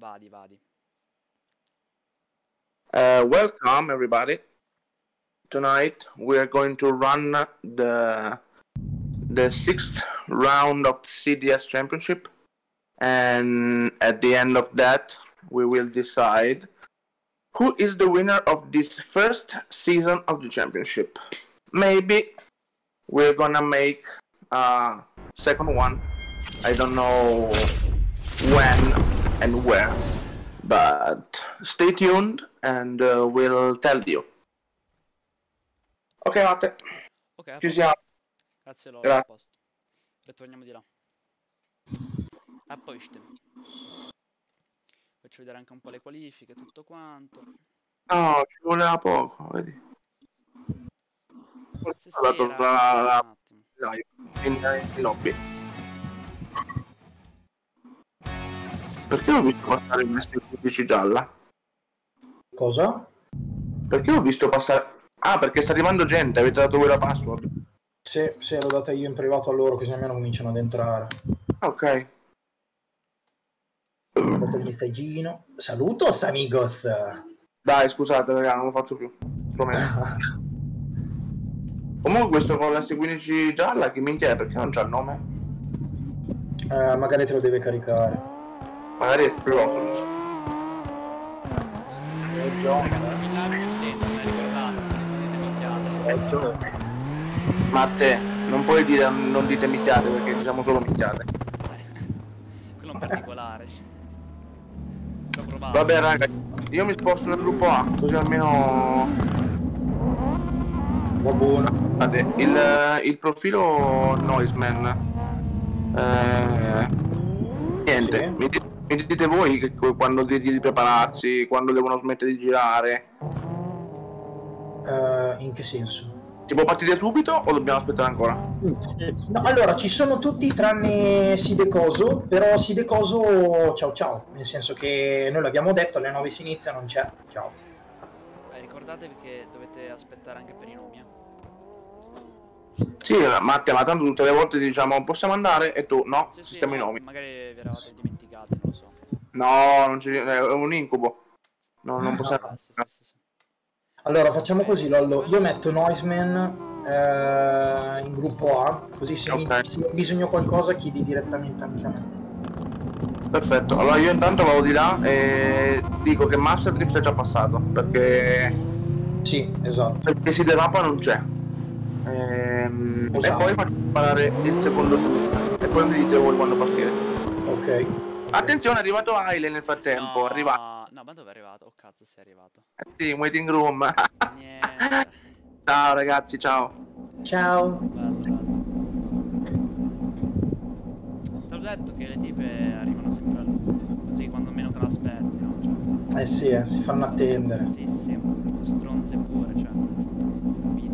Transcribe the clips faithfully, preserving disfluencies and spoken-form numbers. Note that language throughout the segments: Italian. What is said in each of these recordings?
Vadi, vadi. Uh, welcome everybody. Tonight we are going to run the the sixth round of the C D S Championship, and at the end of that we will decide who is the winner of this first season of the championship. Maybe we're gonna make a second one. I don't know when and where, but stay tuned and uh, we'll tell you. Ok, Matte. Ok, Ci siamo. Grazie, l'ho Grazie. a posto. Ritorniamo di là. A poi faccio vedere anche un po' le qualifiche, tutto quanto. No, ci voleva poco, vedi. Stasera, la, la, un attimo. live in, in lobby. Perché ho visto passare il messaggio quindici gialla? Cosa? Perché ho visto passare... Ah, perché sta arrivando gente, avete dato voi la password? Sì, sì, l'ho data io in privato a loro, così almeno cominciano ad entrare. Ok. Ho detto che mi stai Gino. Salutos, amigos! Dai, scusate, raga, non lo faccio più. Prometto. Comunque questo con la S quindici gialla, che minchia è? Perché non c'ha il nome? Eh, magari te lo deve caricare. Magari è esploso. Ma a te, non puoi dire non dite minchiate perché diciamo solo minchiate. Quello è un particolare. L'ho provato. Vabbè raga, io mi sposto nel gruppo A, così almeno... Va buono. Guardate, il, il profilo Noiseman. Eh, niente, Sì. mi, dite, mi dite voi che, quando dirgli di prepararsi, quando devono smettere di girare. Uh, in che senso? Si può partire subito o dobbiamo aspettare ancora? No, allora, ci sono tutti tranne Sidecoso, però Sidecoso ciao ciao, nel senso che noi l'abbiamo detto, alle nove si inizia, non c'è, ciao. Eh, ricordatevi che dovete aspettare anche per i nomi, eh. Sì, Matteo, ma tanto tutte le volte diciamo possiamo andare e tu no, Sì, sì, sistemi no, i nomi. magari vi eravate dimenticati, non lo so. No, non ci, è un incubo. No, non possiamo. Vabbè, sì, sì, sì, sì. Allora facciamo così, Lollo, io metto Noiseman eh, in gruppo A, così se, Ok. mi, se hai bisogno qualcosa chiedi direttamente anche a me. Perfetto, allora io intanto vado di là e dico che Master Drift è già passato, perché Sì, esatto. perché si mappa non c'è. Ehm, e Esatto. poi faccio parare il secondo turno e poi mi dite voi quando partire. Ok. Attenzione, è arrivato Aile nel frattempo, No, arriva. no, ma dove è arrivato? Oh cazzo, sei arrivato. Eh sì, in waiting room. Niente. Ciao ragazzi, ciao. Ciao. Bello, bello. Te l'ho detto che le tipe arrivano sempre a lui, così quando meno te l'aspetti, no? Cioè, Eh sì, eh, si fanno attendere. sì, sì, sono stronze pure, cioè. Capito?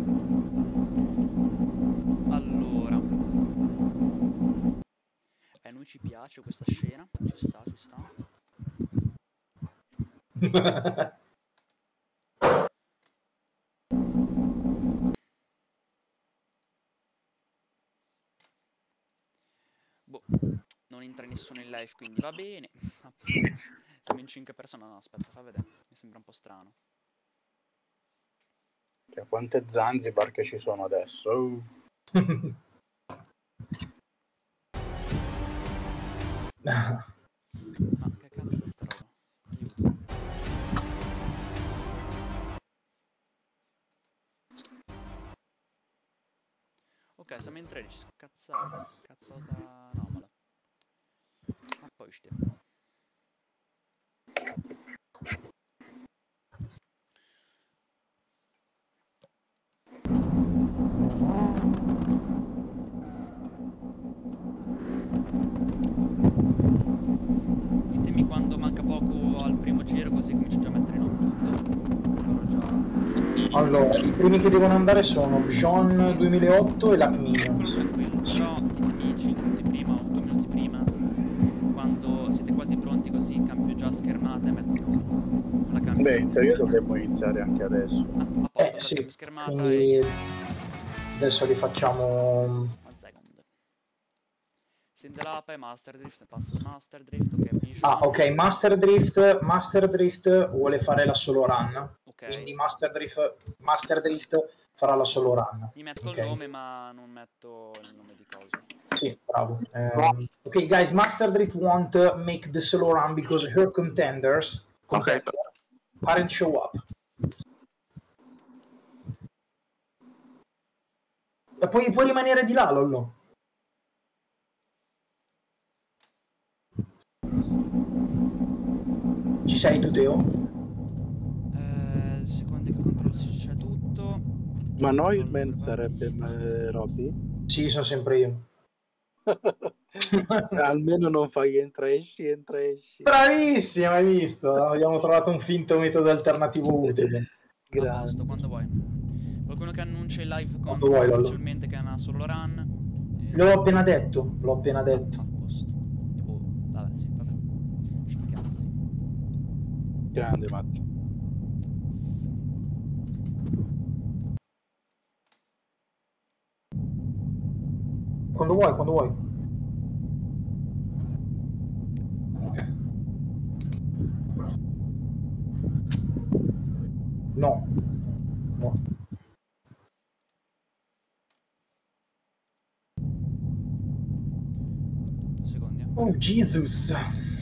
Allora. A noi ci piace questa scena, ci sta, ci sta. Boh, non entra nessuno in live, quindi va bene. Siamo in cinque persone, no, aspetta, fa vedere, mi sembra un po' strano. Cioè, quante Zanzibar che ci sono adesso? Uh. Ma che cazzo è sta roba? Aiuto. Ok, siamo in tredici, cazzata, cazzata anomala. Ma poi stiamo. Ditemi quando manca poco al primo giro, così comincio già a mettere in appunto. Allora, i primi che devono andare sono Bjon duemilaotto e Lac Minions. Tranquillo, però ditemi cinque minuti prima o due minuti prima, quando siete quasi pronti, così cambio già schermata e metto la cambio. Beh, in teoria dovremmo iniziare anche adesso. Ah, a posto, Eh sì, schermata quindi e... adesso rifacciamo... One second. Sindelapa e Master Drift, passa il Master Drift, ok, Bijon. Ah, ok, Master Drift, Master Drift vuole fare la solo run, Ok. quindi Master Drift, Master Drift farà la solo run. Mi metto Okay. il nome ma non metto il nome di cosa. Sì, bravo. Um, ok, guys, Master Drift want to make the solo run because her contenders, contender aren't show up. E poi puoi rimanere di là, Lollo. Ci sei tu, Teo? Eh, secondi che controllo se c'è tutto. Ma noi Controllo men per sarebbe partita. eh, Robby? Sì, sono sempre io. Almeno non fai entra esci, entra esci. Bravissimo, hai visto? Abbiamo trovato un finto metodo alternativo utile. A posto, Grande. quando vuoi. Qualcuno che annuncia il live con Quando vuoi, Lollo. ufficialmente che è una solo run. E- L'ho appena detto, l'ho appena detto. A posto. Tipo, vabbè, sì, vabbè. Sti cazzi. Grande Matt. Quando vuoi, quando vuoi. Ok. No. No. Secondi. eh. Oh, Jesus.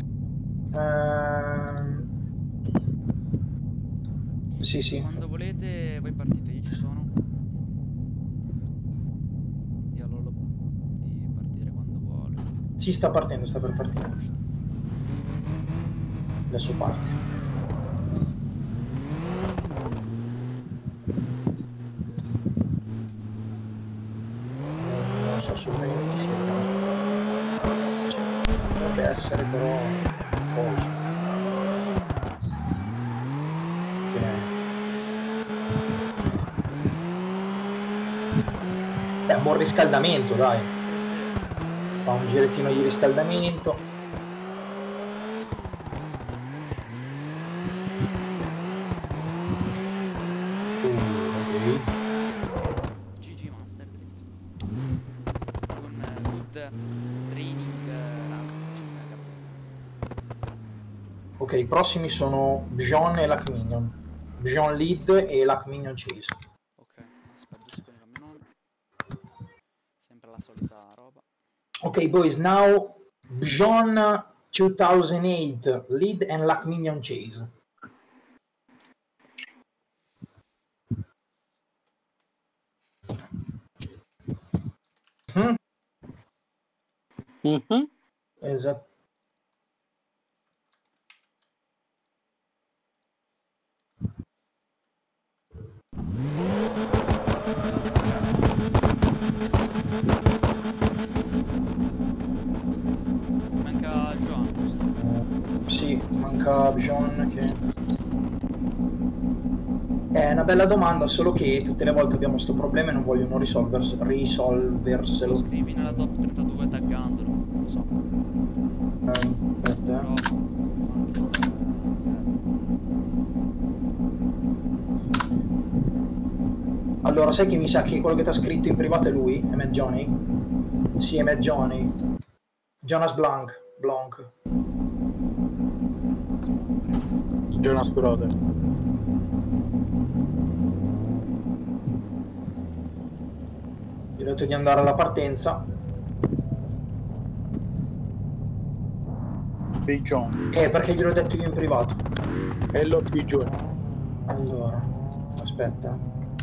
Ehm... Sì, sì. Quando volete, voi partite, io ci sono. Dio a Lollo di partire quando vuole. Sì, sta partendo, sta per partire. Adesso parte. Non so assolutamente chi sia. Cioè, potrebbe essere però poi. Che è un buon riscaldamento, dai. Fa un girettino di riscaldamento. G G Master Drift. Con eh, good training eh, run. Ragazzi. Ok, i prossimi sono Bjon e Lac Minion. Bjon lead e Lac Minion chase. Ok, aspetta, due secondi cambio nome. Sempre la solita roba. Ok, boys, now Bjon two thousand eight lead and Lac Minion chase. Hmm? Mhm. Esatto. Manca Joan, giusto? Sì, manca Bjon che... È una bella domanda, solo che tutte le volte abbiamo sto problema e non vogliono risolvers- Lo risolverselo. scrivi nella top trentadue taggandolo, non lo so. Eh, aspetta, Però eh. anche Allora, sai che mi sa che quello che ti ha scritto in privato è lui? È Matt Johnny? Sì, è Matt Johnny. Jonas Blanc. Blanc. Jonas Brother. Gli ho detto di andare alla partenza. Big John. Eh, perché gliel'ho detto io in privato. E lo Big John. Allora, aspetta.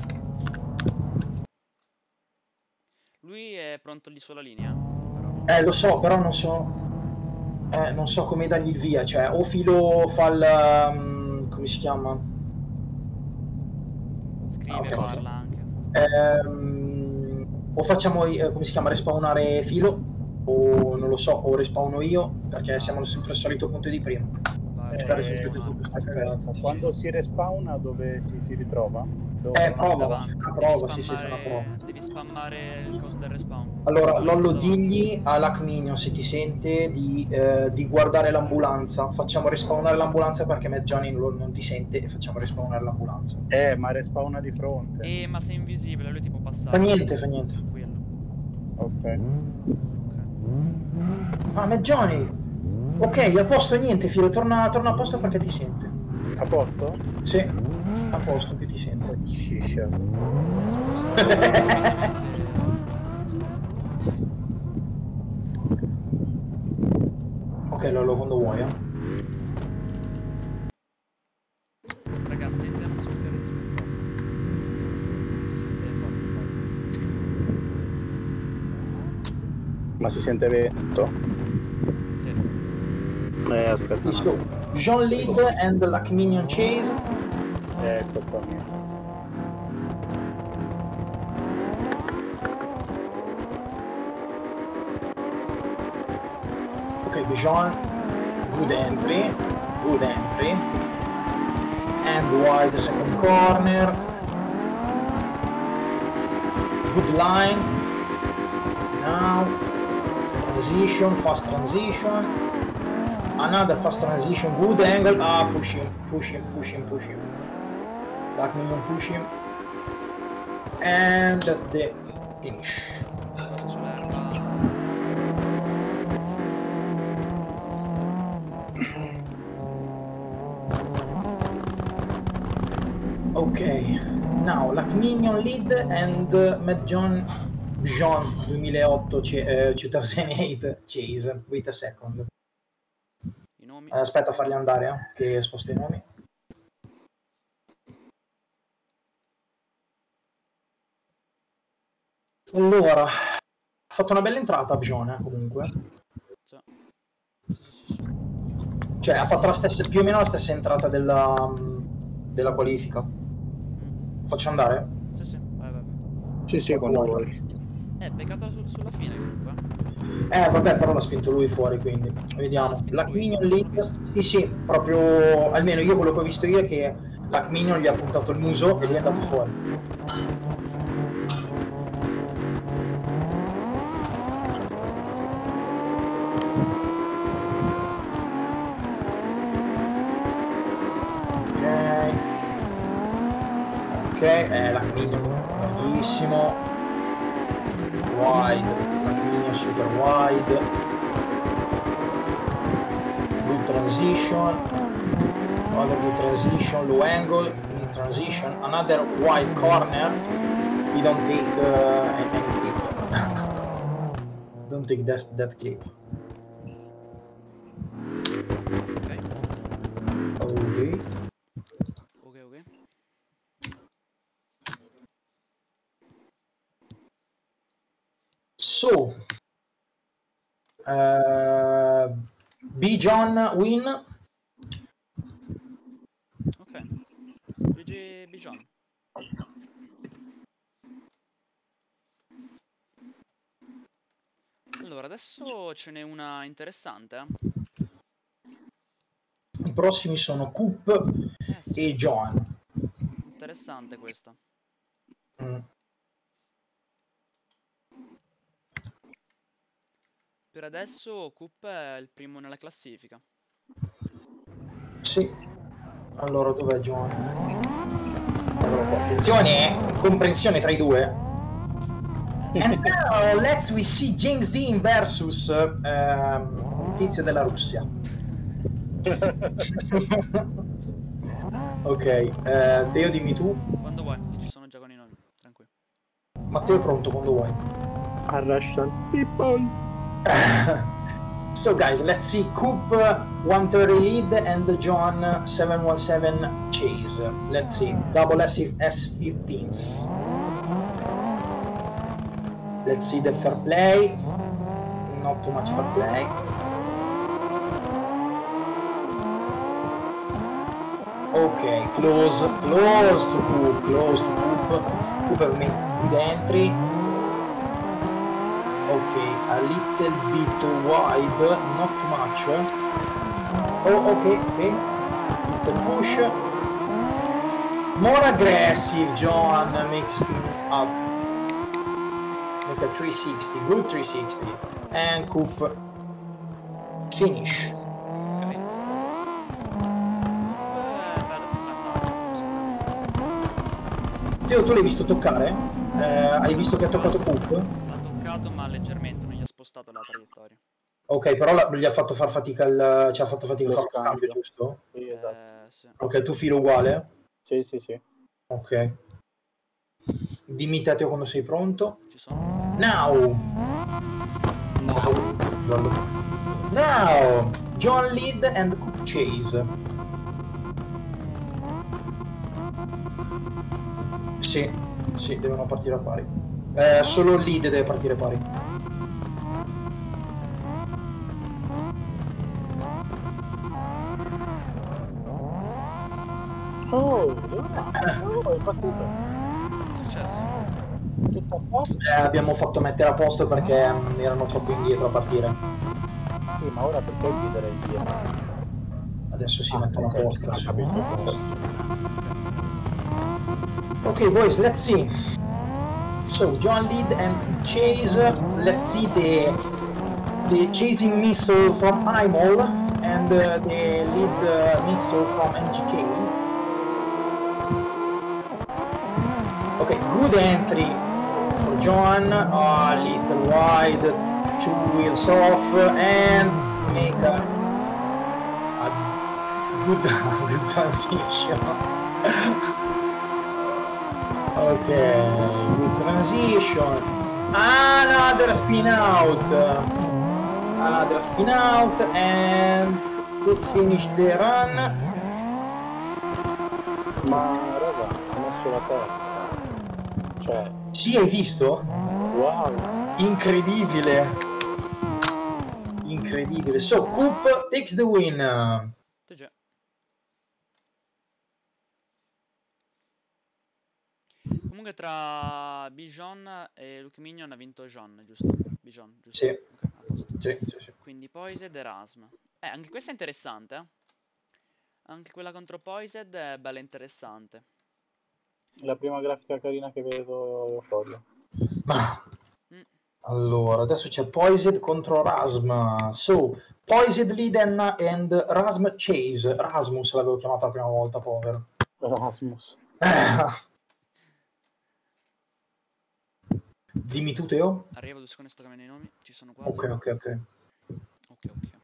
lui è pronto lì sulla linea. Però. Eh, lo so, però non so... Eh, non so come dargli il via. Cioè, o Filo fa il... um, come si chiama? Scrive, Ah, ok. parla anche. Ehm, o facciamo, eh, come si chiama, respawnare Filo, o non lo so, o respawno io, perché siamo sempre al solito punto di prima. Vai, Spero vai, sia vai, tutto vai. tutto aspetta. Quando si respawna dove si, si ritrova? Dove Eh, prova, Davanti. una Devi prova, sì, sì, fa una spammare- prova. Devi spammare il coso del respawn. Allora, Lollo, Davanti. digli a Lac Minion, se ti sente, di, eh, di guardare l'ambulanza. Facciamo respawnare l'ambulanza perché Matt Johnny non, non ti sente e facciamo respawnare l'ambulanza. Eh, ma respawna di fronte. Eh, ma sei invisibile, lui ti può passare. Fa niente, fa niente. Tranquillo. Ok. Ok. Ah, Matt Johnny! Ok, a posto, niente, Filo, torna, torna a posto perché ti sente. A posto? Sì, a posto che ti sente. Sciscia. Ok, Lolo, quando vuoi, eh. Raga, attenti a non soffiare troppo. Si sente forte poi. Ma si sente vento? Sì. Eh, aspetta. Let's go. Jean lead and Lac Minion chase. Ecco qua. Ok, Bijan, good entry, good entry, and wide second corner, good line, now, transition, fast transition, another fast transition, good angle, ah, push him, push him, push him, push him, Black Minion push him, and that's the finish. Vado sull'erba. Ok, now Lac Minion lead and uh, Matt John John duemilaotto uh, duemilaotto chase. Wait a second. I nomi. Eh, aspetta a farli andare, eh, che sposto i nomi. Allora, ha fatto una bella entrata Bjorn, eh, comunque. Sì. Sì, sì, sì, sì. Cioè, ha fatto la stessa, più o meno la stessa entrata della, della qualifica. Mm. Faccio andare? Sì, sì, vai, vai. Sì, sì, quando vuoi. Eh, peccato su- sulla fine comunque. Eh, vabbè, però l'ha spinto lui fuori, quindi Ah, vediamo. l'ha spinto Lac lui? Minion Non l'ho lead, visto. sì, sì, proprio almeno io quello che ho visto io è che Lac Minion gli ha puntato il muso e lui è andato fuori. Ok, ok, eh, Lac Minion larghissimo, wide, Lac Minion super wide, good transition, another good transition, low angle, in transition, another wide corner, we don't take uh, any clip, don't take that, that clip. Ok, Ok. ok, ok. So, uh, B. John win. Ok. G G Bijan. Allora, adesso ce n'è una interessante, eh? I prossimi sono Coop Eh sì, e John. interessante questa. Mm. Per adesso Coop è il primo nella classifica. Sì. Allora, dov'è John? Eccolo qua. Attenzione, comprensione tra i due. And now let's we see James Dean versus ehm, un tizio della Russia. Ok, eh, Teo dimmi tu. Quando vuoi, ci sono già con i nomi, tranquillo. Matteo è pronto quando vuoi. A Russian people. So guys, let's see Coop one thirty lead and John seven one seven chase. Let's see, double S fifteens. Let's see the fair play. Not too much fair play. Ok, close, close to Coop, close to Coop. Coop have made good entry. Ok, a little bit wide, not too much. Oh, ok, ok. Little push. More aggressive, John. Make spin up. Make a three sixty, good three sixty. And Coop finish. Ok. Eh, beh, adesso sta andando. Teo, tu l'hai visto toccare? Eh, hai visto che ha toccato Coop? L'ha toccato ma leggermente, non gli ha spostato spostato la traiettoria. Ok, però la, gli ha fatto far fatica il, ci ha fatto fatica a Lo fare il cambio, scambio. giusto? Sì, esatto. Eh, sì. Ok, tu filo uguale? Sì, sì, sì. Ok. Dimmi te Teo, quando sei pronto. Ci sono. Now! No. Now! John Lead and Coop Chase. Sì, sì, devono partire a pari. Eh, solo Lead deve partire pari. Oh, dove va? Oh, è impazzito. Che è successo? Tutto a posto? Eh, abbiamo fatto mettere a posto perché mm, erano troppo indietro a partire. Sì, ma ora perché chiudere il via? Adesso si Ah, mettono ok, a posto. ho si capito. mettono a posto. Ok, boys, let's see. So, John Lead and Chase. Let's see the the chasing missile from Imol and uh, the lead uh, missile from M G K. Okay, good entry for John. A little wide, two wheels off, and make a, a good, good transition. Okay, good transition. Another spin out. Another spin out, and could finish the run. Ma raga, ho messo la terza. Cioè, Sì, hai visto? wow. Incredibile. Incredibile. So, Coop takes the win. T G. Comunque tra Bijon e Luke Minion ha vinto John, giusto? Bijon, giusto? Sì. Ok, a posto. Sì, sì, sì. Quindi Poised e Rasm. Eh, anche questa è interessante, eh? Anche quella contro Poised è bella interessante. La prima grafica carina che vedo fuori. Ma Mm. allora, adesso c'è Poised contro Rasm. So, Poised lead and, and Rasm chase. Rasmus l'avevo chiamato la prima volta, povero. Erasmus. Dimmi tu, Teo. Arrivo due secondi, sto cambiando i nomi. Ci sono quasi. Ok, ok, ok. Ok, ok.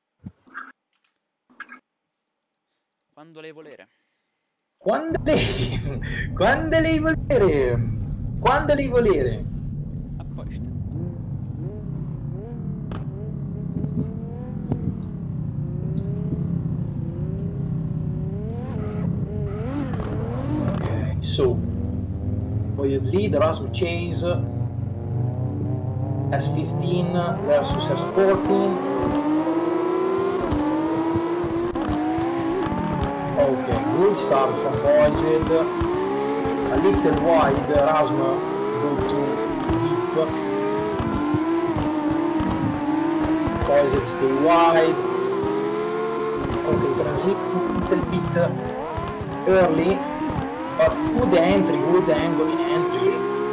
Quando lei volere. Quando lei... Quando lei volere. Quando lei volere. A posto. Ok, so. Poised lead, Rasm chase. S fifteen versus S fourteen. Okay, good start from Poised. A little wide, Rasm go too deep. Poised stay wide. Okay, transit a little bit early, but good entry, good angle in entry.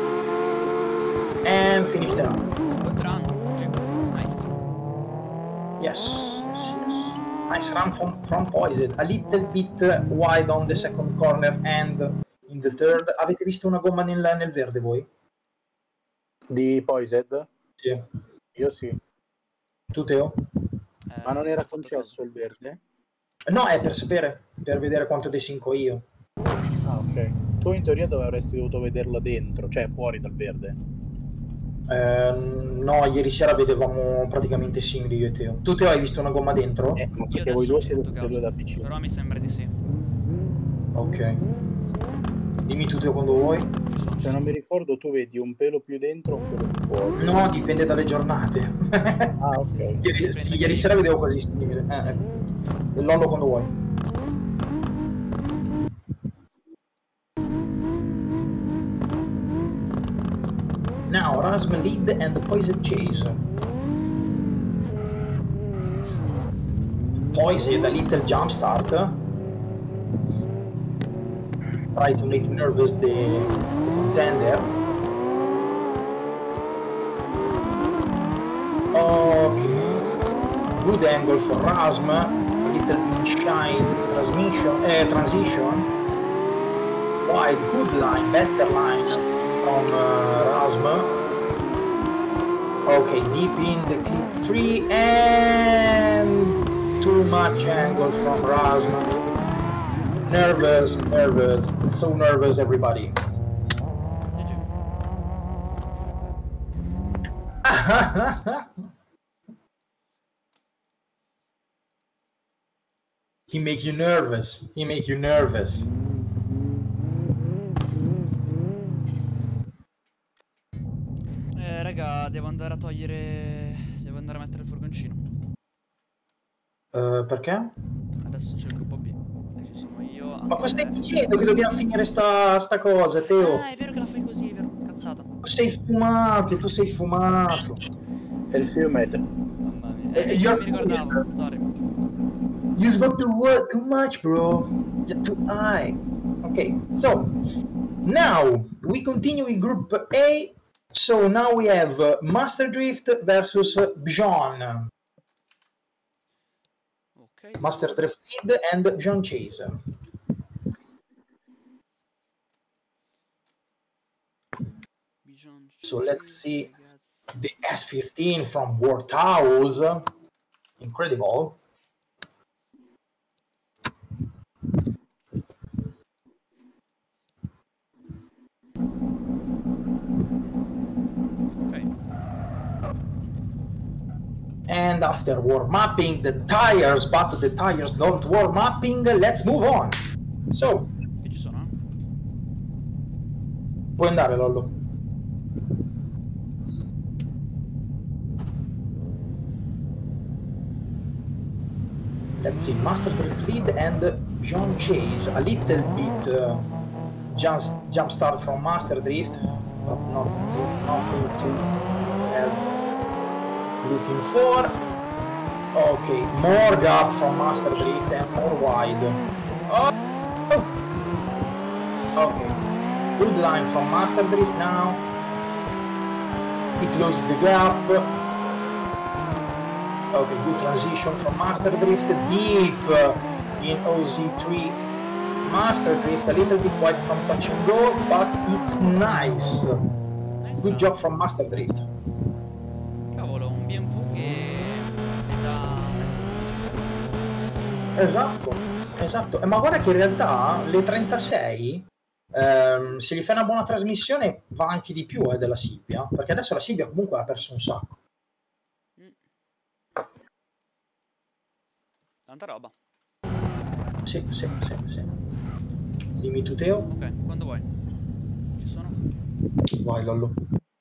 And finish the run. Good run. G. Nice. Yes, yes, yes. Nice run from, from Poised. A little bit wide on the second corner and in the third. Avete visto una gomma nel, nel verde voi? Di Poised? Sì. Io sì. Tu Teo? Eh, Ma non ho era fatto concesso caso. il verde? No, è per sapere, per vedere quanto desinco io. Ah, ok. Tu in teoria dovresti dovuto vederlo dentro, cioè fuori dal verde. Eh, no, ieri sera vedevamo praticamente simili io e Teo. Tu Teo hai visto una gomma dentro? Eh, ma Io perché adesso voi non due ci ho siete fatto tutti e due caso. da P C. Però mi sembra di sì. Ok. Dimmi tu Teo quando vuoi. Ci sono. Se non mi ricordo, tu vedi un pelo più dentro o un pelo più fuori. No, dipende dalle giornate. Ah, ok. Ieri, Dipende sì, che ieri dici. sera vedevo quasi simile. Eh, ecco. Lollo quando vuoi. Now, Rasm lead and Poised chase. Poised, a little jump start. Try to make nervous the, the contender. Okay. Good angle for Rasm. A little bit shine transmission, uh, transition. Wide, good line, better line from uh, Rasm. Okay, deep in the clip three and too much angle from Rasmus. Nervous, nervous, so nervous everybody. He make you nervous. He make you nervous. Eh, raga, devo andare a togliere... Devo andare a mettere il furgoncino. Uh, perché? Adesso c'è il gruppo B. E ci sono io. Ma cosa stai te. dicendo che dobbiamo finire sta, sta cosa, Teo? Ah, è vero che la fai così, è vero. Cazzata. Tu sei fumato, tu sei fumato. È il fiumetto. Mamma mia. Eh, Eh, you're non mi ricordavo, sorry. You spoke the word too much, bro. You're too high. Okay, so now we continue with Group A. So now we have uh, Master Drift versus uh, Bjorn. Ok. Master Drift lead and Bjorn Chase. So let's see the S fifteen from Warthouse. Incredible. And after warm-upping the tires, but the tires don't warm-upping, let's move on. So, Che ci sono? puoi andare, Lollo. Let's see, Master Drift lead and John Chase. A little bit uh, just jump start from Master Drift, but not nothing to have looking for. Okay, more gap from Master Drift and more wide. Oh! Okay, good line from Master Drift now. He closed the gap. Okay, good transition from Master Drift, deep uh, in O Z three. Master Drift a little bit wide from touch and go, but it's nice. Good job from Master Drift. Cavolo, un B M W che mi dà... Esatto, esatto. Eh, ma guarda che in realtà le trentasei, ehm, se gli fai una buona trasmissione, va anche di più eh, della Silvia, perché adesso la Silvia comunque ha perso un sacco. Tanta roba. Sì, sì, sì, sì. Dimmi tu, Teo. Ok, quando vuoi. Ci sono? Vai, Lollo.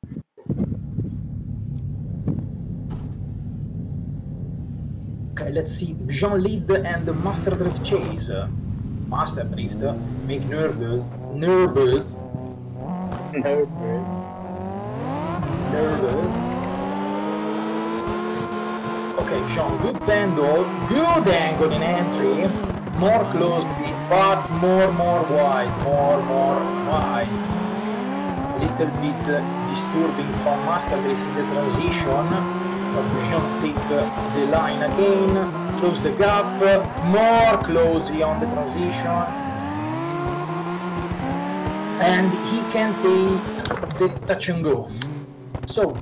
Okay, let's see. Bjorn lead and Master Drift Chase. Master Drift make nervous, nervous, Nervous. nervous. Okay, Bjorn, good angle, good angle in entry. More closely, but more, more wide, more, more wide. A little bit disturbing from Master Drift in the transition. But Bjorn take the line again, close the gap, more closely on the transition, and he can take the touch and go. So,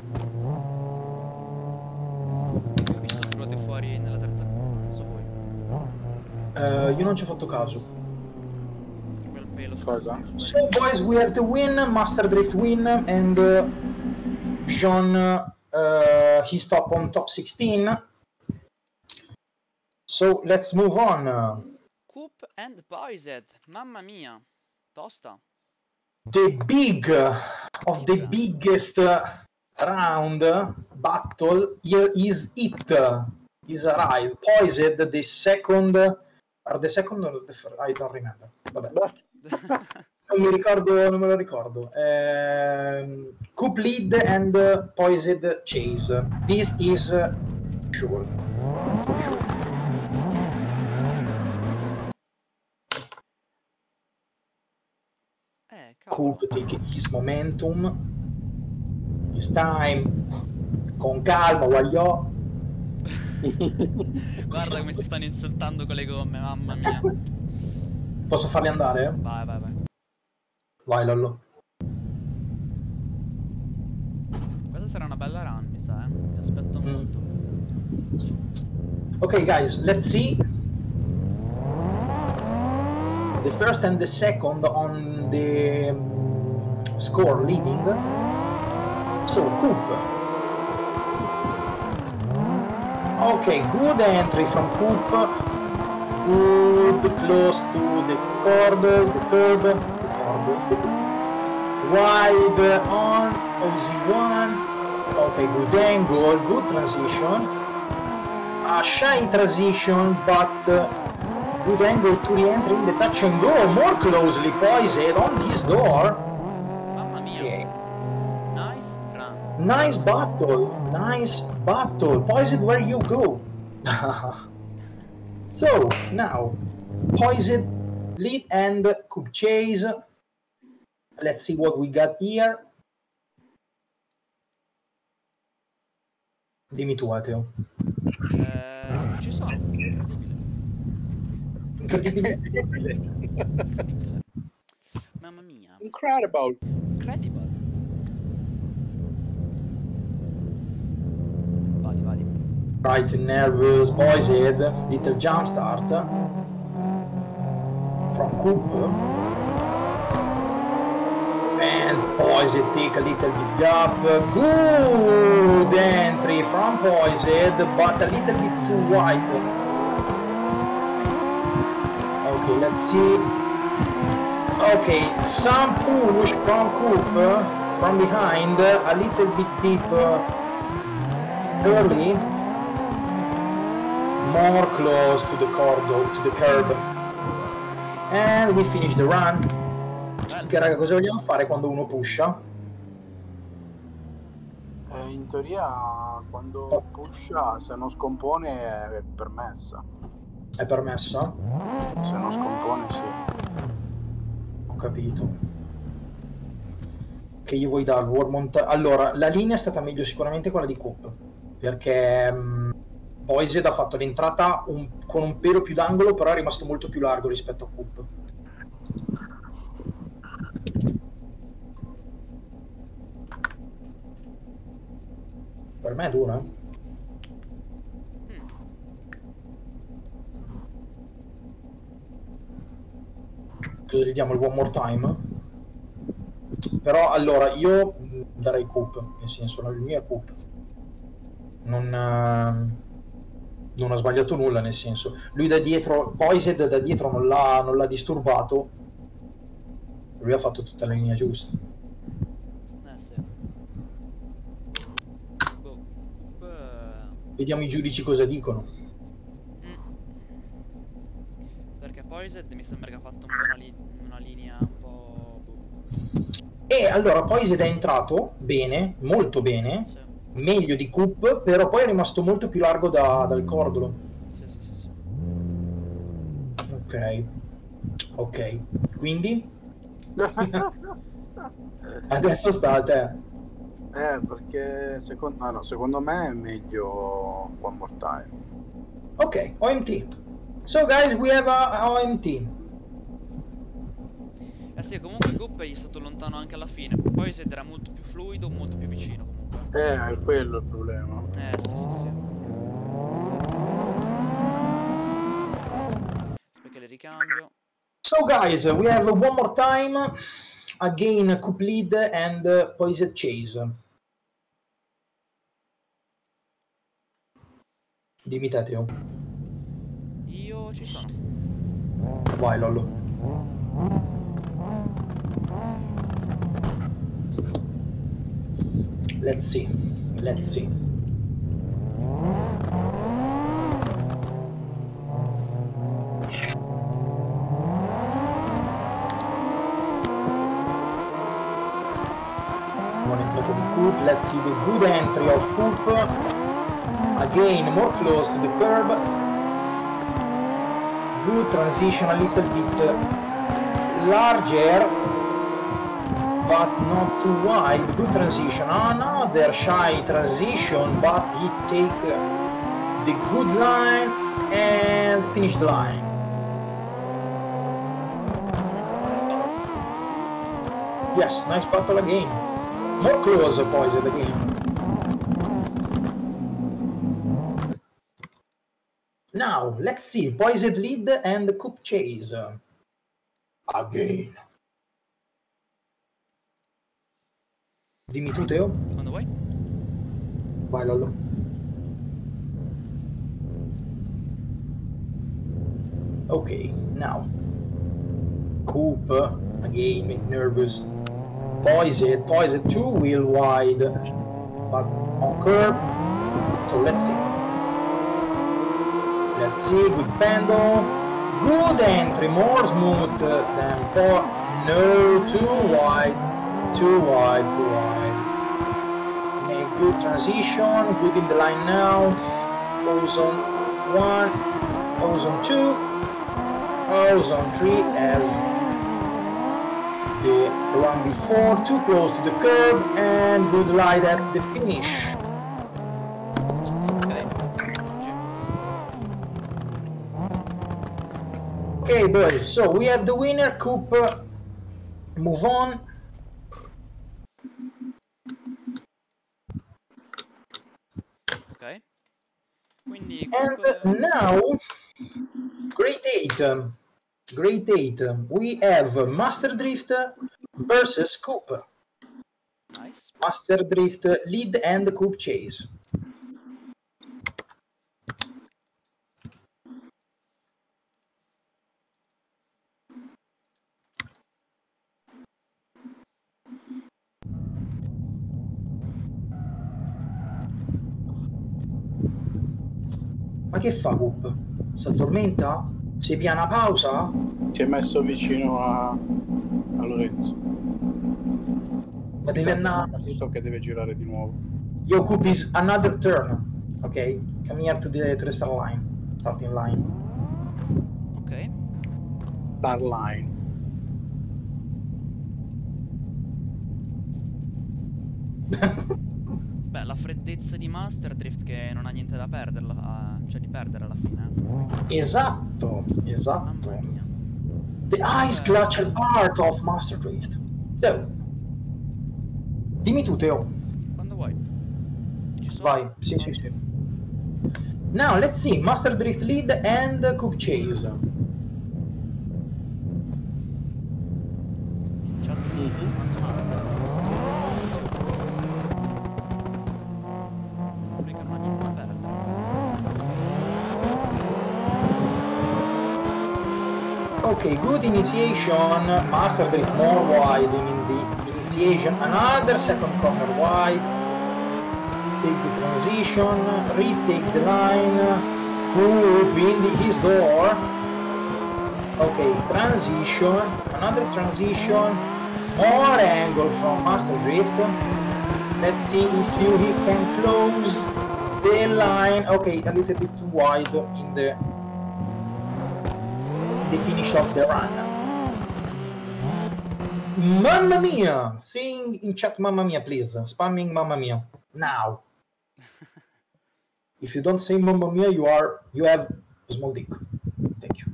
Ho visto trovate fuori nella terza curva, non so voi. uh, io non ci ho fatto caso. Quel pelo su- Cosa? So boys, we have the win, Master Drift win, and uh, Bjorn uh, he stopped on top sixteen. So let's move on. Coop and Poised, mamma mia, tosta. The big of the biggest uh, round uh, battle here is it is arrived. Poised the second or the second or the first, I don't remember. Vabbè. Non mi ricordo, non me lo ricordo. Ehm, Coop lead and uh, Poised chase. This is uh, sure. For sure. Eh, cavolo. Coop taking his momentum. His time. Con calma, voglio. Guarda come si stanno insultando con le gomme, mamma mia. Posso farli andare? Vai, vai, vai. Vai, Lollo. Questa sarà una bella run. Okay, guys, let's see the first and the second on the um, score leading. So, Coop. Okay, good entry from Coop. Good, close to the curb, the curb, the curb. Wide on, O Z one. Okay, good angle, good transition. A shy transition, but uh, good angle to re-enter in the touch and go. More closely poised on this door. Mamma mia. Okay. Nice run. Nice battle, nice battle. Poised where you go. So now, Poised lead and Coop chase. Let's see what we got here. Dimmi tu, Matteo. Eh, ci sono. Incredibile. Incredibile. Incredibile. Mamma mia. Incredible. Incredible. Vadi, vadi. Right, nervous, Poised, little jump start from Coop. And Poised take a little bit gap. Good entry from Poised, but a little bit too wide. Okay, let's see. Okay, some push from Coop from behind, a little bit deep early. More close to the cordo, to the curb. And we finish the run. Che raga, cosa vogliamo fare quando uno pusha? Eh, in teoria quando pusha, se non scompone è permessa. È permessa? Se non scompone sì. Ho capito. Che gli vuoi dare? Warmont... Allora, la linea è stata meglio sicuramente quella di Coop, perché um, Poised ha fatto l'entrata un... con un pelo più d'angolo, però è rimasto molto più largo rispetto a Coop. Per me è dura. Mm. Cosa gli diamo il one more time? Però allora io darei Coop, nel senso il mio è Coop. Non, non ha sbagliato nulla, nel senso lui da dietro, Poised da dietro non l'ha non l'ha disturbato. Lui ha fatto tutta la linea giusta. Vediamo i giudici cosa dicono. Mm. Perché Poised mi sembra che ha fatto un po' una, li una linea un po'... E allora Poised è entrato bene, molto bene, sì. Meglio di Coop, però poi è rimasto molto più largo da, dal cordolo. Sì, sì, sì, sì. Ok. Ok. Quindi? Adesso sta a te. Eh, perché secondo, ah, no, secondo me è meglio one more time. Ok, O M T. So guys, we have a O M T. Eh sì, comunque Coop è stato lontano anche alla fine. Poi se era molto più fluido, molto più vicino comunque. Eh, è quello il problema. Eh sì, sì, sì. Aspetta che le ricambio. So guys, we have one more time. Again, Coop lead and uh, Poised chase. Dimmi te, Teo. Io ci sono. Vai, Lollo. Let's see. Let's see. Buona entrata di Coop. Let's see the good entry of Coop. Again, more close to the curb. Good transition, a little bit larger, but not too wide. Good transition. Another shy transition, but he take the good line and finish the line. Yes, nice battle again. More close, Poised again. Now, let's see. Poised lead and Coupe chase. Again. Dimmi tu, Teo. Quando vuoi. Vai, Lollo. Okay, now. Coupe, again, make nervous. Poised, poised, two wheel wide, but on curb. So let's see. Let's see, good pendle. Good entry, more smooth than po. No, too wide, too wide, too wide. Make good transition, good in the line now. Ozone one, ozone two, ozone three as the run before, too close to the curb, and good ride at the finish. Okay, boys, so we have the winner, Coupe. Move on. Ok. Quindi And Coupe... now, grade eight. Grade eight. We have Master Drift versus Coupe. Nice. Master Drift lead and Coupe chase. Ma che fa Coupe? Si addormenta? Si piana pausa? Si è messo vicino a, a Lorenzo. Ma deve andare... So che deve girare di nuovo. Yo, Coupe is another turn. Ok, come here to the, to the start line. Starting line. Ok. Star line. Beh, la freddezza di Master Drift che non ha niente da perdere, cioè di perdere alla fine. Esatto, esatto. Mamma mia. The ice glacial art of Master Drift. So, dimmi tu, Teo. Quando vuoi. Ci sono? Vai, sì, sì, sì. Now, let's see. Master Drift lead and Coupe chase. In chat si Master. Perché non ha niente da perdere. Okay, good initiation. Master Drift more wide in the initiation. Another second corner wide. Take the transition. Retake the line. Coupe in the, his door. Okay, transition. Another transition. More angle from Master Drift. Let's see if you he can close the line. Okay, a little bit too wide in the the finish of the run. Mamma mia! Saying in chat mamma mia, please. Spamming mamma mia. Now. If you don't say mamma mia, you are you have a small dick. Thank you.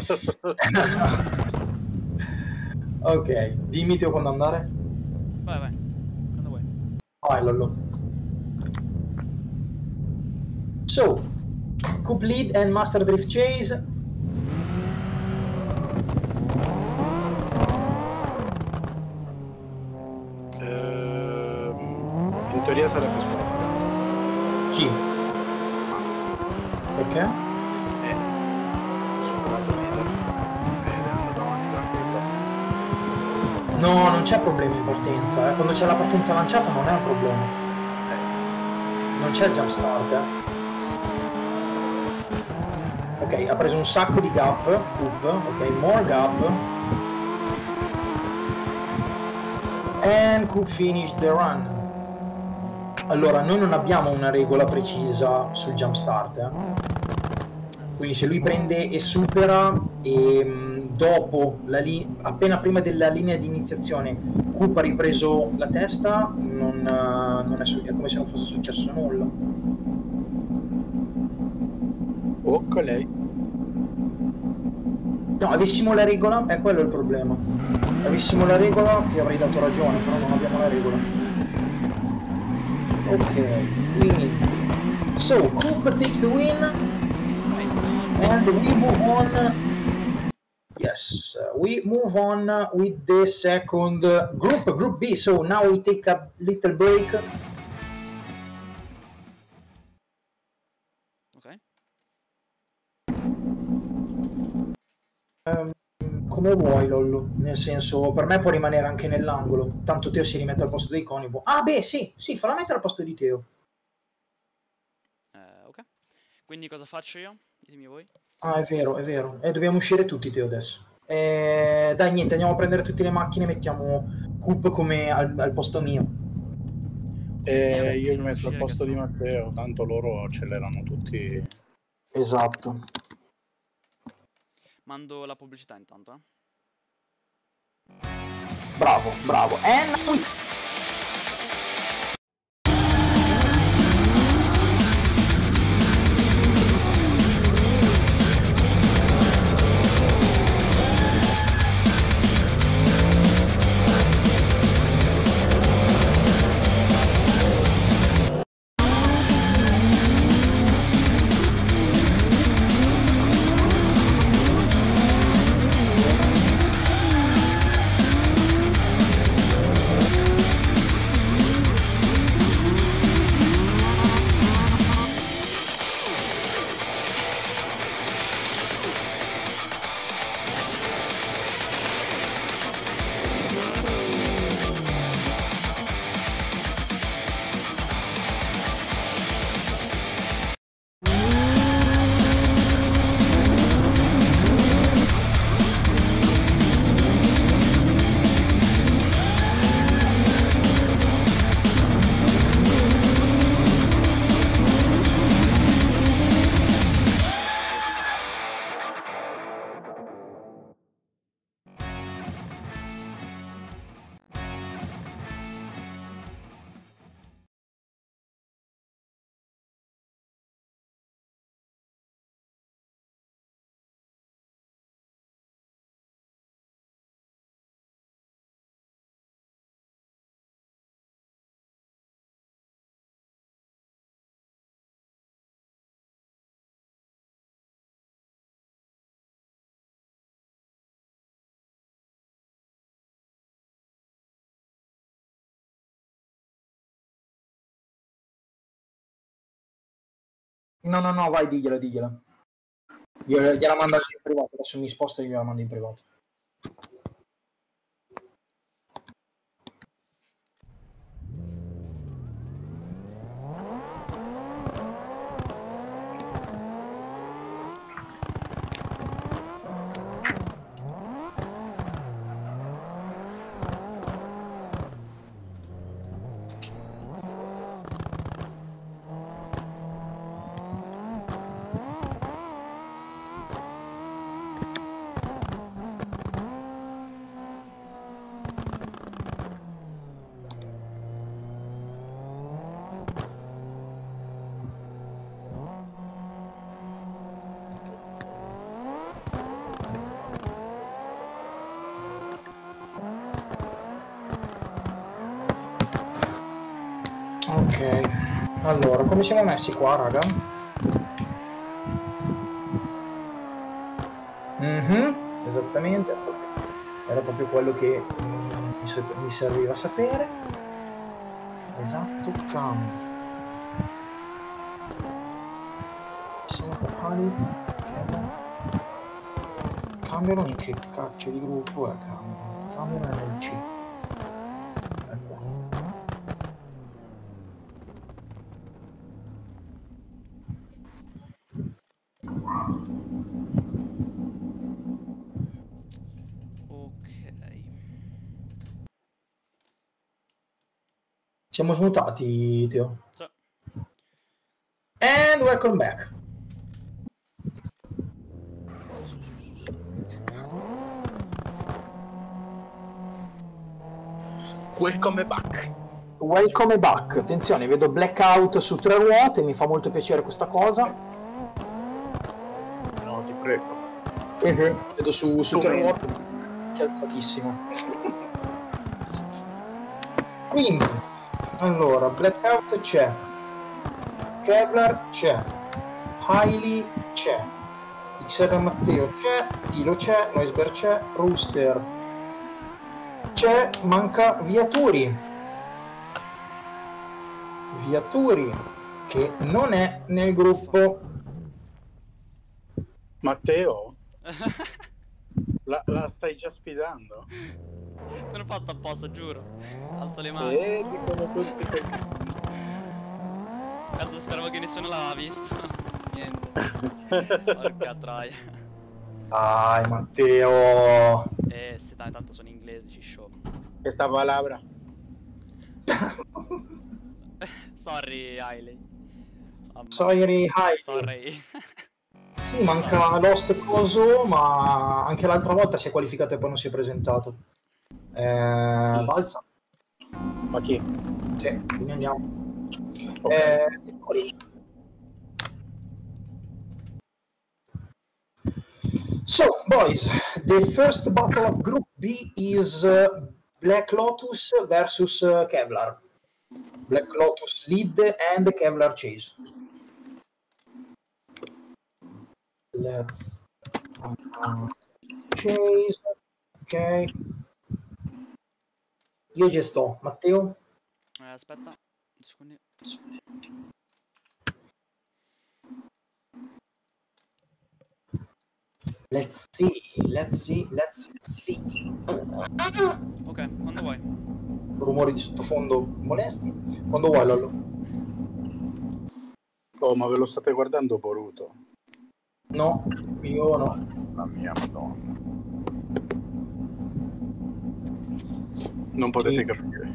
Ok, dimmi Teo quando andare. Vai, vai. Quando vuoi. Vai, Lollo. So, Coupe lead and Master Drift chase. In teoria sarebbe squalificato. Chi? Perché? Eh, superato leader ed è andato avanti tranquillo. No, non c'è problema in partenza, eh. Quando c'è la partenza lanciata non è un problema. Eh. Non c'è il jump start, eh. Ok, ha preso un sacco di gap, Coupe, ok, more gap. And Coupe finished the run. Allora, noi non abbiamo una regola precisa sul jump start, eh? Quindi se lui prende e supera e mh, dopo, la appena prima della linea di iniziazione, Coupe ha ripreso la testa, non, uh, non è, è come se non fosse successo nulla. Ok, lei. No, avessimo la regola, è quello il problema. Avessimo la regola ti avrei dato ragione, però non abbiamo la regola. Ok, quindi so Coupe takes the win. And we move on. Yes, uh, we move on with the second uh, group, Group B. So now we take a little break. Ok. Um, come vuoi, Lollo. Nel senso, per me può rimanere anche nell'angolo. Tanto Teo si rimette al posto dei Conibo. Ah, beh, sì, sì, falla mettere al posto di Teo. Eh, ok. Quindi cosa faccio io? Ditemi voi. Ah, è vero, è vero. E dobbiamo uscire tutti, Teo, adesso. Eh, dai, niente, andiamo a prendere tutte le macchine e mettiamo Coop come al, al posto mio. E io mi Devo metto al uscire, posto che di so. Matteo, tanto loro accelerano tutti. Esatto. Mando la pubblicità intanto, eh. Bravo, bravo. And we... No, no, no, vai, digliela, digliela. Io gliela mando anche in privato, adesso mi sposto e gliela mando in privato. Ok, allora, come siamo messi qua, raga? Mhm, esattamente, era proprio quello che mm, mi, ser- mi serviva sapere. Esatto, cam. Siamo pari. Cameron, che cacchio di gruppo è Cameron? Cameron è nel C. È qua. Ok. Siamo smutati, Teo. Sì. And welcome back. Sì, sì, sì, sì, sì. Welcome back. Welcome back. Attenzione, vedo blackout su tre ruote, mi fa molto piacere questa cosa. No, ti prego. Uh-huh. Vedo su, su Tu tre vedi. ruote, che alzatissimo. Quindi, allora, blackout c'è, Kevlar c'è, Hailey c'è, X R Matteo c'è, Pilo c'è, Noisberg c'è, Rooster c'è, manca Viaturi. Viaturi che non è nel gruppo. Matteo? La, la stai già sfidando? Me l'ho fatto apposta, giuro. Alzo le mani. E dicono tutti che... Cazzo, speravo che nessuno l'aveva visto. Niente. Porca troia. Dai Matteo. Eh, se dai, tanto sono inglesi, ci show. Questa palabra. Sorry, Hailey. Um, Sorry, hi. Sorry. Sì, manca Lost Coso, ma anche l'altra volta si è qualificato e poi non si è presentato. Eh, Balsa. Ma chi? Sì, quindi andiamo. Ok. Eh, so, boys, the first battle of Group B is uh, Black Lotus versus uh, Kevlar. Black Lotus lead and Kevlar chase. Let's uh, chase. Ok. Io già sto. Matteo? Eh, aspetta. Due secondi. Let's see, let's see, let's see. Ok, quando vuoi. Rumori di sottofondo molesti. Quando vuoi, Lollo. Oh, ma ve lo state guardando Boruto? No, io no. La mia madonna. Non potete Sì. capire.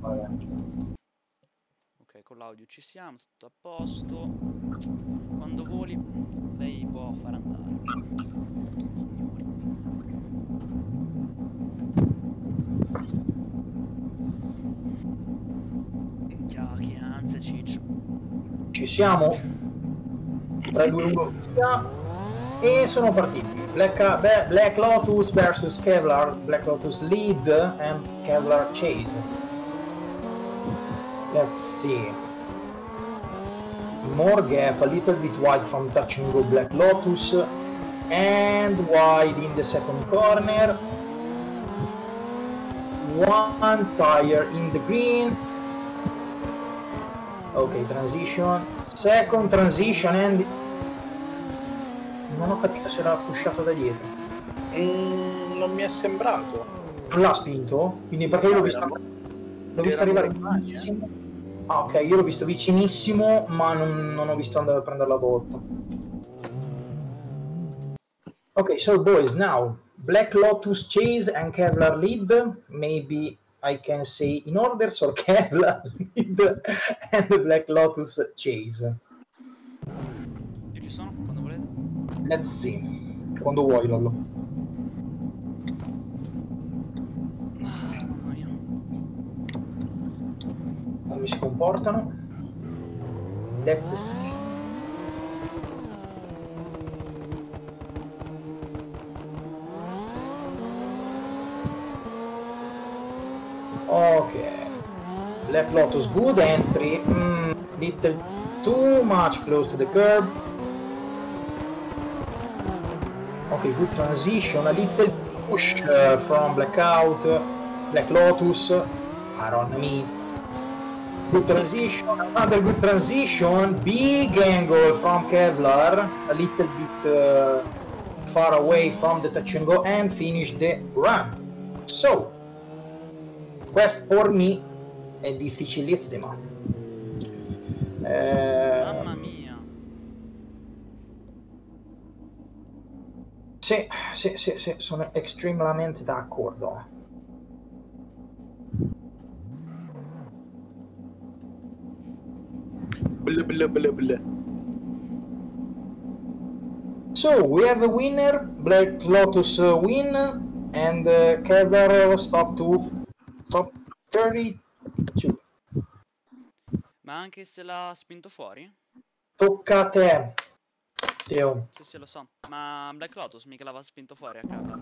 Ok, con l'audio ci siamo, tutto a posto. Quando voli, lei può far andare. Minchia, che ansia, Ciccio. Ci siamo. tre, due, uno, via. E sono partiti. Black, Be- Black Lotus versus Kevlar. Black Lotus lead and Kevlar chase. Let's see. More gap, a little bit wide from touch and go Black Lotus. And wide in the second corner. One tire in the green. Ok, transition. Second transition and... Non ho capito se l'ha pushato da dietro. Mm, non mi è sembrato. Non l'ha spinto? Quindi perché io l'ho visto, Erano- l'ho visto erano arrivare lontani, vicinissimo. Ah ok, io l'ho visto vicinissimo, ma non, non ho visto andare a prendere la botta. Ok, so boys, now Black Lotus chase and Kevlar lead. Maybe I can say in order, so Kevlar lead and Black Lotus chase. Io ci sono, quando volete. Let's see. Quando vuoi, Lollo. Ah, mamma mia. Come si comportano? Let's see. Ok. Black Lotus, good entry. Mm, little too much close to the curb. Ok, good transition. A little push uh, from Blackout. Black Lotus. Madonna mia. Good transition. Another good transition. Big angle from Kevlar. A little bit uh, far away from the touch and go and finish the run. So, quest for me è difficilissima. Eh, Mamma mia. sì, sì, sì, sì, sono estremamente d'accordo. Blah, blah, blah, blah. So, we have a winner, Black Lotus uh, win, and uh, Kevlar stop to top thirty-two. Ma anche se l'ha spinto fuori? Tocca a te, Teo. Sì, sì, lo so. Ma Black Lotus mica l'aveva spinto fuori a casa.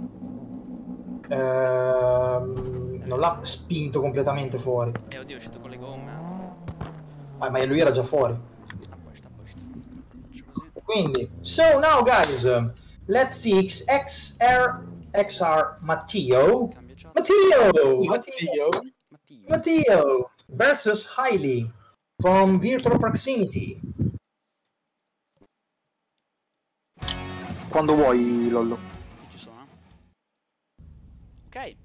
Ehm, non l'ha spinto completamente fuori. E oddio, è uscito con le gomme. Ah, ma lui era già fuori. A posto, a posto. Faccio così. Quindi, so now guys, Let's see, X R X R Matteo. Cambio chat. Matteo! Matteo. Matteo. Matteo versus Hailey from Virtual Proximity. Quando vuoi, Lollo. Ci sono. Ok.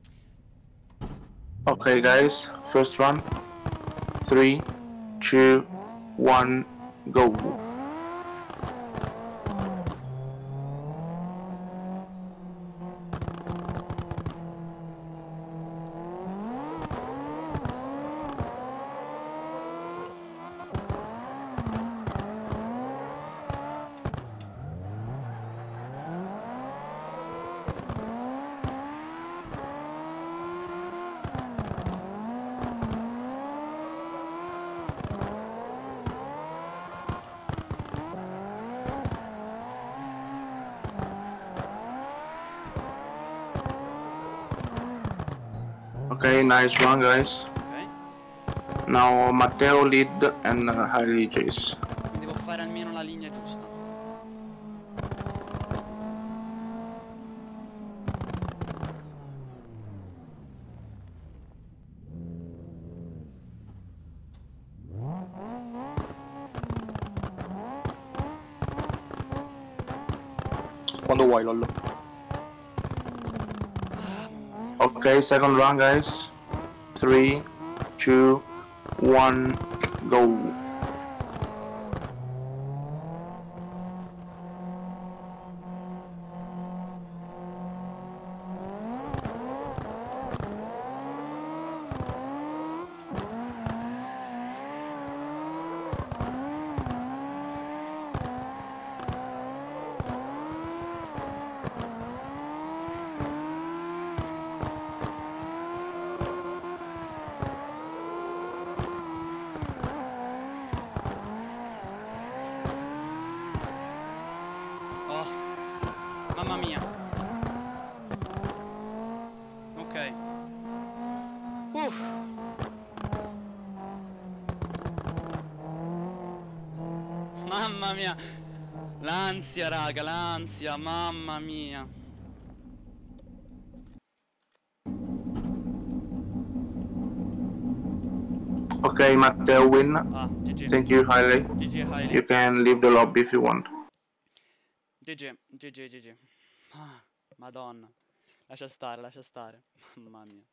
Okay, guys, first run. Three, two, one, go. Okay, nice run, guys. Ok. Now Matteo lead and uh, Hailey chase. Quindi devo fare almeno la linea giusta. Quando vuoi, Lollo. Okay, second run, guys. Three, two, one, go. Oh, mamma mia. Ok. Uff. Mamma mia. L'ansia, raga, l'ansia, mamma mia. Okay, Matteo win. Ah, G G. Thank you, Hailey. G G, Hailey. You can leave the lobby if you want. G G, G G, G G. Ah, Madonna. Lascia stare, lascia stare. Mamma mia.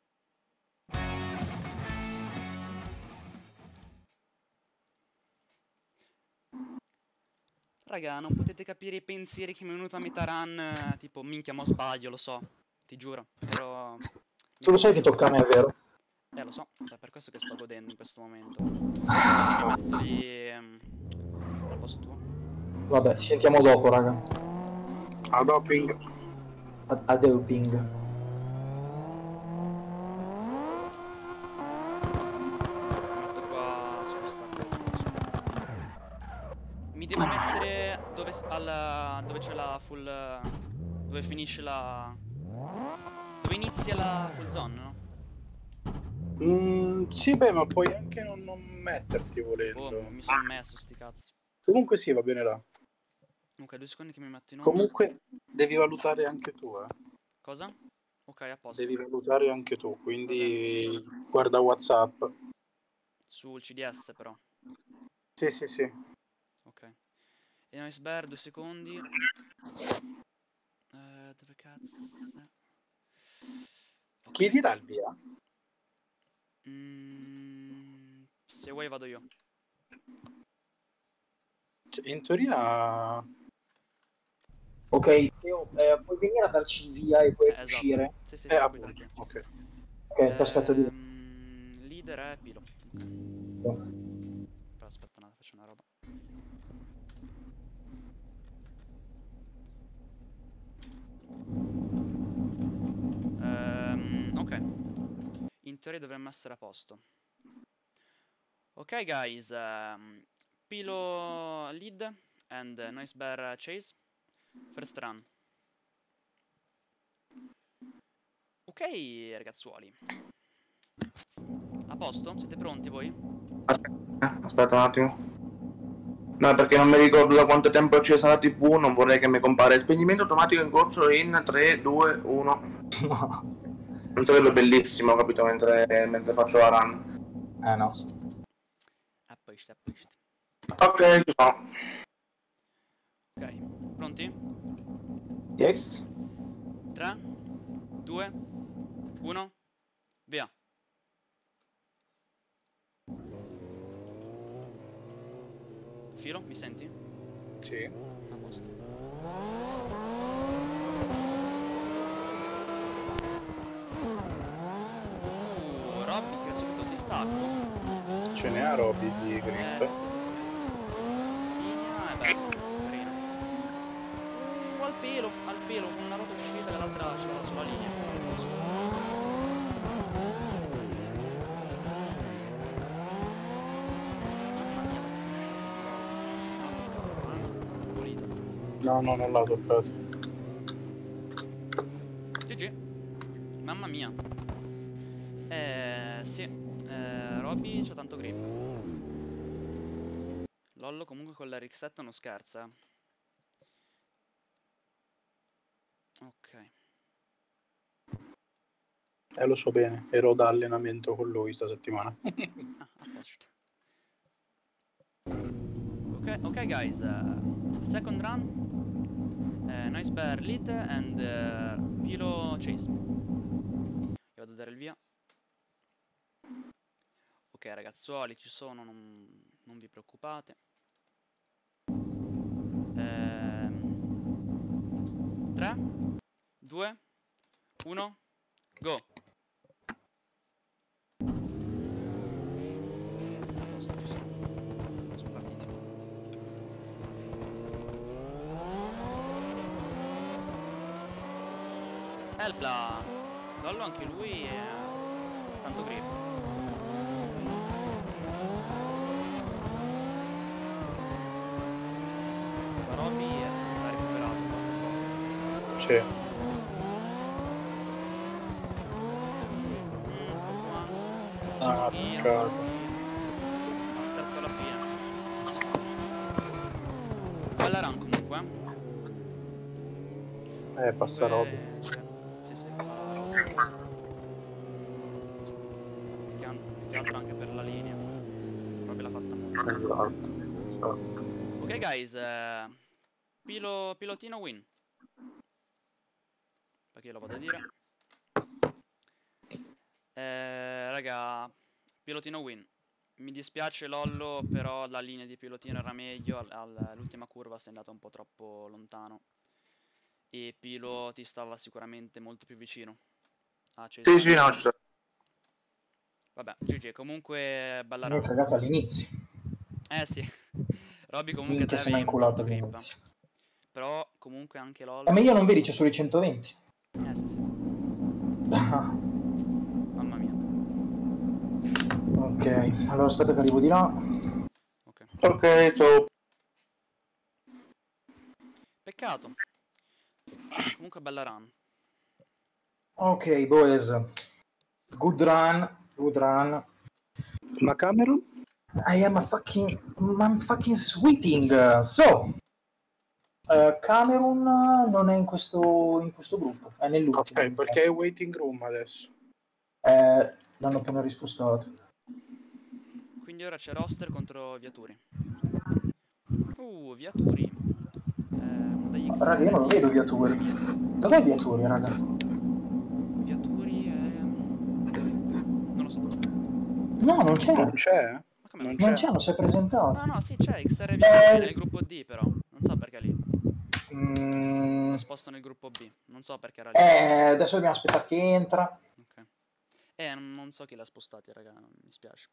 Raga, non potete capire i pensieri che mi è venuto a metà run. eh, Tipo, minchia, mo sbaglio, lo so. Ti giuro. Però... Tu lo sai che tocca a me, vero? Eh, lo so. È per questo che sto godendo in questo momento. Lì... ehm, al posto tuo. Vabbè, ci sentiamo dopo, raga. A doping. A, a doping. Metto qua sullo stack. Mi devo mettere dove, s- al, dove c'è la full... Dove finisce la... Dove inizia la full zone, no? Mm, sì, beh, ma puoi anche non, non metterti volendo. Oh, mi sono messo sti cazzi. Comunque sì, va bene là. Ok, due secondi che mi metto in on. Comunque devi valutare anche tu, eh. Cosa? Ok, a posto. Devi valutare anche tu, quindi guarda WhatsApp. Sul C D S però. Sì, sì, sì. Ok. E Noise Bear, due secondi. Eh, dove cazzo? Ok. Chi gli dà il via? Mm, se vuoi vado io. Cioè, in teoria... Ok, Teo, eh, puoi venire a darci il via e poi Eh, esatto. uscire? Sì, sì, Eh, sì, qui, qui, appunto, qui. ok. Ok, ti aspetto di... Ehm, leader è Pilo. Ok. Però aspetta un attimo, faccio una roba. Ehm, ok. In teoria dovremmo essere a posto. Ok guys, um, Pilo lead and uh, Noise Bear chase. First run. Ok ragazzuoli. A posto? Siete pronti voi? Aspetta, aspetta un attimo. No, perché non mi ricordo da quanto tempo è accesa la tivù, non vorrei che mi compare spegnimento automatico in corso in tre, due, uno. Non sarebbe bellissimo, capito, mentre, mentre faccio la run. Eh no. A posto, a posto. Ok, ci sono. Ok, pronti? Yes. tre, due, uno, via. Filo, mi senti? Sì. A posto. Uh, Robby che ha subito il distacco. Ce n'è a Robby di Eh, grip. sì, sì, sì. Linea è bello, carino. Un po' al pelo, al pelo, con una ruota uscita e l'altra sulla, sulla linea. Mamma mia, pulito. No, no, non l'ho toccato. G G. Mamma mia. Eh, sì. Eh, Robby c'ha tanto grip. Lollo comunque con l'R X sette non scherza, eh. Ok. Eh, lo so bene, ero da allenamento con lui sta settimana. Ah, a posto. Ok, ok guys, uh, second run, uh, nice bear lead and uh, Pilo chase. Io vado a dare il via. Ok ragazzuoli, ci sono, non, non vi preoccupate. Ehm, tre, due, uno, go! A posto, ci sono. Sono partiti. Bella! Lollo anche lui è tanto grip. Ma Robby è stato recuperato. Sì. Mm, troppo male. Ah, Via, peccato. via. Ha stretto alla fine. Bella run comunque, eh. Eh, passa Robby. Comunque, sì, sì, fa otto. Più che an- più che altro anche per la linea. Robby l'ha fatta molto. Esatto. Esatto. Ok guys, eh, pilo, pilotino win. Perché io lo vado a dire. Eh, raga, pilotino win. Mi dispiace Lollo, però la linea di pilotino era meglio. al- al- All'ultima curva sei andato un po' troppo lontano. E Pilo ti stava sicuramente molto più vicino. Ah, Sì, Cesare. sì, no, ci sono. Vabbè, G G, comunque bella Mi hai run. fregato all'inizio. Eh sì. Robby comunque Minchia, te se mi ha avevi inculato tanto grip. all'inizio. Però comunque anche Lollo. Eh, ma io non vedi, c'è solo i centoventi. Eh sì sì. Mamma mia. Ok, allora aspetta che arrivo di là. Ok. Ok, so. Peccato. Comunque bella run. Ok, boys. Good run, good run. Ma Cameron? I am a fucking... I'm fucking sweating. So, uh, Cameron non è in questo, in questo gruppo, è nell'ultimo. Ok, perché è waiting room adesso. Eh, l'hanno appena rispostato. Quindi ora c'è roster contro Viaturi. Uh, Viaturi. Eh, uno degli X R Raga, io non lo di- vedo Viaturi. Dov'è Viaturi, raga? Viaturi è... Non lo so. No, non c'è. Non c'è? Ma come Non non Non c'è. c'è, non si è presentato. No, no, sì, c'è X R Viaturi Eh. nel gruppo D però. Non so perché è lì. Mm, Lo sposto nel gruppo B. Non so perché era lì. eh, adesso dobbiamo aspettare che entra. Ok. Eh, non non so chi l'ha spostati, raga, mi spiace.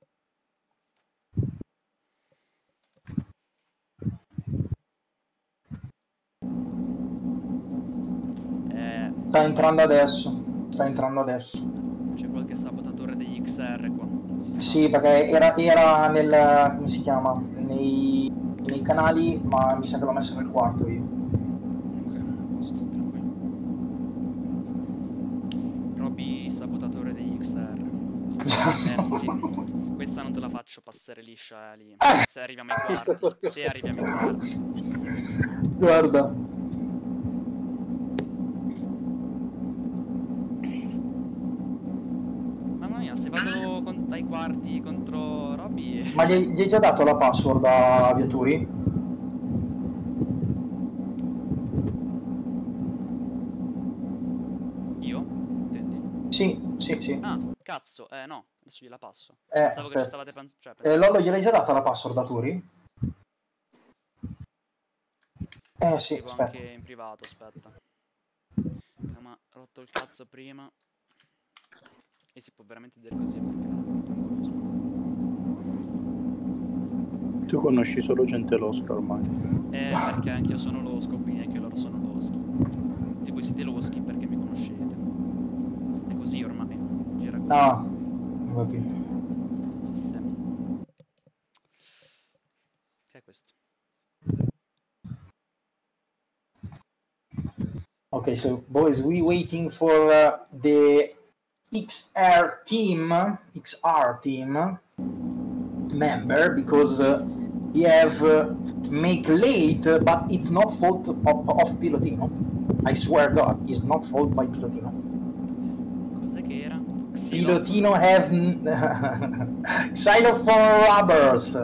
Eh, Sta entrando adesso. Sta entrando adesso. c'è qualche sabotatore degli X R qua. non si sa. Sì, perché era, era nel... come si chiama? Nei, nei canali, ma mi sa che l'ho messo nel quarto io. Ok, a posto, tranquillo. Robby sabotatore degli X R. Eh sì, questa non te la faccio passare liscia. rovescia eh, lì. Eh. Se arriviamo ai quarti. Se arriviamo ai quarti. Guarda. Mamma mia, se vado con- ai quarti contro Robby... Ma gli hai, gli hai già dato la password a Viaturi? Io? Intendi? Sì, sì, sì. Ah, cazzo, eh no, adesso gliela passo. Eh, Pensavo che ci aspetta. stavate pens- cioè, Eh, pensavo- Lollo, gliel'hai già data la password a Turi? Eh sì, scrivo aspetta. anche in privato, aspetta. Mi ha rotto il cazzo prima. E si può veramente dire così perché non lo so. Tu conosci solo gente losca ormai. Eh, perché anche io sono losco, quindi anche loro sono loschi. Tutti voi siete loschi perché mi conoscete. È così ormai. Gira così. Ah, ho capito. Sì, sì. Che è questo? Okay, so boys, we waiting for uh, the X R team, X R team member because uh, he have uh, make late, uh, but it's not fault of, of Pilotino. I swear God, it's not fault by Pilotino. Cos'è che era? Pilotino have xylophone rubbers.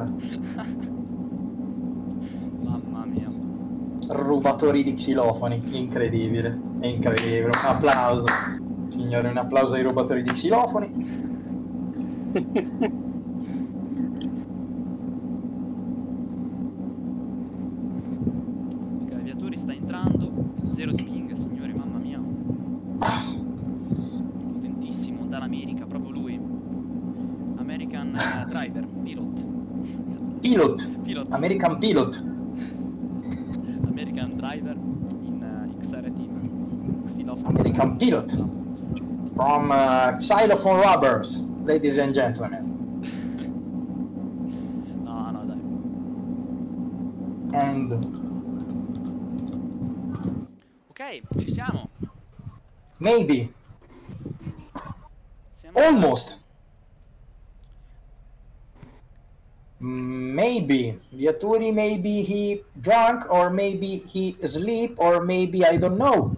Mamma mia. Rubatori di xilofoni, incredibile, è incredibile. Un applauso, signore, un applauso ai rubatori di xilofoni. Ok, Viaturi sta entrando. Zero di ping, signori, mamma mia. Potentissimo, dall'America, proprio lui. American eh, driver, pilot. Pilot, Pilot. American Pilot. American driver in uh, X R team. Xylophone. American Pilot from uh, Xylophone Rubbers, ladies and gentlemen. No, no, dai. And Ok, ci siamo. maybe, Siamo almost, maybe Viaturi, maybe he drunk, or maybe he asleep, or maybe I don't know.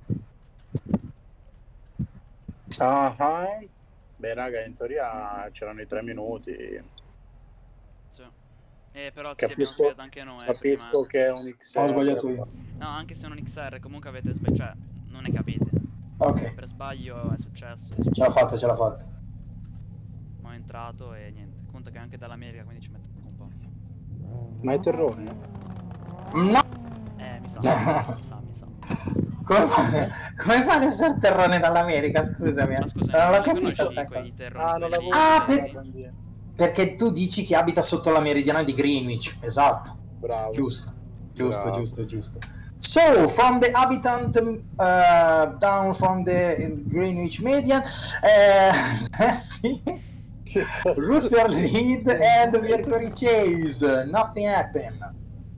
Ah, ah. Beh, raga, in teoria c'erano i tre minuti. Sì. Eh, però sì, abbiamo Capisco, sbagliato anche noi. eh, capisco prima. che è un X R. Ho sbagliato io. No, anche se è un X R, comunque avete sbagliato. Cioè, non ne capite. Ok, Per sbaglio è successo. È ce l'ha successo. fatta, ce l'ha fatta. Ma ho entrato e niente. Conta che anche dall'America, quindi ci metto un po'. Ma è terrone? No. Eh, mi sa, mi sa, mi sa. Come fa, come fa ad essere terrone dall'America? Scusami, Ma eh. scusa, non l'ho non capita conosci sta quei cosa. terroni? Ah, non quelli- l'avevo Ah, visto, per- perché tu dici che abita sotto la meridiana di Greenwich, esatto. Bravo. Giusto, giusto, Bravo. giusto, giusto. So, from the habitant uh, down from the Greenwich median, uh, see, Rooster lead and Viaturi chase. Nothing happened.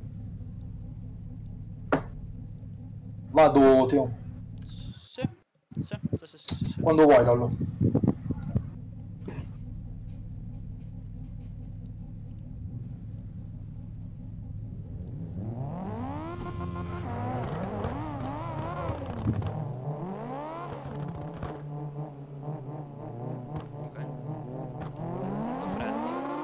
Vado, Teo. Sì, sì, sì, sì, sì, sì, sì. Quando vuoi, Lollo. Ok. Molto freddi.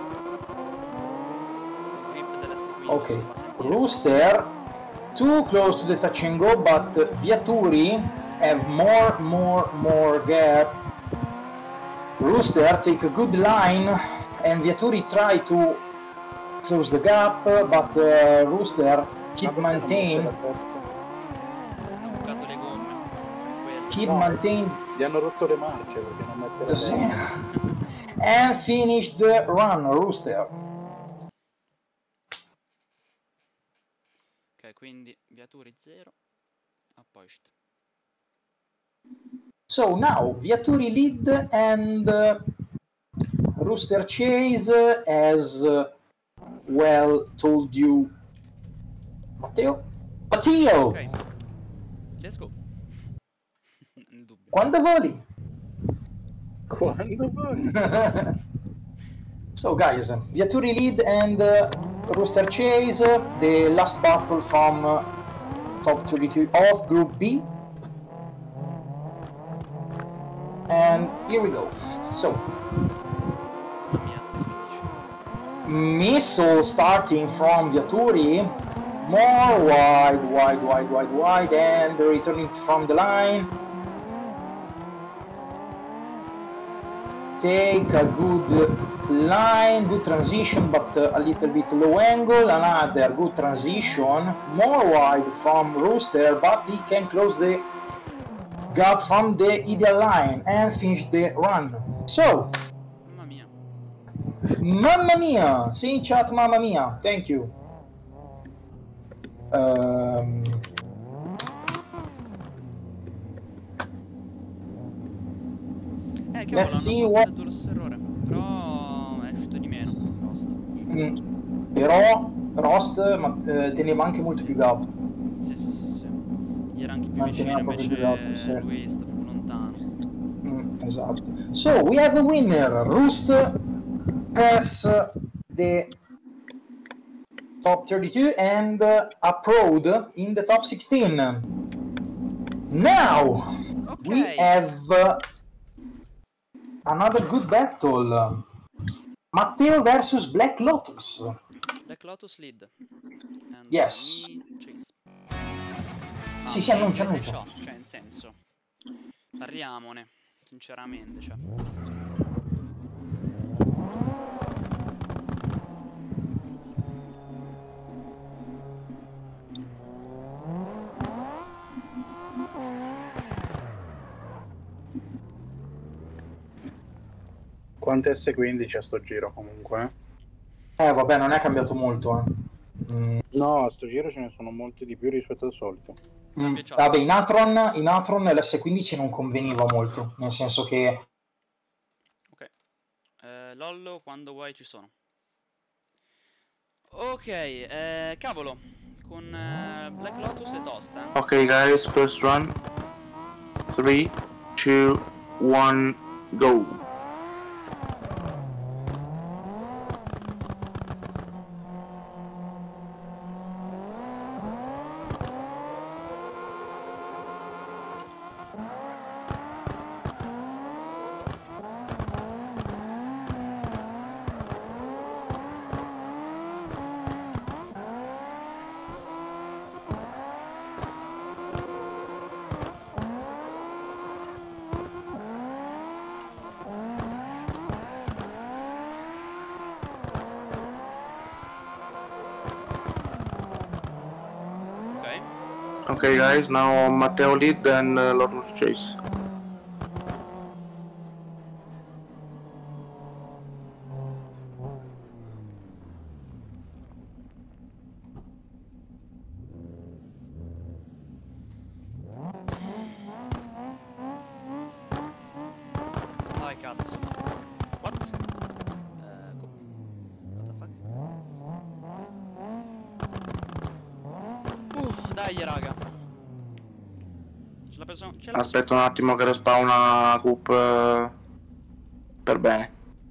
Il grip dell'S quindici Ok, si fa sentire. Rooster too close to the touch and go, but Viaturi have more, more, more gap. Rooster take a good line, and Viaturi try to close the gap, but uh, Rooster keep Ma perché non mette maintain, la terza? Hanno bucato le gomme. Quello. keep No, maintain, Gli hanno rotto le marce perché non mette la sì. terza. And finish the run, Rooster. Ok, quindi Viaturi zero. A posto. So now Viaturi lead and uh, Rooster chase, uh, as uh, well told you, Matteo. Matteo, Ok. Let's go. Nel dubbio. quando voli? Quando poi? So guys, Viaturi lead and uh, Rooster chase, uh, the last battle from uh, top thirty-two of Group B. And here we go. So, Mamma mia, sta quindici. Missile starting from Viaturi, more wide, wide, wide, wide, wide, and returning from the line. Take a good line, good transition, but uh, a little bit low angle. Another good transition, more wide from Rooster, but he can close the gap from the ideal line and finish the run. So, Mamma mia. mamma mia, see in chat, mamma mia, thank you. Um, Eh, cavolo, Let's see hanno what- fatto lo stesso errore. Però è uscito di meno. Rost. mm, però Rost ma, eh, teneva anche molto più gap. Sì, sì, sì, sì. Gli era anche più Manteneva vicino, proprio invece più gap, sì. lui sta proprio lontano. Mm, esatto. So we have a winner. Roost pass the top thirty-two and uh, a prod in the top sixteen. Now Ok. we have uh, another good battle. Matteo versus Black Lotus. Black Lotus lead. And Yes. me chase. Sì, sì, lead annuncia, presa in annuncia. shot, cioè, in senso. Parliamone, sinceramente, cioè. Quante S quindici a sto giro comunque? Eh vabbè, non è cambiato molto. Eh. Mm, No, a sto giro ce ne sono molti di più rispetto al solito. mm, Cambia ciò. vabbè, in Atron, in Atron l'S quindici non conveniva molto, nel senso che Ok. Eh, Lollo, quando vuoi ci sono. Ok, eh, cavolo. Con eh, Black Lotus è tosta, eh. Okay, guys, first run. Three, two, one, go. Ok. Okay, guys, now Matteo lead and uh, Lotus chase. Dai, cazzo. What? Eh, co- What the fuck? Uh, dai, raga. Ce l'ha preso. Ce l'ha preso. Aspetta un attimo che respawna Coop eh, per bene.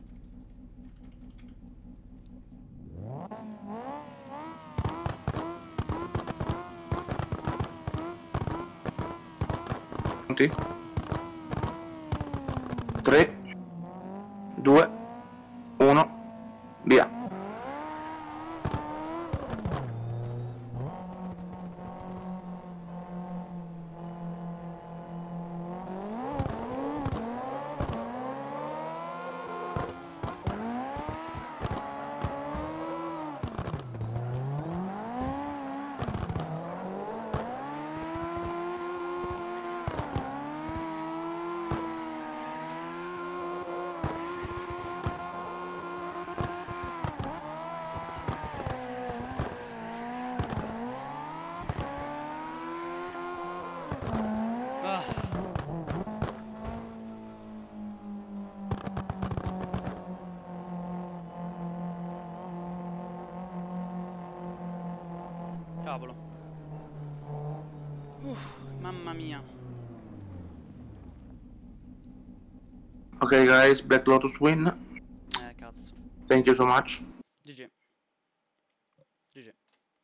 Pronti? tre, due, uno, via. Ah. Cavolo. Uff, mamma mia. Okay, guys, Black Lotus win. Eh, cazzo. Thank you so much. G G. G G.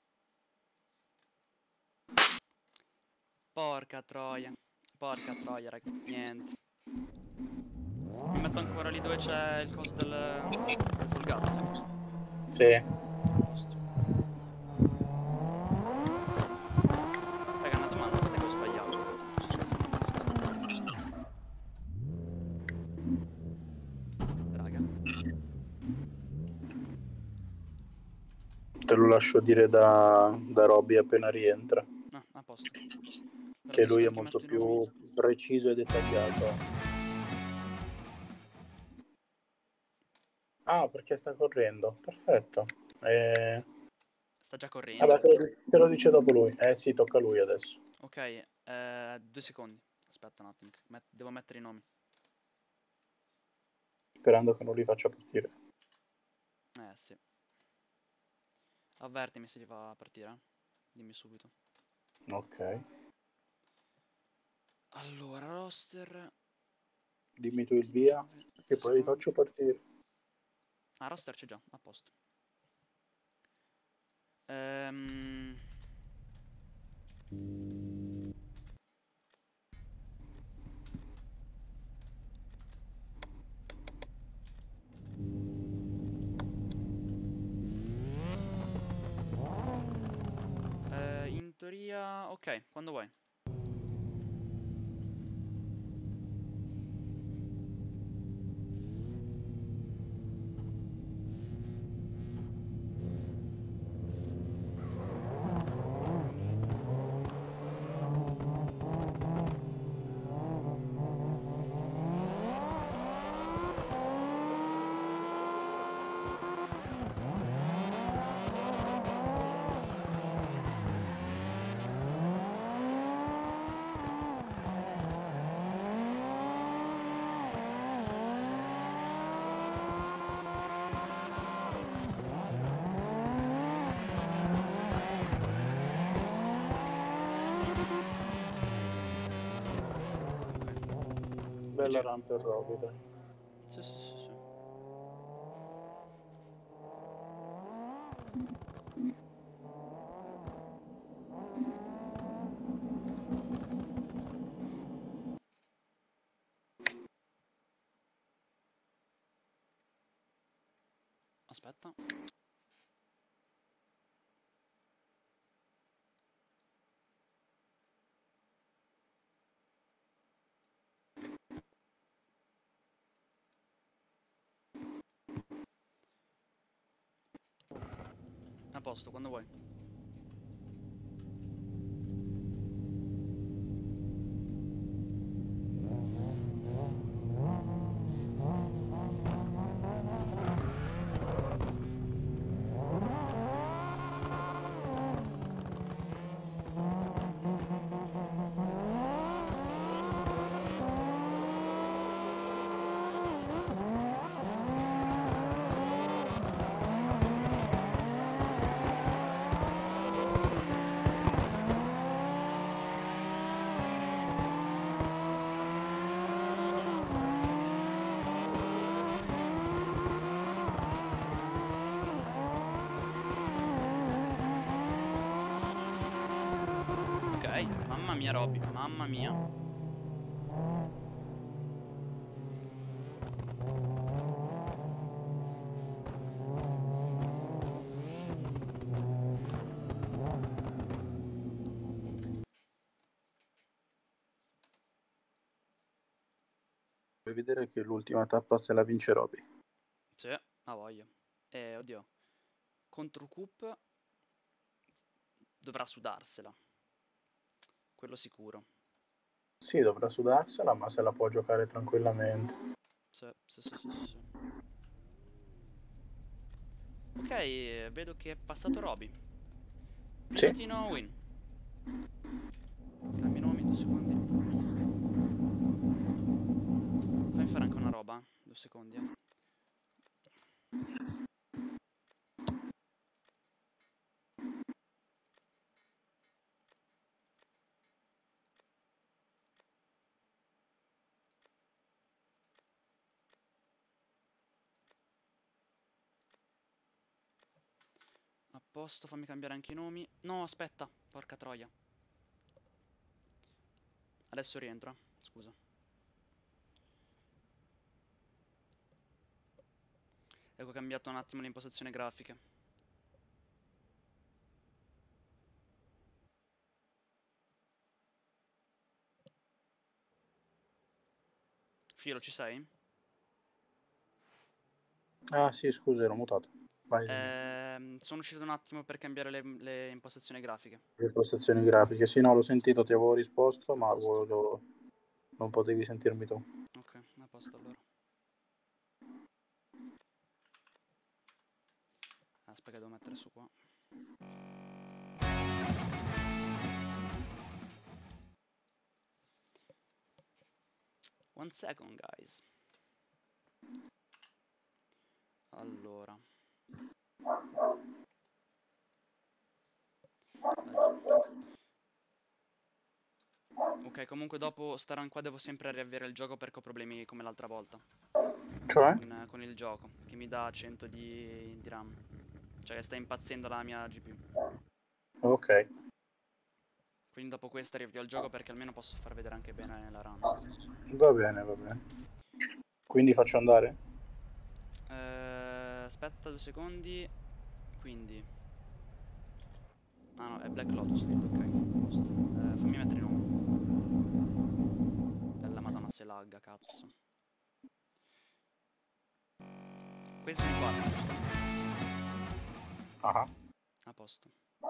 Porca troia. Porca troia, raga. Niente. Mi metto ancora lì dove c'è il coso del, del full gas. Sì. A posto. Raga, una domanda, cos'è che ho sbagliato? Scusa. Raga. Te lo lascio dire da, da Robby appena rientra. No, a posto. Però Che adesso lui è anche molto metto i nomi. più preciso e dettagliato. Ah, perché sta correndo. Perfetto. Eh... Sta già correndo. Vabbè, te lo, te lo dice dopo lui. Eh sì, tocca a lui adesso. Ok, eh, due secondi. Aspetta un attimo. Met- devo mettere i nomi. Sperando che non li faccia partire. Eh sì. Avvertimi se li fa partire. Eh. Dimmi subito. Ok. Allora, roster. Dimmi tu il via, che poi li faccio partire. Ah, roster c'è già, a posto. Ehm... Eh, in teoria... Ok, quando vuoi. Bella run per Robby, dai. Sì, sì, sì, sì. Aspetta. A posto, quando vuoi. Ok, mamma mia Robby, mamma mia. Vuoi vedere che l'ultima tappa se la vince Robby? Sì, ha voglia. Eh, oddio. Contro Coop dovrà sudarsela. Quello sicuro. Sì, dovrà sudarsela, ma se la può giocare tranquillamente. Sì, sì, sì, sì, sì, sì. Ok, vedo che è passato Robby. Sì. Pilotino win. Cambio i nomi, due secondi. Fammi fare anche una roba, due secondi, eh. posto, fammi cambiare anche i nomi. No, aspetta, porca troia. Adesso rientro, scusa. Ecco, ho cambiato un attimo le impostazioni grafiche. Filo, ci sei? Ah sì, scusa, ero mutato. Vai, dimmi. Ehm, sono uscito un attimo per cambiare le, le impostazioni grafiche. Le impostazioni grafiche. Sì, no, l'ho sentito, ti avevo risposto, ma A posto. volevo- non potevi sentirmi tu. Ok, a posto allora. Aspetta che devo mettere su qua. One second, guys. Allora. Ok, comunque dopo sta run qua devo sempre riavviare il gioco perché ho problemi come l'altra volta. Cioè? Con, con il gioco, che mi dà cento di, di RAM. Cioè che sta impazzendo la mia G P U. Ok. Quindi dopo questa riavvio il gioco perché almeno posso far vedere anche bene la run. Va bene, va bene. Quindi faccio andare? Eh, aspetta due secondi. Quindi... Ah no, è Black Lotus, ok, a posto. Eh, fammi mettere i nomi. Bella madonna se lagga, cazzo. Questi sono i quattro, giusto? Ah. A posto.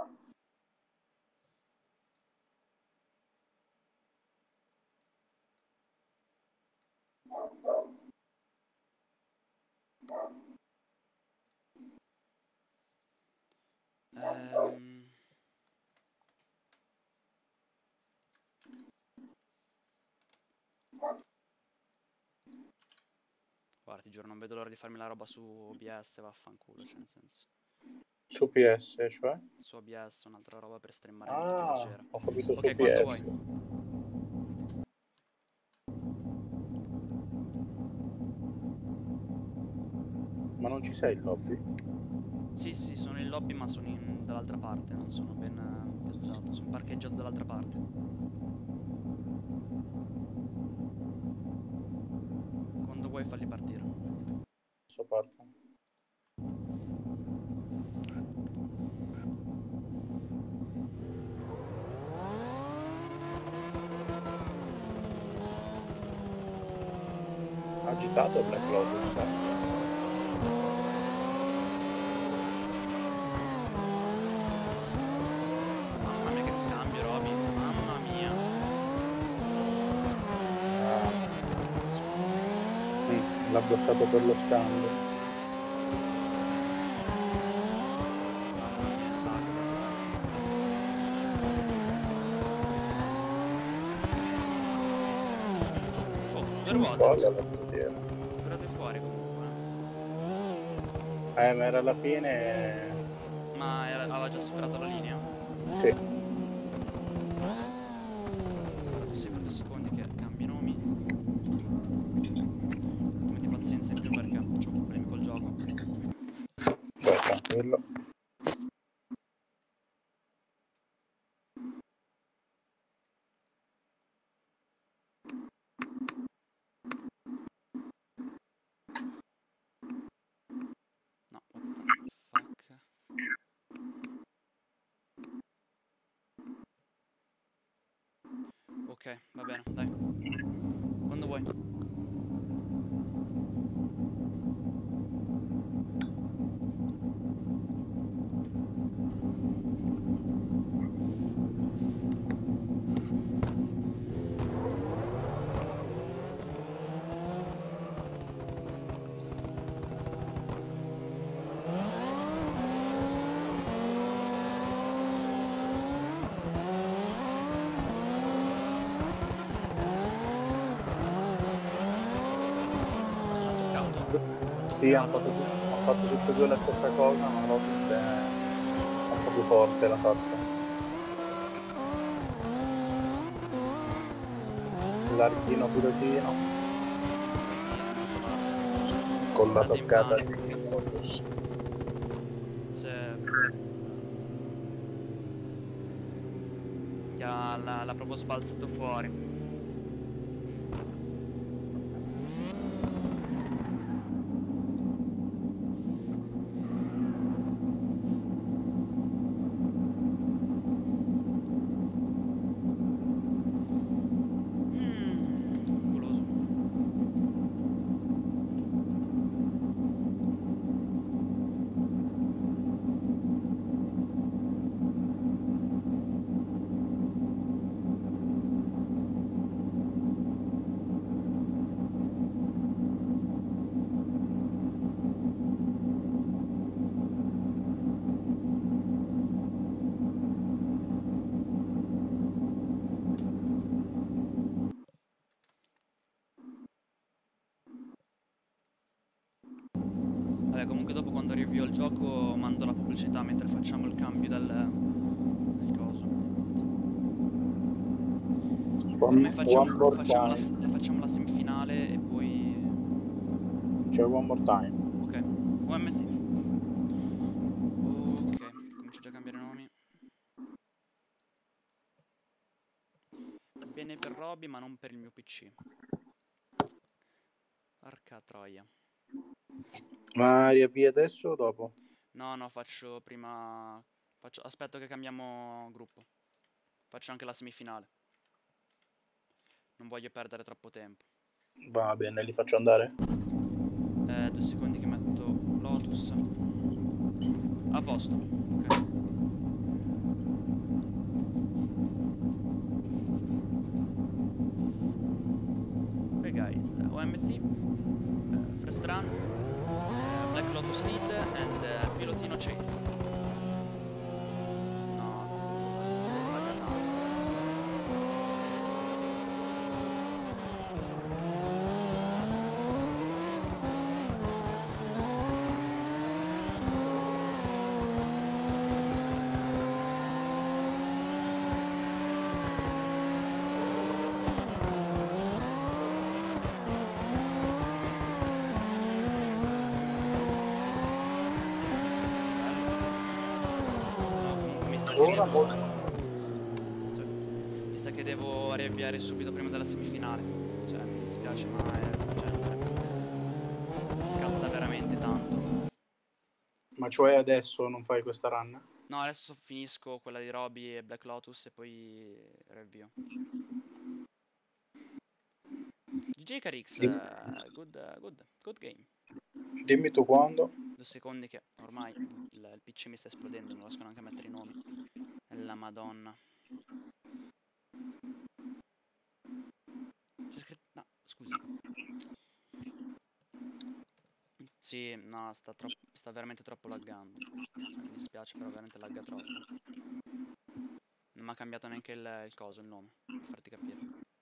Ehm... Guarda, ti giuro, non vedo l'ora di farmi la roba su O B S, vaffanculo, cioè nel senso. Su P S, cioè? Su O B S, un'altra roba per streamare multiplayer Ah, sera. ho capito, su Ok, quando P S. vuoi. Ma non ci sei il lobby? Sì, sì, sono in lobby ma sono in- dall'altra parte, non sono ben eh, piazzato, sono parcheggiato dall'altra parte. Quando vuoi falli partire. Adesso parto. Agitato Black Lotus, eh? Mamma mia che scambio, Roby, mamma mia. Ah. Mm, l'ha bloccato per lo scambio. Mamma mia, lag. Oh, due ruote. Colla la portiera. Tirate fuori comunque. Eh, ma era alla fine... Ma era- aveva già superato la linea? Sì. Sì, per due secondi che cambi i nomi. Un attimo di pazienza in più perché ho problemi col gioco. Beh, tranquillo. No, what the fuck. Ok, va bene, dai. Quando vuoi. L'ha toccato? Sì, hanno fatto, hanno fatto tutte e due la stessa cosa, ma Lotus è un po' più forte, l'ha fatta. Larghino pilotino con la Guarda, toccata impianto. di Lotus. Se... Ti ha, l'ha, l'ha proprio sbalzato fuori. Mm, goloso. Vabbè, comunque dopo quando riavvio il gioco mando la pubblicità mentre facciamo il cambio del, del coso. One, Come facciamo, one more facciamo, la, time. la- facciamo la semifinale e poi... C'è one more time. Ok, U M T. Ok, comincio già a cambiare nomi. Bene per Robby, ma non per il mio P C. Porca troia. Ma riavvii adesso o dopo? No, no, faccio prima... Faccio... Aspetto che cambiamo gruppo. Faccio anche la semifinale. Non voglio perdere troppo tempo. Va bene, li faccio andare. Eh, due secondi che metto Lotus. A posto. Ok. Hey guys, uh, O M T, uh, first run, uh, Black Lotus lead and uh, Pilotino chase. No, sbaglia tanto. No, comunque mi sa che... Ora, ora. Cioè, mi sa che devo riavviare subito prima della semifinale. Cioè, mi dispiace, ma è... Cioè, scatta veramente tanto. Ma cioè adesso non fai questa run? No, adesso finisco quella di Robby e Black Lotus e poi riavvio. G G Carix, Dim- uh, good, uh, good, good game. Dimmi tu quando. Due secondi che ormai il, il P C mi sta esplodendo, non riesco neanche a mettere i nomi. La Madonna. C'è scritto... No, scusi. Sì, no, sta, troppo, sta veramente troppo laggando. Cioè, mi dispiace, però veramente lagga troppo. Non mi ha cambiato neanche il, il coso, il nome, per farti capire.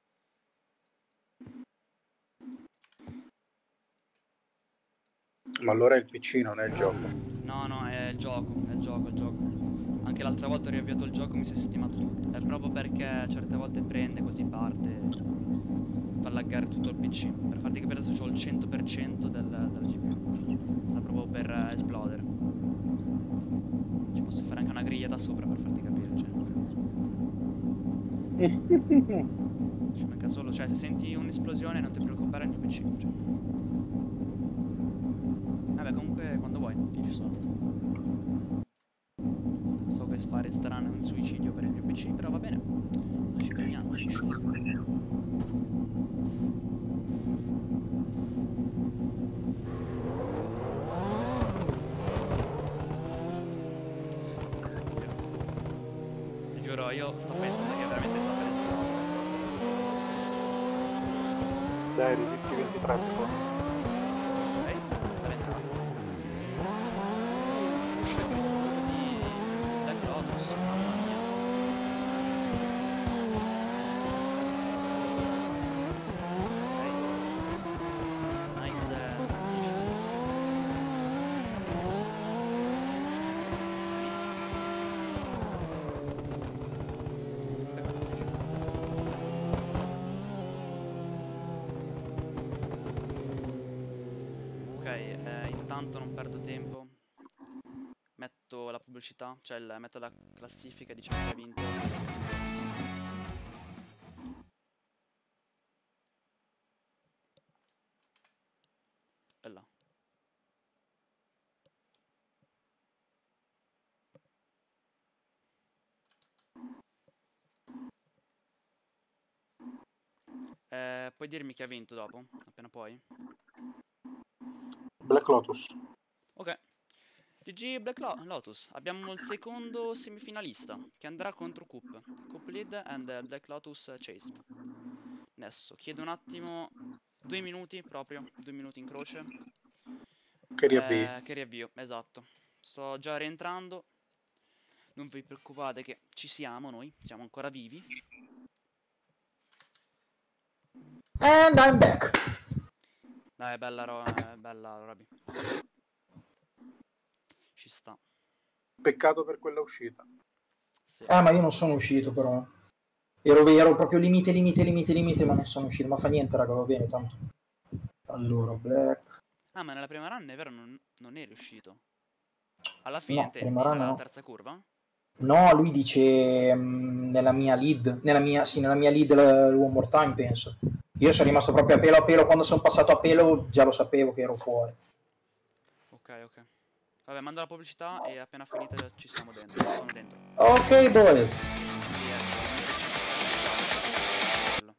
Ma allora è il P C, non è il gioco. No, no, è il gioco, è il gioco, è il gioco. Anche l'altra volta ho riavviato il gioco, mi si è sistemato tutto. È proprio perché certe volte prende, così parte, fa laggare tutto il P C. Per farti capire adesso ho il cento per cento del, della G P U. Sta proprio per eh, esplodere. Ci posso fare anche una griglia da sopra per farti capire, cioè nel senso. Ci manca solo, cioè se senti un'esplosione non ti preoccupare, è il mio P C. Cioè. Vabbè, comunque quando vuoi, io ci sono. So che fare strano è un suicidio per il mio P C, però va bene. Non ci fermiamo. Ti giuro, io sto pensando che veramente sta per esplodere. Dai, resisti ventitré secondi. Ok, per entrare. Uscire questo di Black Lotus, mamma mia. Ok. Nice uh, transition. pubblicità, cioè il metto la classifica e diciamo che ha vinto. E là. Eh, puoi dirmi chi ha vinto dopo, appena puoi? Black Lotus. Ok. G G Black Lo- Lotus, abbiamo il secondo semifinalista che andrà contro Coop. Coop Lead and uh, Black Lotus Chase. Adesso chiedo un attimo, due minuti proprio, due minuti in croce. Che riavvii. Eh, che riavvio, esatto. Sto già rientrando. Non vi preoccupate che ci siamo noi, siamo ancora vivi. And I'm back. Dai, bella, ro eh, bella Roby. Ci sta. Peccato per quella uscita. Sì. Ah, ma io non sono uscito però. Ero, ero proprio limite, limite, limite, limite, ma non sono uscito. Ma fa niente, raga, va bene, tanto. Allora, Black. Ah, ma nella prima run è vero, non, non eri uscito. Alla fine No, intendi, prima run nella no. terza curva? No, lui dice mh, nella mia lead, nella mia, sì, nella mia lead l- One More Time, penso. Io sono rimasto proprio a pelo a pelo, quando sono passato a pelo già lo sapevo che ero fuori. Ok, ok. Vabbè, mando la pubblicità e appena finita ci siamo dentro. Sono dentro. Ok, boys. Sì, ecco.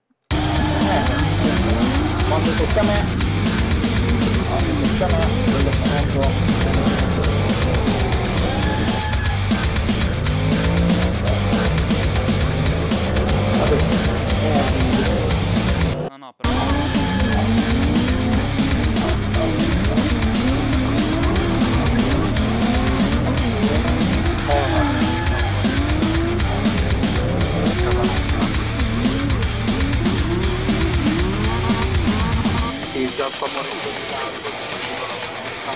Quando tocca a me, quando tocca a me, quello sono No, no, però... Sì, già sto morendo di tanto. Sta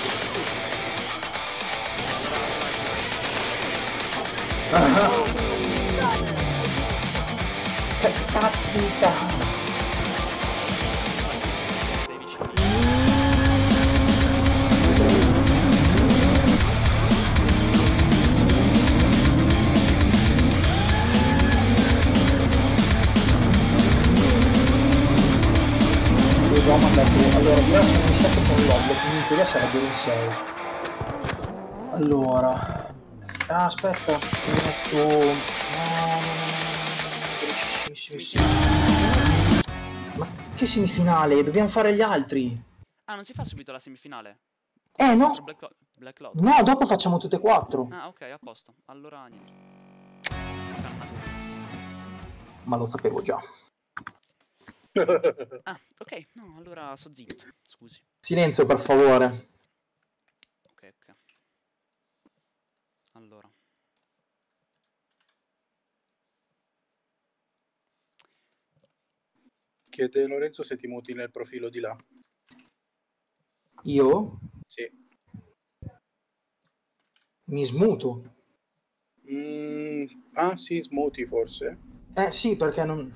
muoio. Che caspita! Sei vicino. Devo mandare. Allora, io sono in sette con l'obbligo, quindi in teoria sarebbe in sei. Allora. Ah, aspetta, mi metto. No, no, no, no, no. Ma che semifinale? Dobbiamo fare gli altri. Ah, non si fa subito la semifinale? Eh Contro no! Black, Lo Black Lotus? No, dopo facciamo tutte e quattro. Ah, ok, a posto. Allora, niente. Cannato. Ma lo sapevo già. Ah, ok. No, allora so zitto. Scusi. Silenzio, per favore. Ok, ok. Allora. Chiede Lorenzo se ti muti nel profilo di là. Io Sì. mi smuto. Mm, ah sì, smuti forse. Eh sì, perché non...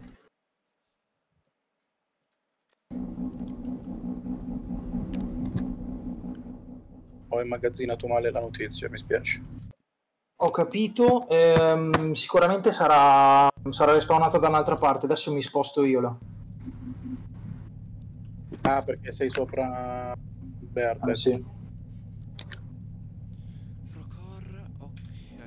Ho immagazzinato male la notizia, mi spiace. Ho capito, ehm, sicuramente sarà, sarà respawnato da un'altra parte, adesso mi sposto io là. Ah, perché sei sopra Verde. Ah, sì. Procor, ok.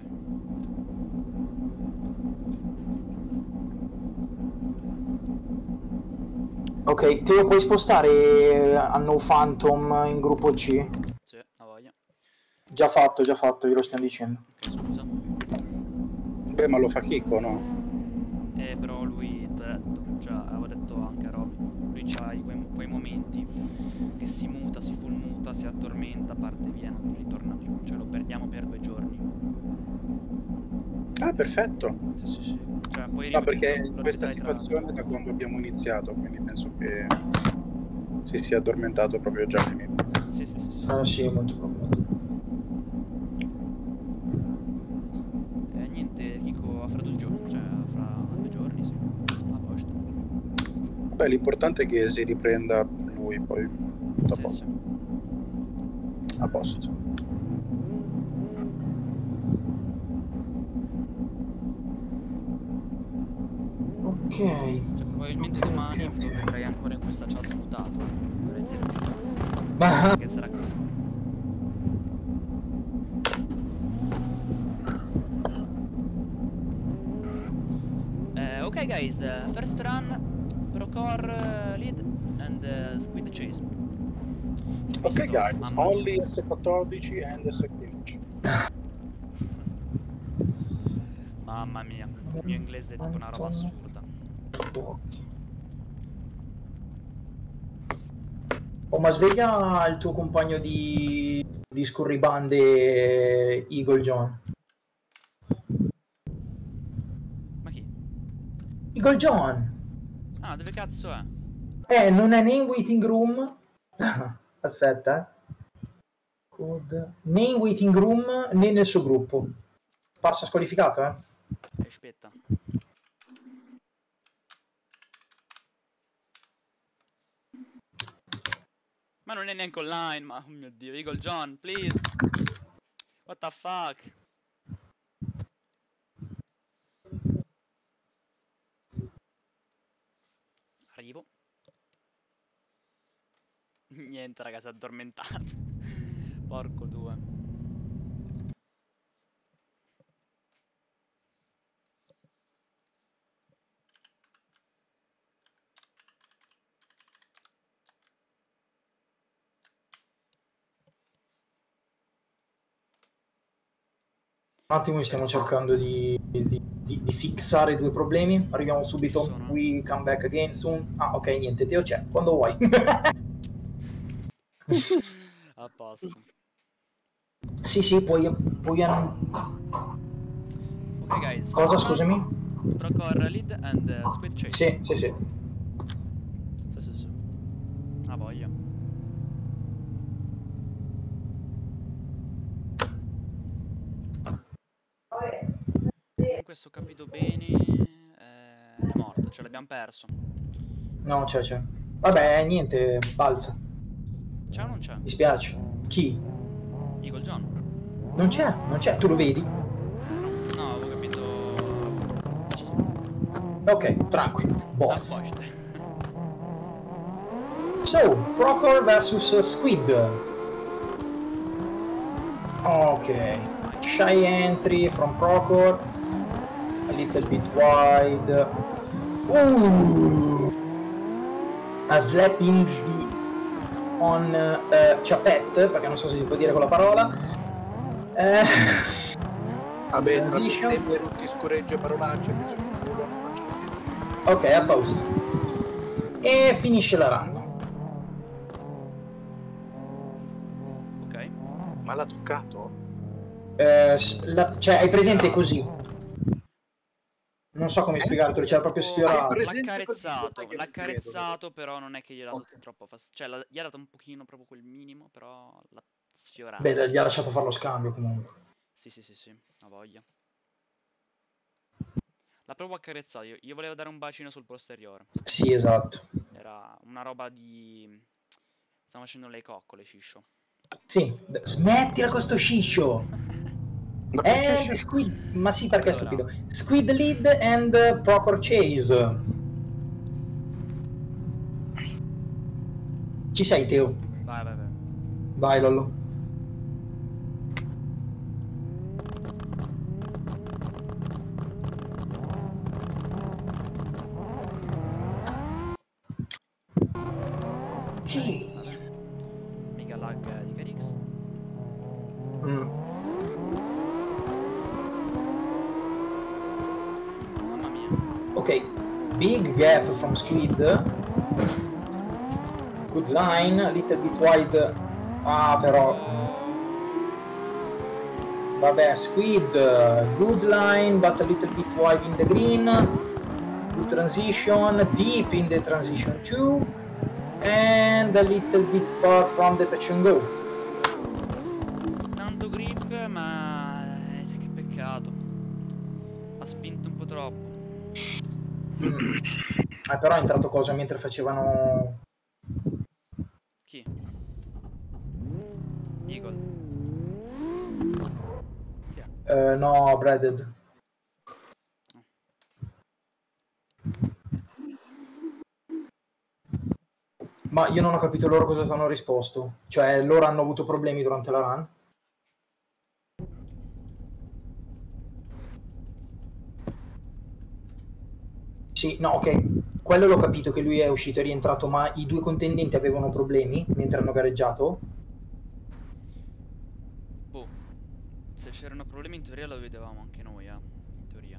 Ok, Teo, puoi spostare a No Phantom in gruppo C? Sì, la voglia. Già fatto, già fatto, glielo stiamo dicendo. Ok, scusa. Beh, ma lo fa Chicco, no? Eh, però lui, t'ho detto, cioè, avevo detto anche a Roby, lui c'ha quei, quei momenti che si muta, si full muta, si addormenta, parte via, non ritorna più, cioè lo perdiamo per due giorni. Ah, perfetto. Sì, sì, sì. Cioè, poi No, ri- perché lo in questa rivedrai tra- situazione è da quando abbiamo iniziato, quindi penso che si sia addormentato proprio già finito. Sì, sì, sì, sì. Ah sì, molto probabilmente. Eh, niente, Kiko, fra due giorni, cioè, fra due giorni, sì. A posto. Beh, l'importante è che si riprenda lui poi tutto a Sì, posto. sì. A posto. Cioè, probabilmente Ok, domani ok, ok. vedrai ancora in questa chat mutato. Vorrei dirti già. Ma Che sarà così. Uh, okay, guys, uh, first run, Procore uh, lead and uh, Squid Chase. Ok Visto, guys, mamma mia. only S quattordici and S quindici. Mamma mia, il mio inglese è tipo una roba assurda. Oh, ma sveglia il tuo compagno di, di scorribande Eagle John. Ma chi? Eagle John! Ah, dove cazzo è? Eh, non è né in waiting room. Aspetta, eh. Code. Né in waiting room né nel suo gruppo. Passa squalificato, eh. Eh, aspetta. Ma non è neanche online, ma oh mio dio, Eagle John, please. What the fuck? Arrivo. Niente, raga, si è addormentato. Porco due. Un attimo, stiamo cercando di, di, di, di fissare due problemi. Arriviamo subito. Ci sono? We come back again soon. Ah, ok, niente, Teo c'è. Quando vuoi. A posto. Sì, sì, puoi... puoi an- Ok, guys. Cosa, first run, scusami? Procore lead and uh, Squid Chase. Sì, sì, sì. Sì, sì, sì. Ah, voglia. Comunque, se ho capito bene, eh, è morto, ce l'abbiamo perso. No, c'è, c'è. Vabbè, niente, balza. C'è o non c'è? Mi spiace. Chi? Eagle John? Non c'è, non c'è. Tu lo vedi? No, avevo capito... Ci sta. Ok, tranquillo. A Boss. posto. So, Procore versus Squid. Ok. Shy entry from Procore. A little bit wide. Ooh. A slapping di on uh, Chapette, perché non so se si può dire quella parola. Eh, Vabbè, tra Transition. tempo tutti scuregge parolacce, bisogna un culo, non faccio niente. ok, a posto. E finisce la run. Ok. Ma l'ha toccato? Eh, s- la- cioè, hai presente così? Non so come Eh? spiegartelo, c'era proprio Tipo, sfiorato. Hai l'ha presente carezzato, così, lo l'ha sai che non credo. carezzato, però non è che gli ha dato Ok. troppo fastidio. Cioè, la- gli ha dato un pochino proprio quel minimo, però l'ha sfiorato. Beh, gli ha lasciato fare lo scambio comunque. Sì, sì, sì, sì, ha voglia. L'ha proprio accarezzato, io, io volevo dare un bacino sul posteriore. Sì, esatto. Era una roba di... Stiamo facendo le coccole, Ciscio. Sì, d- smettila con sto sciscio. Ma perché And c'è- Squid... Ma sì, perché è Allora. stupido. Squid lead and Procore chase. Ci sei, Teo? Vai, vai, vai. Vai, Lollo. Ok. Vabbè. Mega lag di Carix. Mm. Mamma mia. Ok. Big gap from Squid. Good line, a little bit wide. Ah, però... Vabbè, Squid, good line, but a little bit wide in the green. Good transition, deep in the transition too. And a little bit far from the touch and go. Tanto grip, ma... eh, che peccato. Ha spinto un po' troppo. Mm. Ah, però è entrato cosa mentre facevano... Chi? Eagle. Chi è? Uh, no, Breaded. Ma io non ho capito loro cosa ti hanno risposto. Cioè, loro hanno avuto problemi durante la run? Sì, no, ok. Quello l'ho capito che lui è uscito e rientrato, ma i due contendenti avevano problemi mentre hanno gareggiato? Boh, se c'erano problemi in teoria lo vedevamo anche noi, eh. In teoria.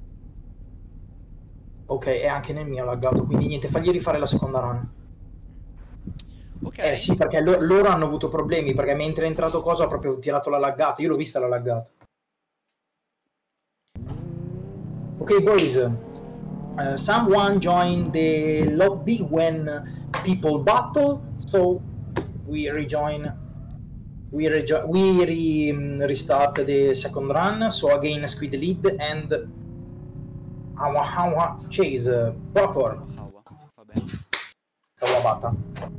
Ok, e anche nel mio ha laggato, quindi niente, fagli rifare la seconda run. Ok. Eh sì, perché lo- loro hanno avuto problemi, perché mentre è entrato cosa ha proprio tirato la laggata, io l'ho vista la laggata. Ok boys, uh, someone joined the lobby when people battle, so we rejoin, we, rejo we re mm, restart the second run, so again Squid lead and Awa Awa Chase, uh, Procor, Awa, va bene. Kawabata.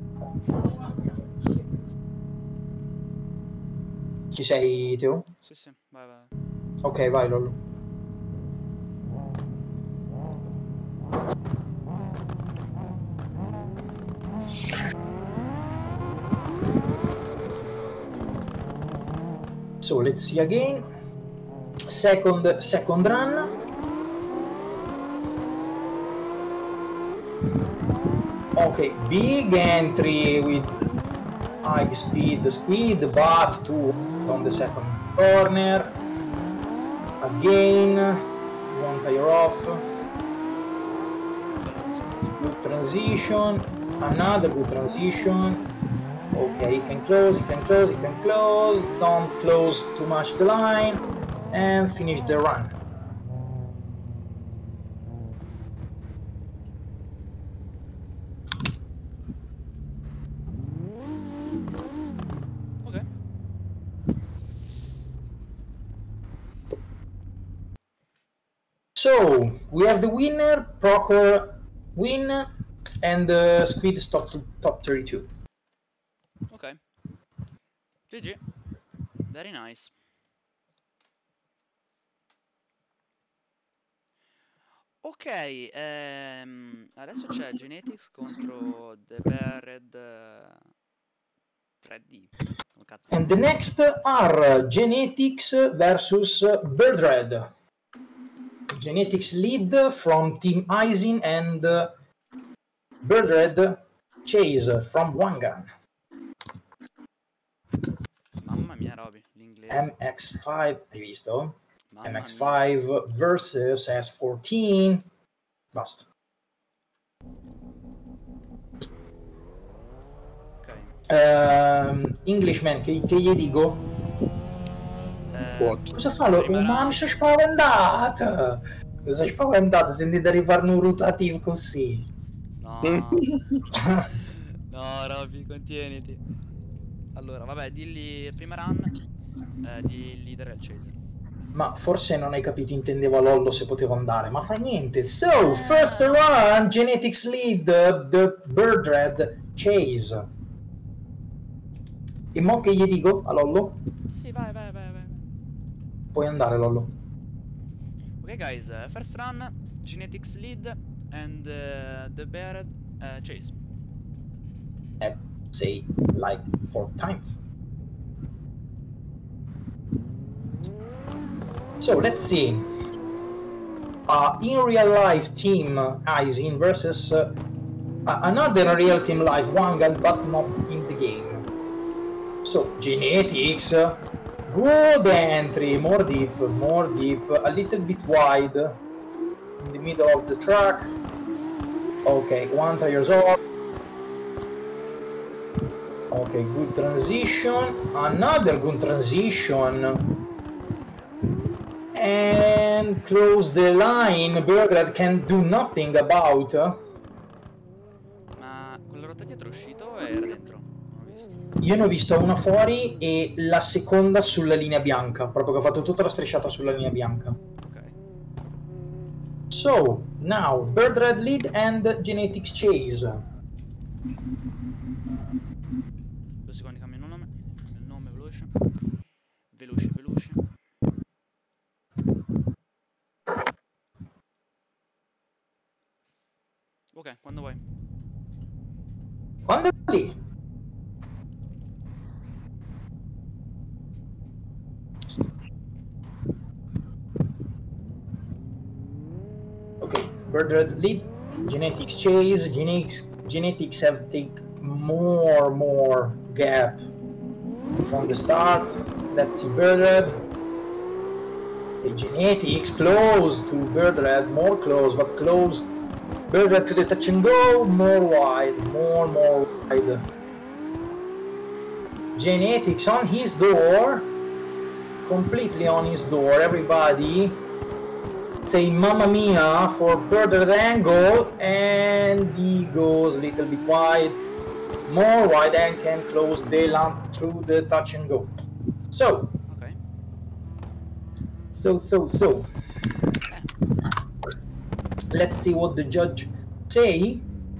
Ci sei Teo? Sì, sì, vai, vai. Ok, vai Lollo. So let's see again. Second second run. Okay, big entry with high speed squid, but two on the second corner. Again, one tire off. Good transition. Another good transition. Okay, he can close, he can close, he can close. Don't close too much the line. And finish the run. Ok. So we have the winner, Procor win, and uh, Squid stop to top thirty-two. Ok. G G. Very nice. Ok, ehm, adesso c'è Genetics contro The Barred eh, tre D. Come cazzo si And the chiama? next are Genetics versus Birdred. Genetics lead from Team Aisin and uh, Birdred Chase from Wangan. Mamma mia, Roby, l'inglese. M X five, hai visto? Mamma M X mia. five versus S fourteen. Basta. Ok. Um, Englishman, che, che gli dico? Eh, Cosa fa? Lo... prima Ma round- mi sono spaventato! Mi sono spaventato sentite arrivare un rotativo così. No. No, Roby, contieniti. Allora, vabbè, dilli prima run, eh, di il leader è il Chase. Ma forse non hai capito, intendeva Lollo se potevo andare, ma fa niente. So, first run, Genetics lead, the Birdred Chase. E mo che gli dico a Lollo? Sì, vai, vai, vai, vai. Puoi andare Lollo. Ok, guys, uh, first run, Genetics lead, and uh, the Barred uh, Chase. Eh, say like four times. So, let's see. Uh, in real life team Aisin versus uh, another real team live Wangan, but not in the game. So, Genetics, good entry, more deep, more deep, a little bit wide, in the middle of the track. Okay, one tires off. Okay, good transition, another good transition. And close the line, Birdred can do nothing about. Ma quella rotta dietro è uscito o era dentro? Non ho visto. Io ne ho visto una fuori e la seconda sulla linea bianca, proprio che ha fatto tutta la strisciata sulla linea bianca. Ok. So, now, Birdred lead and Genetics Chase. Due secondi, cambio il nome. Cambio il nome veloce. Veloce, veloce. Ok, quando vuoi. Quando è lì? Okay, Birdred lead, Genetics chase, Genetics, Genetics have take more, more gap from the start. Let's see Birdred. The Genetics close to Birdred, more close, but close. Birdred to the touch and go, more wide, more, more wide. Genetics on his door, completely on his door, everybody. Say Mamma Mia for Birdred angle, and he goes a little bit wide, more wide, and can close Delan through the touch and go. So, Ok. so, so, so. Let's see what the judge say.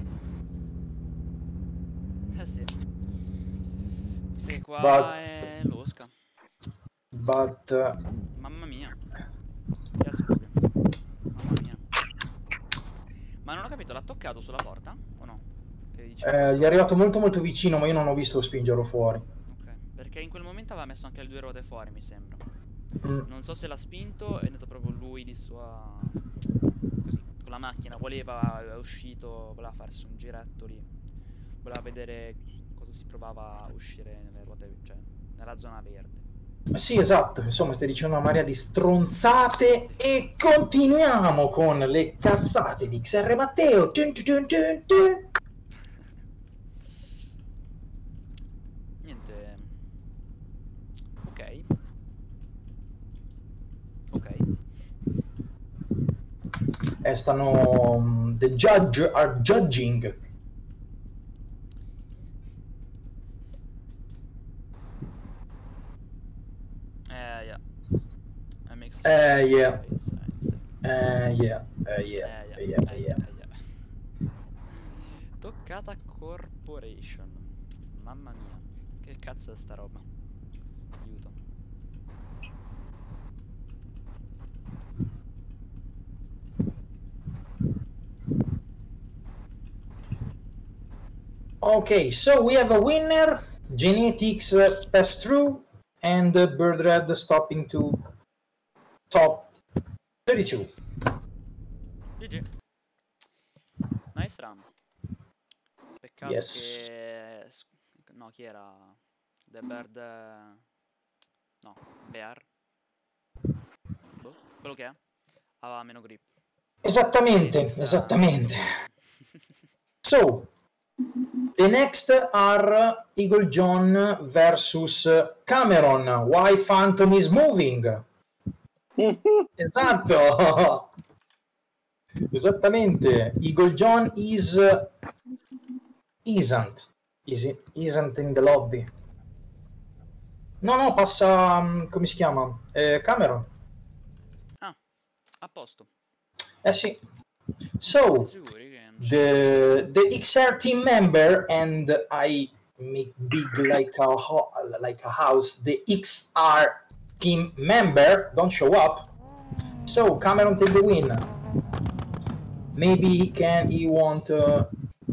Eh sì. Sì, che qua But- è losca. But uh, Mamma mia. Yes, proprio. Mamma mia. Ma non ho capito, l'ha toccato sulla porta? O no? Che dice... eh, gli è arrivato molto molto vicino, ma io non ho visto spingerlo fuori. Ok, perché in quel momento aveva messo anche le due ruote fuori, mi sembra. Mm. Non so se l'ha spinto, è andato proprio lui di sua... così, con la macchina, voleva, è uscito, voleva farsi un giretto lì. Voleva vedere cosa si provava a uscire nelle ruote, cioè, nella zona verde. Sì, esatto, insomma stai dicendo una marea di stronzate e continuiamo con le cazzate di X R Matteo. Tun tun tun tun tun. Niente. Ok. Ok. Eh, stanno... um, the judge are judging. Eh, yeah. I make Eh, yeah. sense. Eh, yeah, eh, Eh, yeah, yeah, eh, yeah, eh, eh, yeah. yeah, eh, yeah. Toccata Corporation. Mamma mia. Che cazzo è sta roba? Aiuto. Okay, so we have a winner. Genetics uh, pass through, and uh, Birdred stopping to top thirty-two. G G. Nice run. Peccato Yes. che... s- No, chi era? The Bird... eh, No, Bear. Boh, quello che è. Aveva meno grip. Esattamente, Genetics ha- esattamente. So, the next are Eagle John versus Cameron. Why Phantom is moving? Esatto. Esattamente. Eagle John is isn't is, isn't in the lobby. No, no, passa um, come si chiama? Eh, Cameron. Ah, a posto. Eh sì. So, Sicuri che non c'è... the the X R team member, and I make big like a ho- like a house. The X R team member don't show up, so Cameron take the win. Maybe he can. He won't. Uh,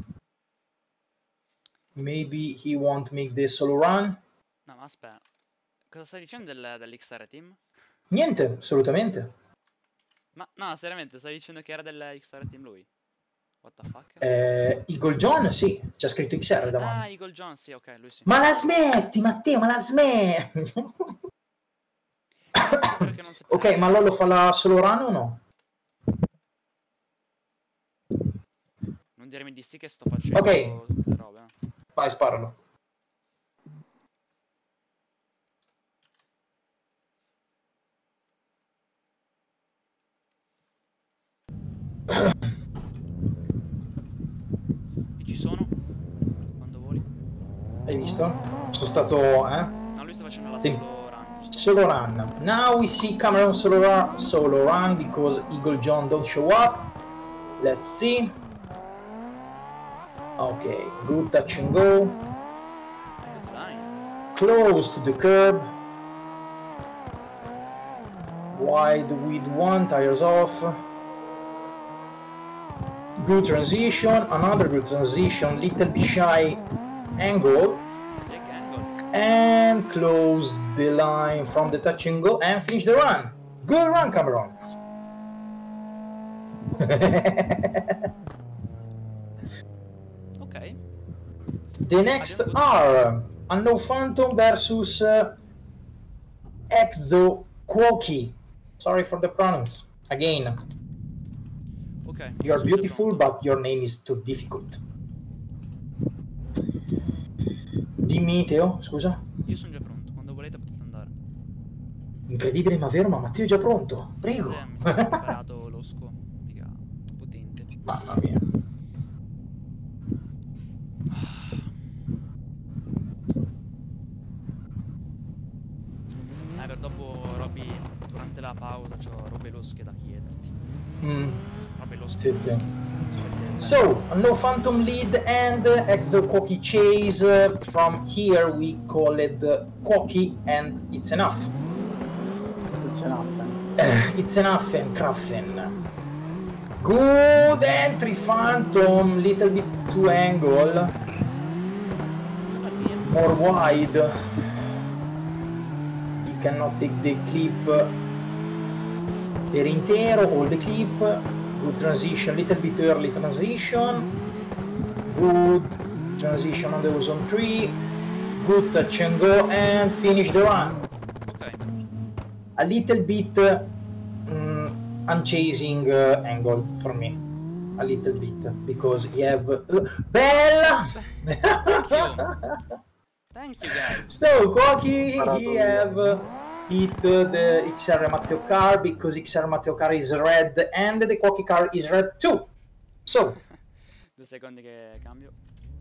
maybe he won't make the solo run. No, ma aspetta. Cosa stai dicendo del, dell'X R Team? Niente, assolutamente. Ma no, seriamente, stai dicendo che era dell'X R Team lui? What the fuck? Eh, Eagle John, sì, c'è scritto X R Ah, davanti. Eagle John, sì, ok, lui sì. Ma la smetti, Matteo, ma la smetti. Perché non sapevo. Ok, ma Lollo fa la solo run o no? Non dirmi di sì che sto facendo Ok. tutte le robe. eh. Vai, sparalo. E ci sono? Quando voli? Hai visto? Sono stato, eh? No, lui sta facendo la Sì. solo run, giusto? Solo run. Now we see Cameron solo run, solo run because Eagle John don't show up. Let's see. Okay, good touch and go. Good line. Close to the curb. Wide with one, tires off. Good transition, another good transition, little bit shy angle, Big angle. and close the line from the touch and go and finish the run. Good run, Cameron. Ok. The next are Unknown Phantom versus uh, Exo Quoki. Sorry for the pronounce. Again, Ok. you're sono già beautiful, pronto. but your name is too difficult. Dimmi, Teo, scusa. Io sono già pronto. Quando volete potete andare. Incredibile ma vero, ma Matteo è già pronto. Prego. Sì, mi sono preparato l'osco. Mica potente. Mamma mia. Eh, per dopo, Robby, durante la pausa c'ho robe losche da chiederti. Mm. Robe losche. Sì, sì. Perché- So, no Phantom lead and uh, Exo Quoki chase. Uh, from here we call it uh, Quoki and it's enough. It's enough. Uh, it's enough and Kraffen. Good entry Phantom, little bit too angle. More wide. You cannot take the clip per intero, all the clip. Good transition, little bit early transition. Good transition on the ozone tree. Good touch and go and finish the run. Ok. A little bit mm, unchasing uh, angle for me. A little bit because you have uh, Bella. Thank you. Thank you guys. So Quoki, Imparato he io. have uh, hit uh, the X R Matteo car because X R Matteo car is red and the Quoki car is red too. So Due secondi che cambio.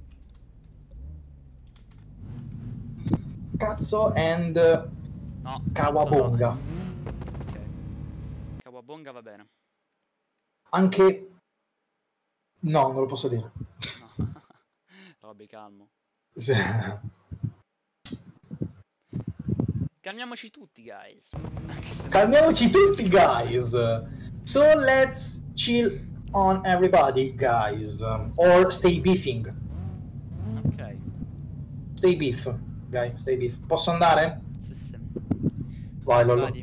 cazzo and uh, No. Kawabonga. Ok. Kawabonga va bene. Anche no, non lo posso dire. No. Robby, calmo. Sì. Calmiamoci tutti, guys. Anche se- Calmiamoci tutti, guys. So let's chill on everybody, guys. Or stay beefing. Ok. Stay beef, guys. Stay beef. Posso andare? Sì, sì. Vai, Lollo. Vadi.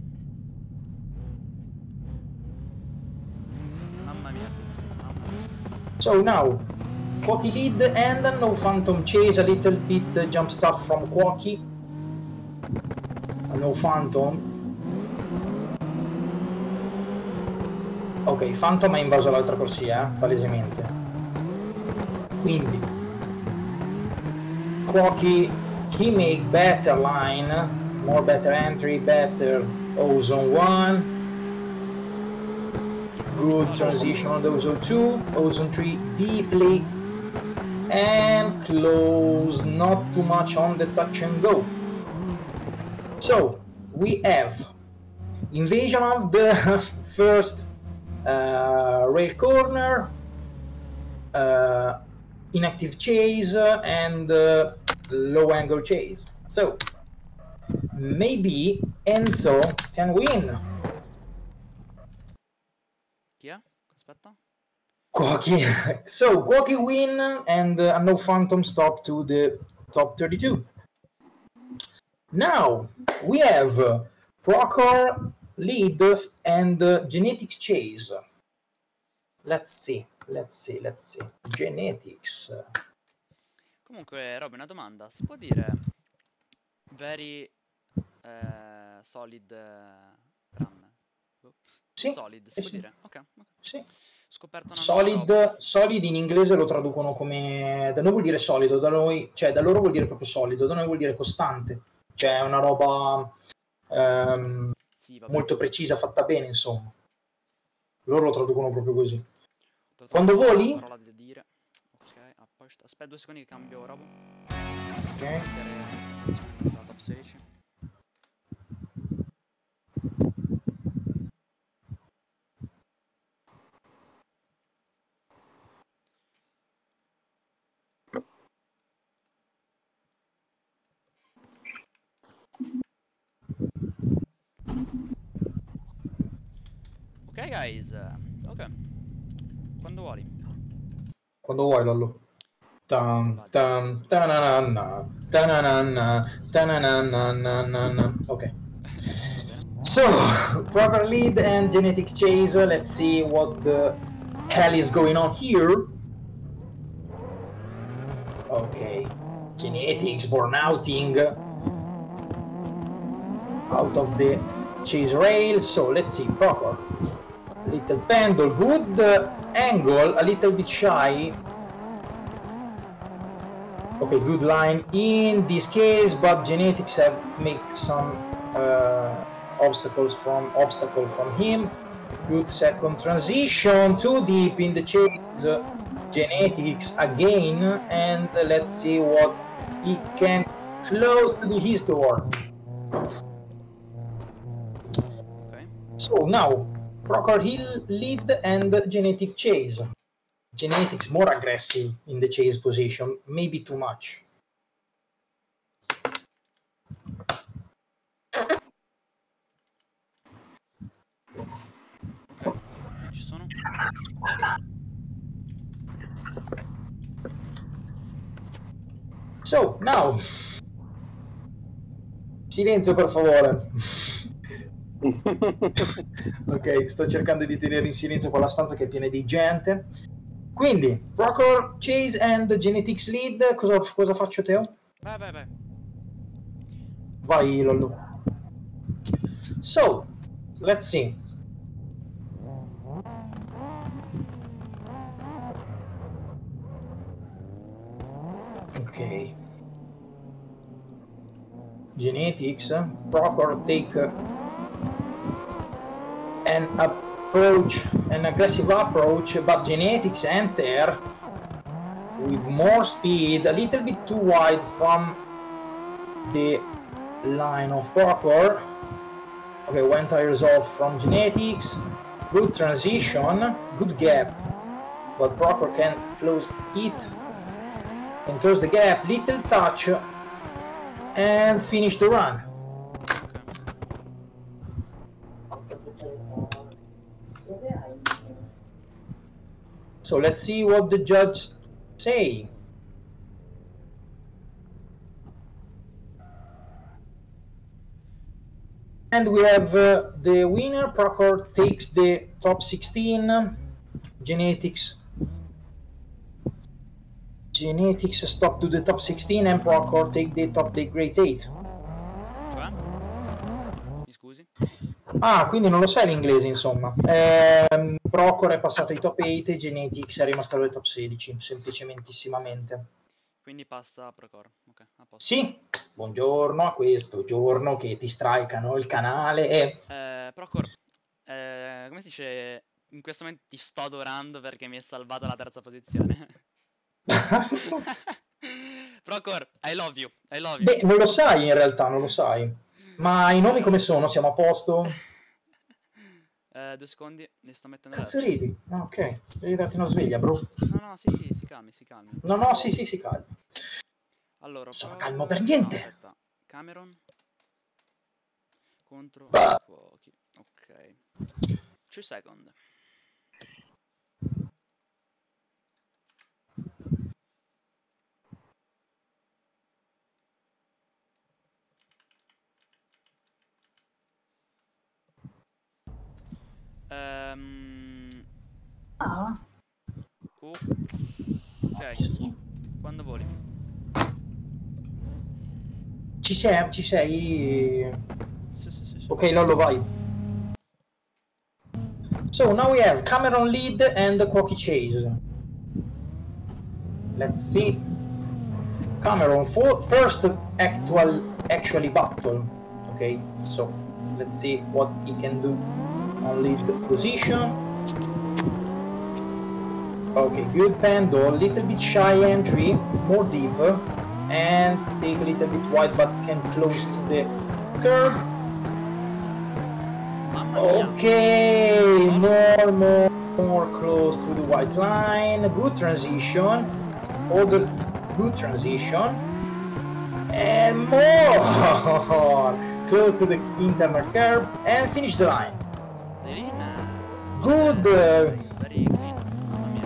Mamma mia, attenzione, mamma mia. So now, Quoki lead and no Phantom chase. A little bit uh, jump start from Quoki. No Phantom. Ok, Phantom ha invaso l'altra corsia, eh, palesemente. Quindi Quoki, he make better line, more better entry, better ozone one. Good transition on the ozone two, ozone three deeply, and close, not too much on the touch and go. So we have invasion of the first uh, rail corner, uh, inactive chase, uh, and uh, low angle chase. So maybe Enzo can win. Chi è? Aspetta. Quoki. So Quoki win and uh, no Phantom stop to the top thirty-two. Now we have uh, Procor lead and uh, genetics chase. Let's see, let's see, let's see. Genetics. Comunque, Robby, una domanda. Si può dire very eh, solid eh, run? Boh. Sì, Solid, si sì, può sì. dire? Ok, ok. Sì. Scoperto una nuova roba. Solid, solid in inglese lo traducono come, da noi vuol dire solido, da noi, cioè da loro vuol dire proprio solido, da noi vuol dire costante, cioè è una roba ehm, Sì, vabbè. molto precisa, fatta bene, insomma. Loro lo traducono proprio così. Ho trovato Quando una voli? parola da dire. Ok, a posto. Aspetta due secondi che cambio roba. Ok. Mettere attenzione la top sedici. Ok guys, ok. Quando vuoi. Quando vuoi, Lollo. Tam, tam, tananana, tananana, tananana. Ok. So, proper lead and genetic chase. Let's see what the hell is going on here. Okay. Genetics burnouting out of the chase rail. So let's see. Procor. Little pendle. Good uh, angle. A little bit shy. Okay, good line in this case, but genetics have make some uh, obstacles from obstacle from him. Good second transition, too deep in the chase. Uh, genetics again, and uh, let's see what he can close to the his door. Ok. So now, Procor Hill lead and genetic chase. Genetics more aggressive in the chase position, maybe too much. Ok, ci sono. So, now. Silenzio per favore. Ok, sto cercando di tenere in silenzio quella stanza che è piena di gente. Quindi, Procor, Chase and Genetics lead. Cosa, cosa faccio, Teo? Vai, vai, vai. Vai, Lollo. So, let's see. Ok. Genetics, Procor take an approach, an aggressive approach, but Genetics enter with more speed, a little bit too wide from the line of Procor. Okay, one tires off from Genetics. Good transition, good gap, but Procor can close it, can close the gap, little touch, and finish the run. So let's see what the judge say. And we have uh, the winner. Procor takes the top sixteen. Genetics. Genetics stop to the top sixteen, and Procor take the top the great eight. Cioè? Mi scusi? Ah, quindi non lo sai l'inglese, insomma. Ehm, Procor è passato ai top otto e Genetics è rimasto alle top sedici, semplicementissimamente. Quindi passa a Procor. Ok, a posto. Sì, buongiorno a questo giorno che ti strikano il canale e... Eh, Procor, eh, come si dice? In questo momento ti sto adorando perché mi hai salvato la terza posizione. Procor, I love you, I love you. Beh, non lo sai in realtà, non lo sai. Ma i nomi come sono? Siamo a posto? Eh, due secondi, li sto mettendo Cazzo adesso. ridi? Ah, ok, devi darti una sveglia, bro. No, no, sì, sì, si calmi, si calmi. No, no, sì, sì, sì, calma. Allora, Sono Pro- calmo per no, niente. aspetta. Cameron contro Bah. Fuochi. Ok. Two second. Ehm, Ah, ok. Quando voli? ci sei, ci sei... Sì, sì, sì, sì. Ok, Lollo, vai. So, now we have Cameron lead and Quoki chase. Let's see. Cameron, for, first actual actually battle. Okay, so let's see what he can do on lead position. Okay, good pendle, little bit shy entry, more deep, and take a little bit wide but can close to the curve. Mamma mia. Okay, more, more, more close to the white line. Good transition. Order, good transition. And more close to the internal curve and finish the line. The line, Good. uh, is very clean. Mamma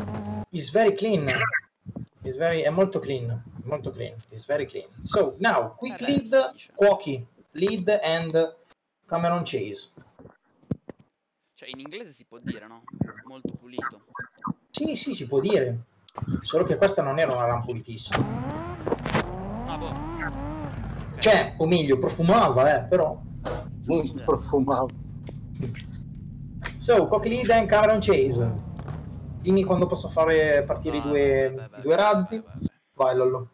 is very clean. It's very, è molto clean. Molto clean. It's very clean. So now, quick Eh, lead, beh, dice. Quacky. Lead and Cameron Chase. Cioè, in inglese si può dire, no? Molto pulito. Sì, sì, si può dire. Solo che questa non era una run pulitissima. Ah, boh. Ok. Cioè, o meglio, profumava, eh, però. Sì. Profumato. So, Quacky lead and Cameron Chase. Dimmi quando posso fare partire Ah, i due, vai, vai, vai, i due vai, razzi. vai, vai, vai. Vai, Lollo.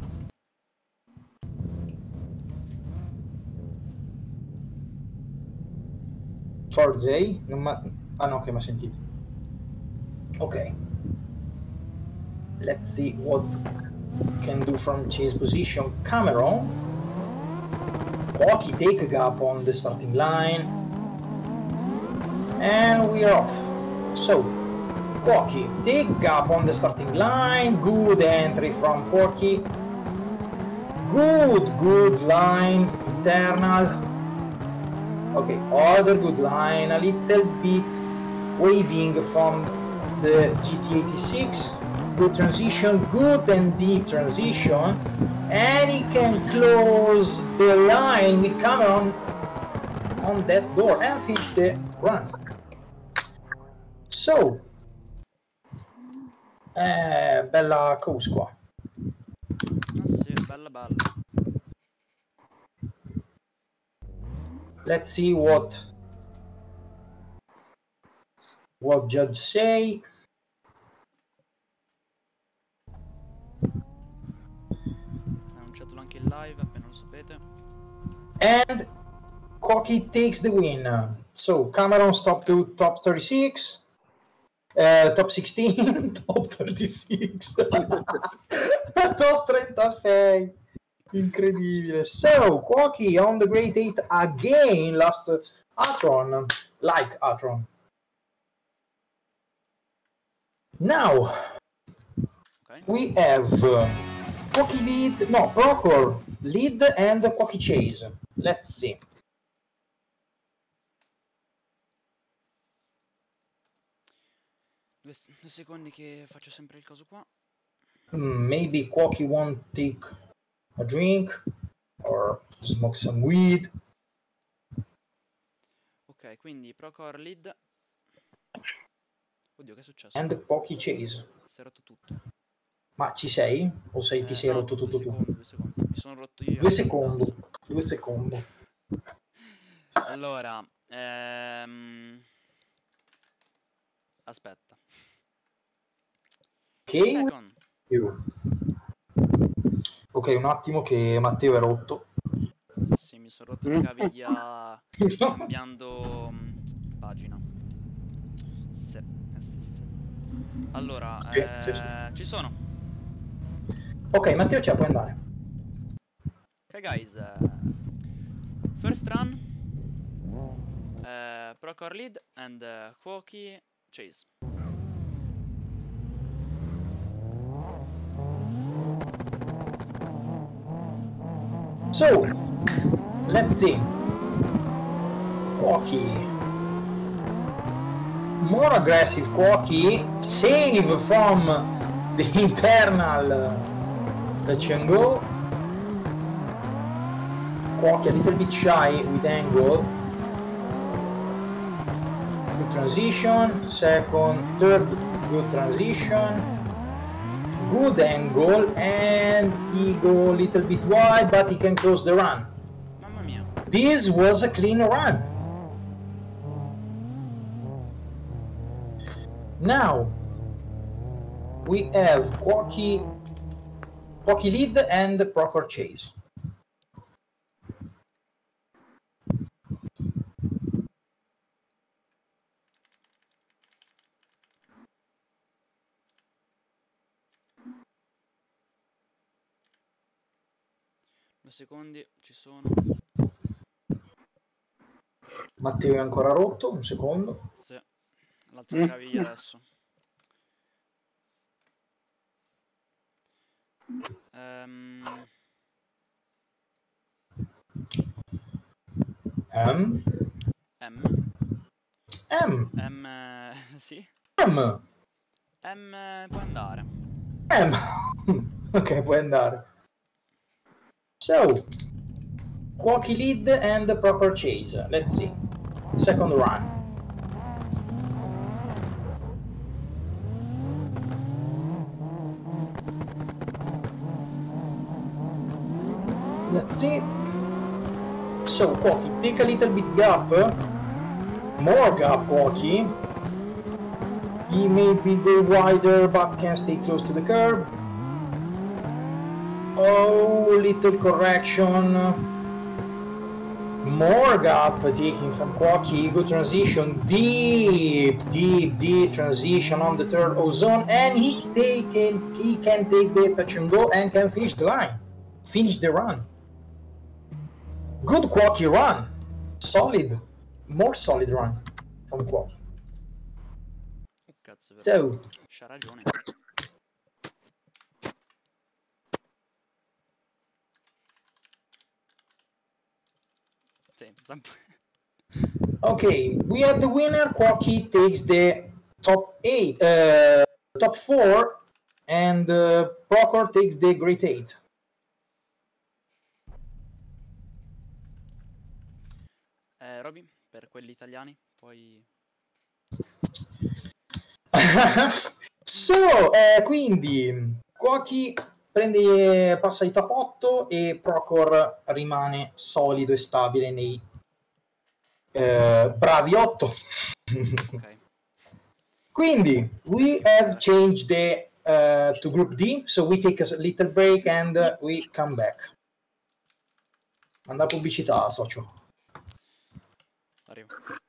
Forzay. Non ma... Ah no, che mi ha sentito. Ok. Let's see what can do from chase position. Cameron. Quacky take gap on the starting line. And we're off. So, Quacky take gap on the starting line. Good entry from Quacky. Good, good line. Internal. Okay, other good line. A little bit waving from the G T eighty-six. Good transition, good and deep transition, and he can close the line with Cameron on that door and finish the run. So, eh, bella course qua. Ah sì, bella bella. Let's see what what judge say. Annunciatelo anche in live, appena lo sapete. And Quacky takes the win. So Cameron stopped to top thirty-six, uh, top sixteen, top thirty-six, top trentasei. Incredibile. So Quacky on the great eight again. Last Atron, like Atron. Now Ok. we have uh, Quacky lead, no, Procor lead and Quacky chase. Let's see. Due, due secondi che faccio sempre il coso qua. Hmm, maybe Quacky won't take a drink or smoke some weed. Ok, quindi Procor lead. Oddio, che è successo? And Quacky chase. Si è rotto tutto. Ma ci sei? O sei, Eh, ti sei no, rotto due tutto secondi, tu? due secondi. Mi sono rotto io. Due secondi. Due secondi. Allora, ehm... aspetta. Ok, Second. ok, un attimo che Matteo è rotto. Sì, sì, mi sono rotto la caviglia cambiando mh, pagina. Sì, eh, sì, sì. Allora, Sì, eh, sì, sì. ci sono. Ok, Matteo ce la puoi andare. Ok, guys. eh, first run. Uh, Procor lead and uh, Quacky chase. So, let's see. Quacky. More aggressive Quacky. Save from the internal touch and go. Quacky a little bit shy with angle. Good transition. Second, third, good transition. Good angle, and he go a little bit wide, but he can close the run. Mamma mia. This was a clean run. Now we have Quacky, Quacky lead and Procor chase. Due secondi, ci sono. Matteo è ancora rotto, un secondo. Sì. L'altra caviglia adesso. Ehm... M. M. M. M. eh, sì. M. M può andare. Eh, ma... ok, puoi andare. So, Quacky lead and Procor chase. Let's see. Second run. Let's see. So, Quacky, take a little bit gap. More gap, Quacky. He maybe go wider, but can stay close to the curb. Oh, little correction. More gap taking from Quacky. Good transition. Deep, deep, deep transition on the third ozone, and he taken he can take the touch and go and can finish the line. Finish the run. Good Quacky run. Solid. More solid run from Quacky. Oh, cazzo, So, c'ha ragione. Sì, zamp- okay, we have the winner. Quacky takes the top eight, uh, top four, and uh, Procor takes the great eight. eh, Roby, per quelli italiani, poi... So, eh, quindi Quacky prende, passa ai top otto e Procor rimane solido e stabile nei eh, bravi otto. Ok. Quindi, we have changed the uh, to Group D, so we take a little break and uh, we come back. Manda pubblicità, socio. Arrivo.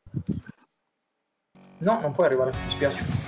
No, non puoi arrivare, mi spiace.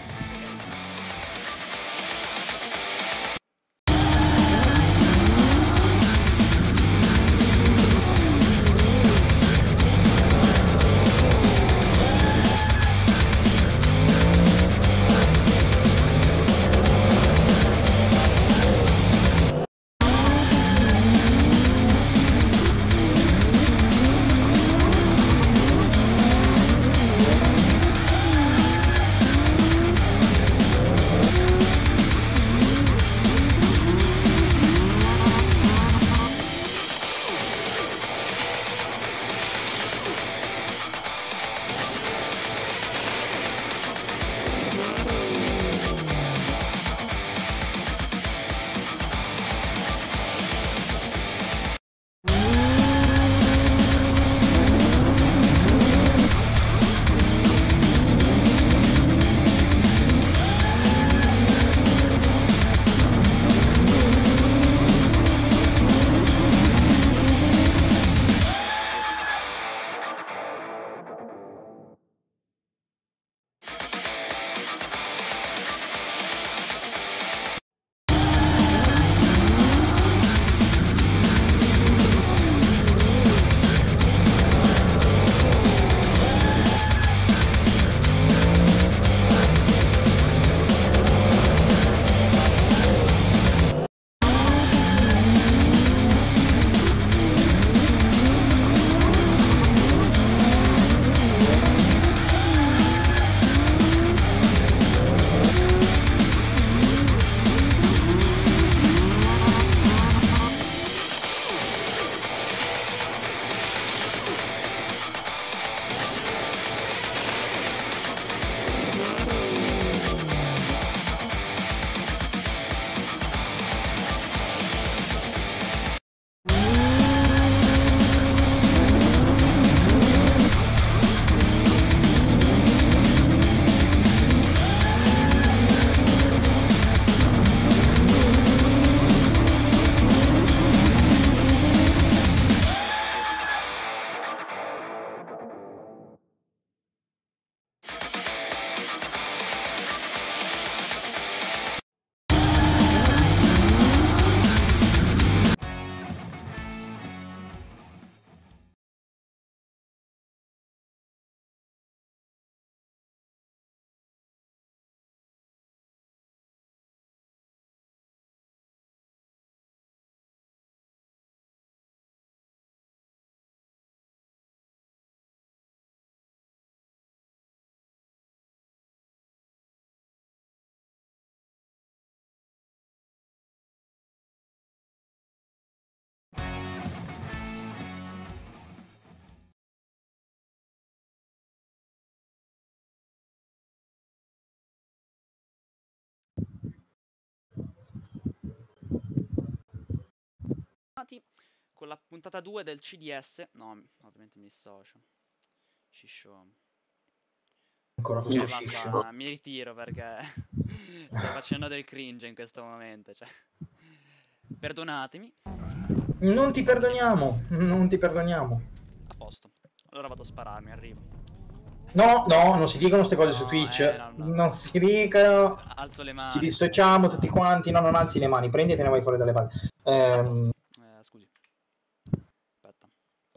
tornati con la puntata due del C D S. No, ovviamente mi dissocio. Sciscio. Ancora Eh, questo basta, sciscio. mi ritiro perché sto facendo del cringe in questo momento, cioè. Perdonatemi. Non ti perdoniamo, non ti perdoniamo. A posto. Allora vado a spararmi, arrivo. No, no, non si dicono queste cose su No, Twitch. eh, no, no. Non si dicono. Alzo le Ci mani. dissociamo tutti quanti. No, non alzi le mani, prendi e te ne vai fuori dalle palle. A Ehm, posto. Eh, scusi. Aspetta.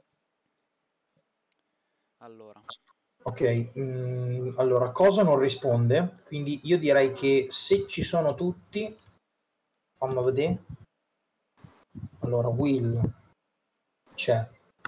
Allora. ok, mm, allora, cosa non risponde? Quindi io direi che se ci sono tutti, fammi vedere. Allora, Will c'è,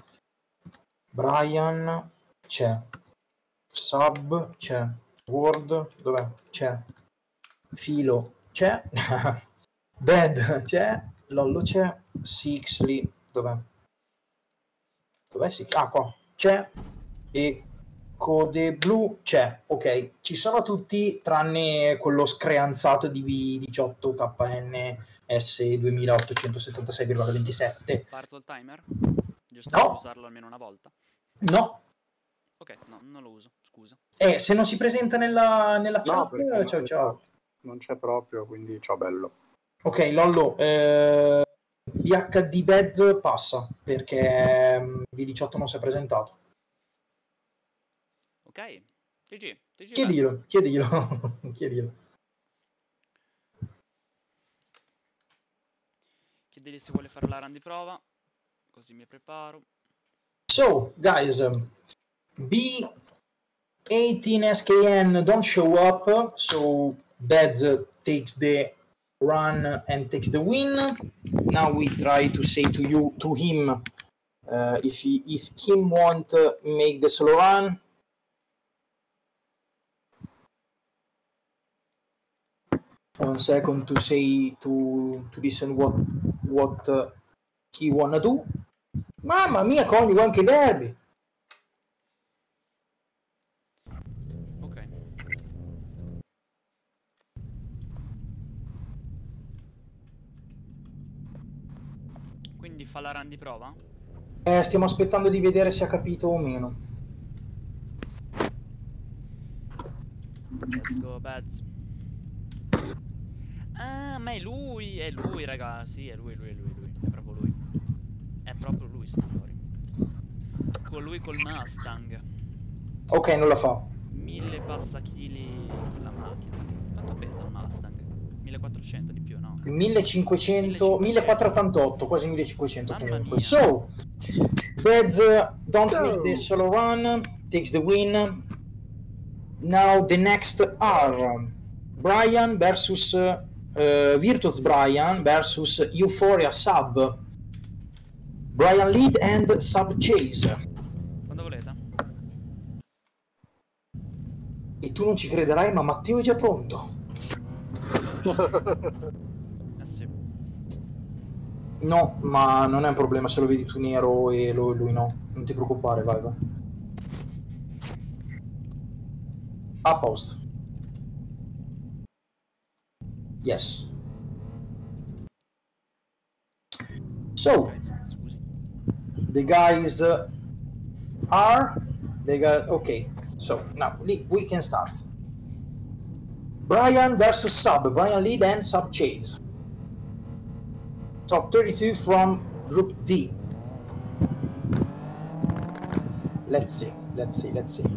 Brian c'è, Sub c'è, Word dov'è? C'è, Filo c'è, Bad c'è, Lollo c'è, Sixly dov'è? Dov'è Six? Ah, qua c'è, e Code Blu c'è. Ok, ci sono tutti tranne quello screanzato di V diciotto K N S duemilaottocentosettantasei virgola ventisette. Parto il timer? Giusto No. per usarlo almeno una volta. No, Ok, no, non lo uso, scusa. eh, se non si presenta nella, nella No, chat, perché ciao non- ciao. non c'è proprio, quindi ciao bello. Ok, Lollo, eh, V H D Bez passa perché mm, V diciotto non si è presentato. Ok, T G, T G Chiediglielo, chiediglielo, chiediglielo. Chiedigli se vuole fare la run di prova, così mi preparo. So, guys, um, B eighteen S K N don't show up, so Beds takes the run and takes the win. Now we try to say to you, to him, uh, if he if him want uh, make the solo run. One second to say to to listen what what uh, he wanna do. Mamma mia, coniugo anche i verbi. Ok. Quindi fa la run di prova? Eh, stiamo aspettando di vedere se ha capito o meno. Let's go, Beds. Ah, ma è lui, è lui, raga. Sì, è lui, lui, è lui, lui. È proprio lui. È proprio lui, signori. Con lui col Mustang. Ok, non la fa. Mille passa chili la macchina. Quanto pesa un Mustang? millequattrocento di più, no? millecinquecento, millequattrocentottantotto, quasi millecinquecento Mamma comunque. mia. So, Reds uh, don't So. make the solo run, takes the win. Now the next are Brian versus uh, uh, Virtus Brian versus Euphoria Sub. Brian lead and Sub chase. Quando volete? E tu non ci crederai, ma Matteo è già pronto. Eh sì. No, ma non è un problema se lo vedi tu nero e lo- lui no. Non ti preoccupare, vai, vai. A posto. Yes. So, Ok, scusi. the guys uh, are... They got... Okay, so now we we can start. Brian versus Sub. Brian lead and Sub chase. Top thirty-two from Group D. Let's see, let's see, let's see.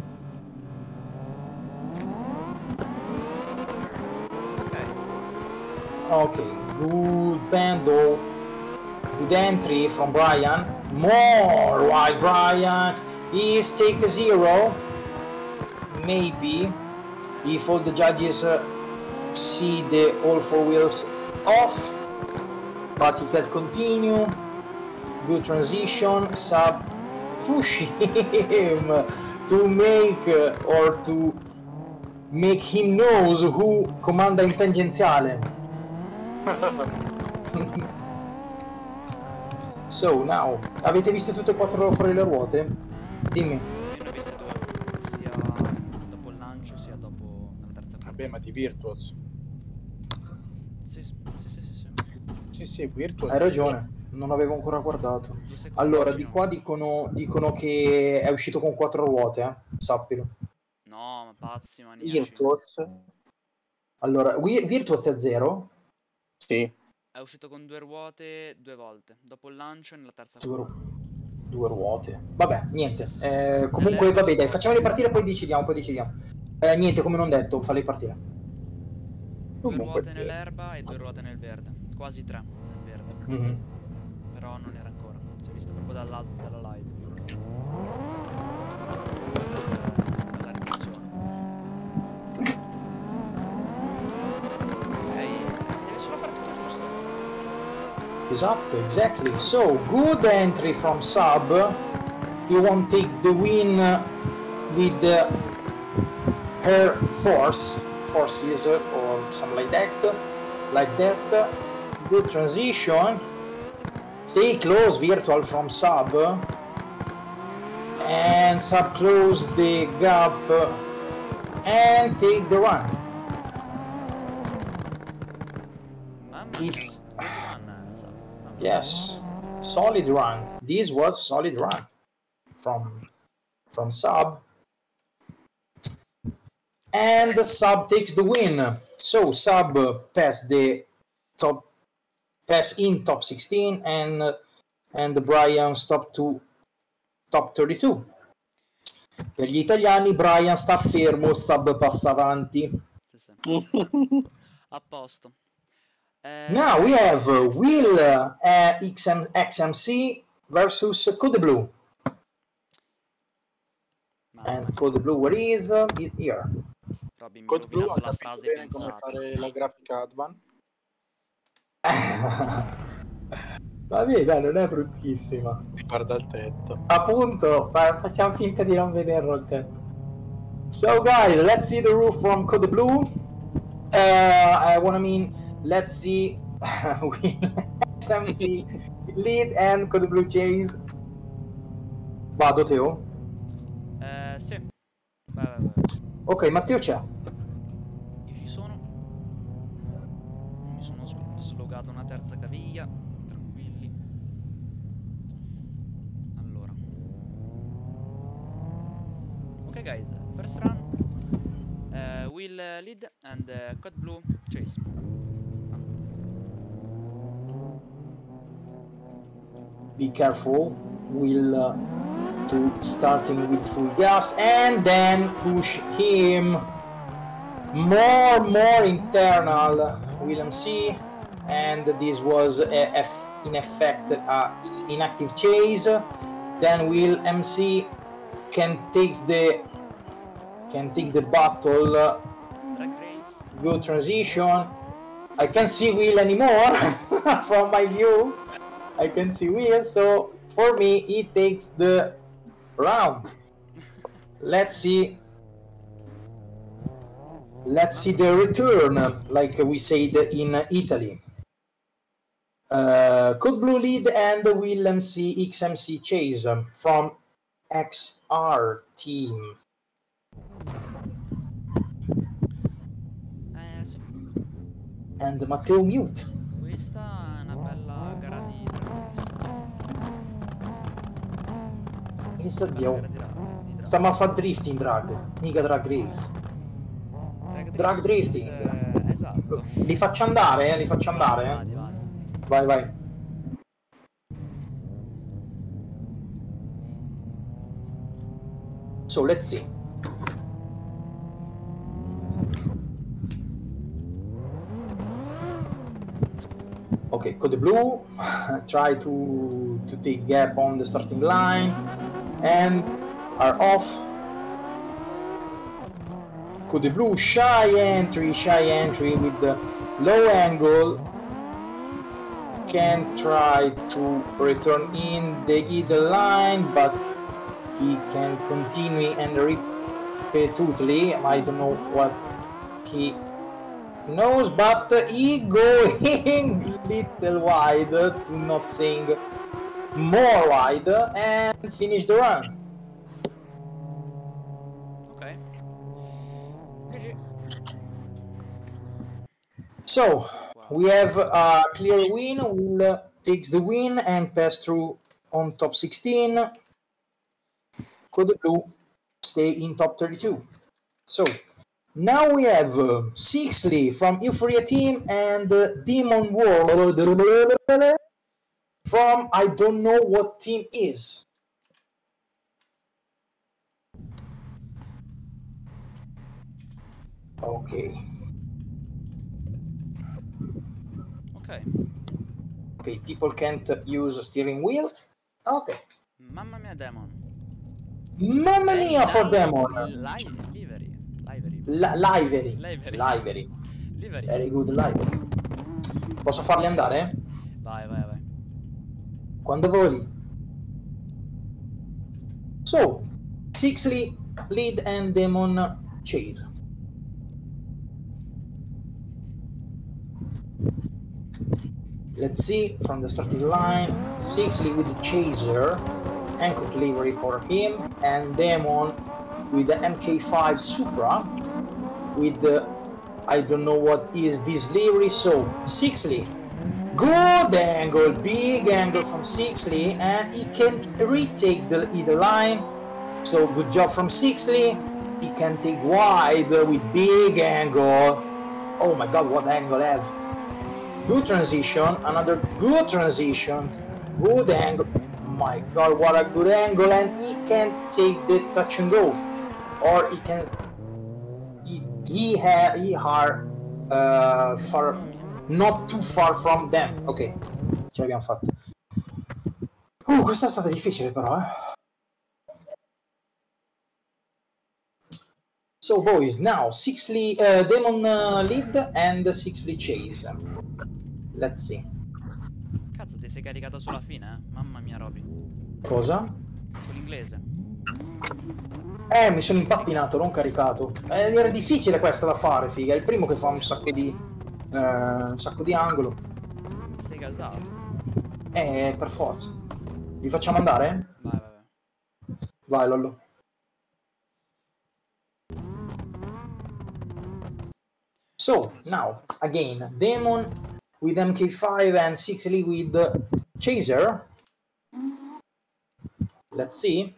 Ok. Okay, good bando. Good entry from Brian. More right, Brian. Is take a zero. Maybe if all the judges uh, see the all four wheels off, but he can continue. Good transition. Sub push him to make uh, or to make him knows who comanda in tangenziale. So now, avete visto tutte e quattro fuori le ruote? Dimmi. Io ne ho viste due. Sia dopo il lancio, sia dopo nella terza curva. Vabbè, ma di Virtuos. Sì, sì, sì, sì, sì. Sì, sì, Virtuos. Hai ragione. non avevo ancora guardato. Due secondi Allora, di vicino. qua dicono, dicono che è uscito con quattro ruote, eh? Sappilo. No, ma pazzi, maniaci. Virtuos? Allora, Wi- Virtuos è zero? Sì. È uscito con due ruote due volte. Dopo il lancio e nella terza Due, curva. ru- due ruote. Vabbè, niente. Sì, sì, sì. Eh, comunque, Nell'erba vabbè, due dai, ruote. facciamoli partire, poi decidiamo, poi decidiamo. Eh, niente, come non detto, falli partire. Due Comunque ruote sì. nell'erba e due ruote nel verde. Quasi tre nel verde. Mhm. Però non era ancora. Si è visto proprio dalla, dalla live. Eh, la ripetizione. Ok, deve solo fare tutto giusto. Esatto, exactly. So, good entry from Sub. You won't take the win with uh, her force, forces uh, or something like that. Like that. Good transition. Stay close, Virtual from Sub. And Sub close the gap and take the run. Mamma mia, It's good run, eh, sa. Mamma mia. yes, solid run. This was solid run from from Sub, and the Sub takes the win. So Sub passed the top, pass in top sixteen, and uh, and Brian stopped to top thirty-two. Per gli italiani, Brian sta fermo, Sub passa avanti. Sì, sì. A posto. Eh, Now we have uh, next. Will uh, X M X M C versus Code Blue. Mamma And mia. Code Blue, where is uh, is here? Robby, mi hai Code Blue ha rovinato la capito frase bene come pensata. fare la grafica Advan. Vabbè, dai, non è bruttissima. Guarda il tetto. Appunto, fa- facciamo finta di non vederlo il tetto. So guys, let's see the roof from Code Blue. Uh, I wanna mean, let's see X M C lead and Code Blue chase. Vado, Teo? Eh, sì. Vai, vai, vai. Ok, Matteo c'è. Io ci sono. Mi sono sl- slogato una terza caviglia. Tranquilli. Allora. Ok guys, first run. Uh, Will uh, lead and uh, Code Blue chase. Be careful. Will uh, to starting with full gas and then push him more more internal William C, and this was a, a f- in effect a inactive chase. Then Will M C can take the can take the battle. uh, Drag race. Good transition. I can't see Will anymore from my view. I can see Will, so for me he takes the round. Let's see. Let's see the return, like we said in Italy. Uh, Code Blue lead and Will M C X M C chase from X R team. Eh sì. And Matteo mute. Questa è una bella gara di drag race. Che sta Bella Dio? gara di ra- di drag. Stiamo a fare drift in drag, mica drag race. Drag Drag drift. drifting. Eh, esatto. Li faccio andare, eh? Li faccio andare. Vadi, eh? vadi, Vai, vadi. vai. So let's see. Okay, Code Blue try to to take gap on the starting line and are off. Code Blue shy entry, shy entry with the low angle. Can try to return in the either line, but he can continue and repeatedly. I don't know what he knows, but he going little wide, to not saying more wide, and finish the run. Ok. G G. So we have a clear win. Will takes the win and pass through on top sixteen. Code Blue stay in top thirty-two. So now we have uh, Sixley from Euphoria team and uh, Demon World from I don't know what team is. Okay. Ok. Okay, people can't use a steering wheel. Okay. Mamma mia, Demon. Mamma Hey, mia for now, Demon. Li livery. Livery. La livery. Livery. Livery. Livery. Very good livery. Posso farli andare? Vai, vai, vai. Quando voli. So, Sixley lead and Demon chase. Let's see from the starting line. Sixley with the chaser, anchor livery for him, and Demon with the M K five Supra with the I don't know what is this livery. So Sixley, good angle, big angle from Sixley, and he can retake the either line. So good job from Sixley. He can take wide with big angle. Oh my god, what angle have. Good transition, another good transition, good angle. My god, what a good angle, and he can take the touch and go, or he can. He he, ha, he are uh, far, not too far from them. Ok, ce l'abbiamo fatta. Uh, questa è stata difficile però, eh. So boys, now Sixley, uh, Demon uh, lead and Sixley chase. Let's see. Cazzo, ti sei caricato sulla fine, eh? Mamma mia, Roby. Cosa? Con l'inglese. Eh, mi sono impappinato, non caricato. Eh, era difficile questa da fare, figa. È il primo che fa un sacco di... Eh, un sacco di angolo. Sei casato. Eh, per forza. Li facciamo andare? Vai, vai, vai. Vai, Lollo. So, now, again, Demon with M K five and Sixley with the Chaser. Let's see.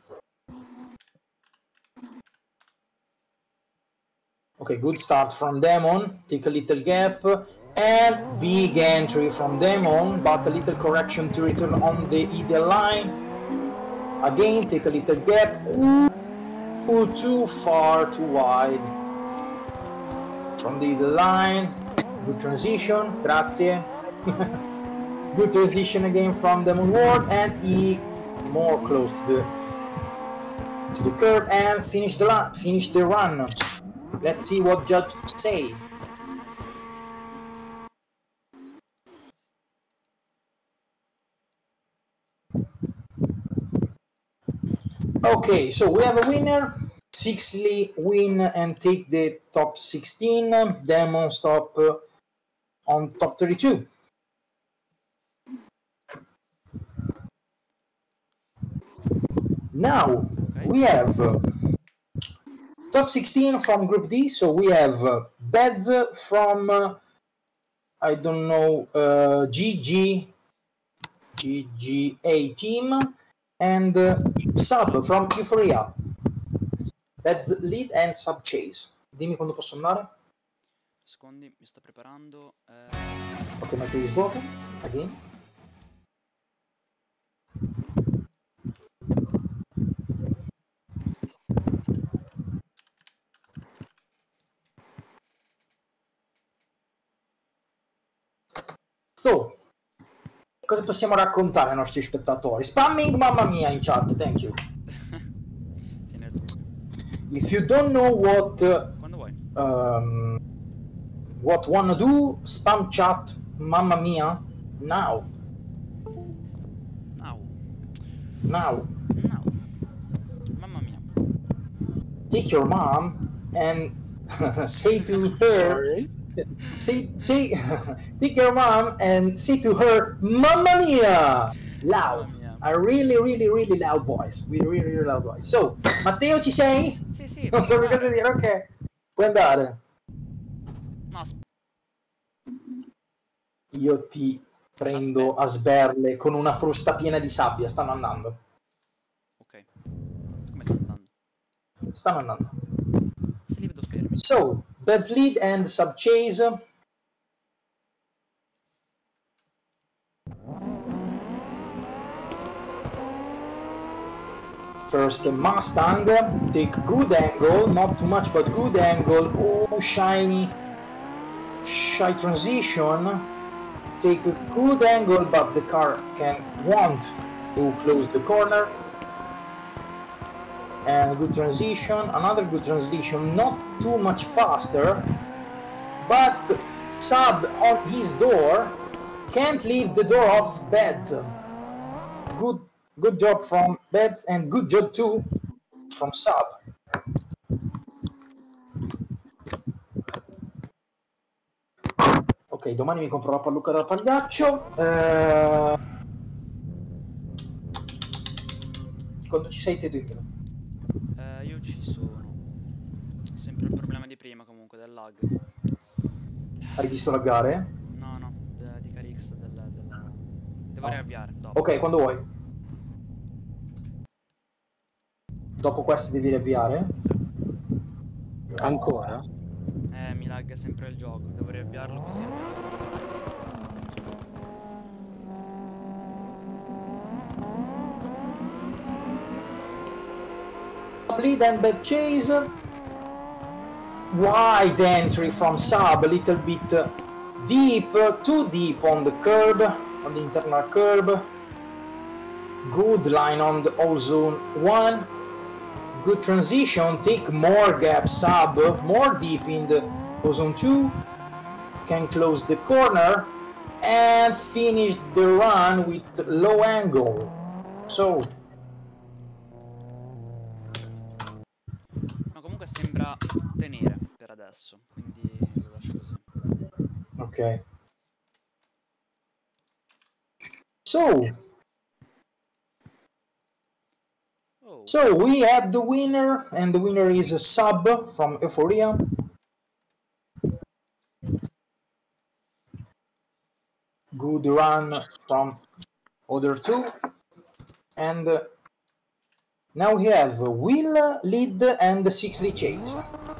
Okay, good start from Demon. Take a little gap. And big entry from Demon, but a little correction to return on the ideal line. Again, take a little gap. Ooh, too far, too wide. From the ideal line. Good transition, grazie. Good transition again from Demon World, and he more close to the to the curve and finish the run. Finish the run. Let's see what judge say. Okay, so we have a winner. Sixley win and take the top sixteen. Demon stop uh, on top thirty-two. Now Okay. we have uh, top sixteen from Group D. So we have uh, Beds from uh, I don't know uh, G G G G A team and uh, Sub from Euphoria. Beds lead and Sub chase. Dimmi quando posso andare. Secondi, mi sto preparando. Eh... Okay, my page is broken again. So, cosa possiamo raccontare ai nostri spettatori? Spamming mamma mia in chat, thank you. Tieni tu. If you don't know what uh, Quando vuoi. um, what wanna do, spam chat mamma mia now. Now. Now. Now. Mamma mia. Take your mom and say to her Sorry. say take take your mom and say to her mamma mia loud. Mamma mia. A really really really loud voice. With really really loud voice. So, Matteo ci sei? Sì, sì. Non so puoi che cosa andare. dire, ok. Puoi andare. No, sp- Io ti Prendo Aspetta. a sberle con una frusta piena di sabbia. Stanno andando. Ok. Come sta andando? Stanno andando. Se li vedo fermi. So, Bed's lead and sub chase. First Mustang, take good angle, not too much but good angle. Oh, shiny, shy transition. Take a good angle, but the car can want to close the corner. And good transition, another good transition, not too much faster, but Sub on his door can't leave the door off Beds. Good, good job from Beds and good job too from Sub. Ok, domani mi compro la pallucca da pagliaccio. Eh... Quando ci sei te dimmelo. Eh, io ci sono. Sempre il problema di prima comunque, del lag. Hai visto la gare? No, no, de- di Carix, della, della... Devo No. riavviare dopo. Ok, quando vuoi. Dopo questo devi riavviare? Sì. Ancora? Eh, mi lagga sempre il gioco, devo riavviarlo così. Lead and bad chase. Wide entry from Sub, a little bit deep, too deep on the curb, on the internal curb. Good line on the all zone one. Good transition, take more gap Sub, more deep in the ozone two. Can close the corner and finish the run with low angle. So No, comunque sembra tenere per adesso, quindi lo lascio così. okay. So Oh, So we have the winner, and the winner is a Sub from Euphoria. Good run from other two. And uh, now we have Will lead and Sixty Chase.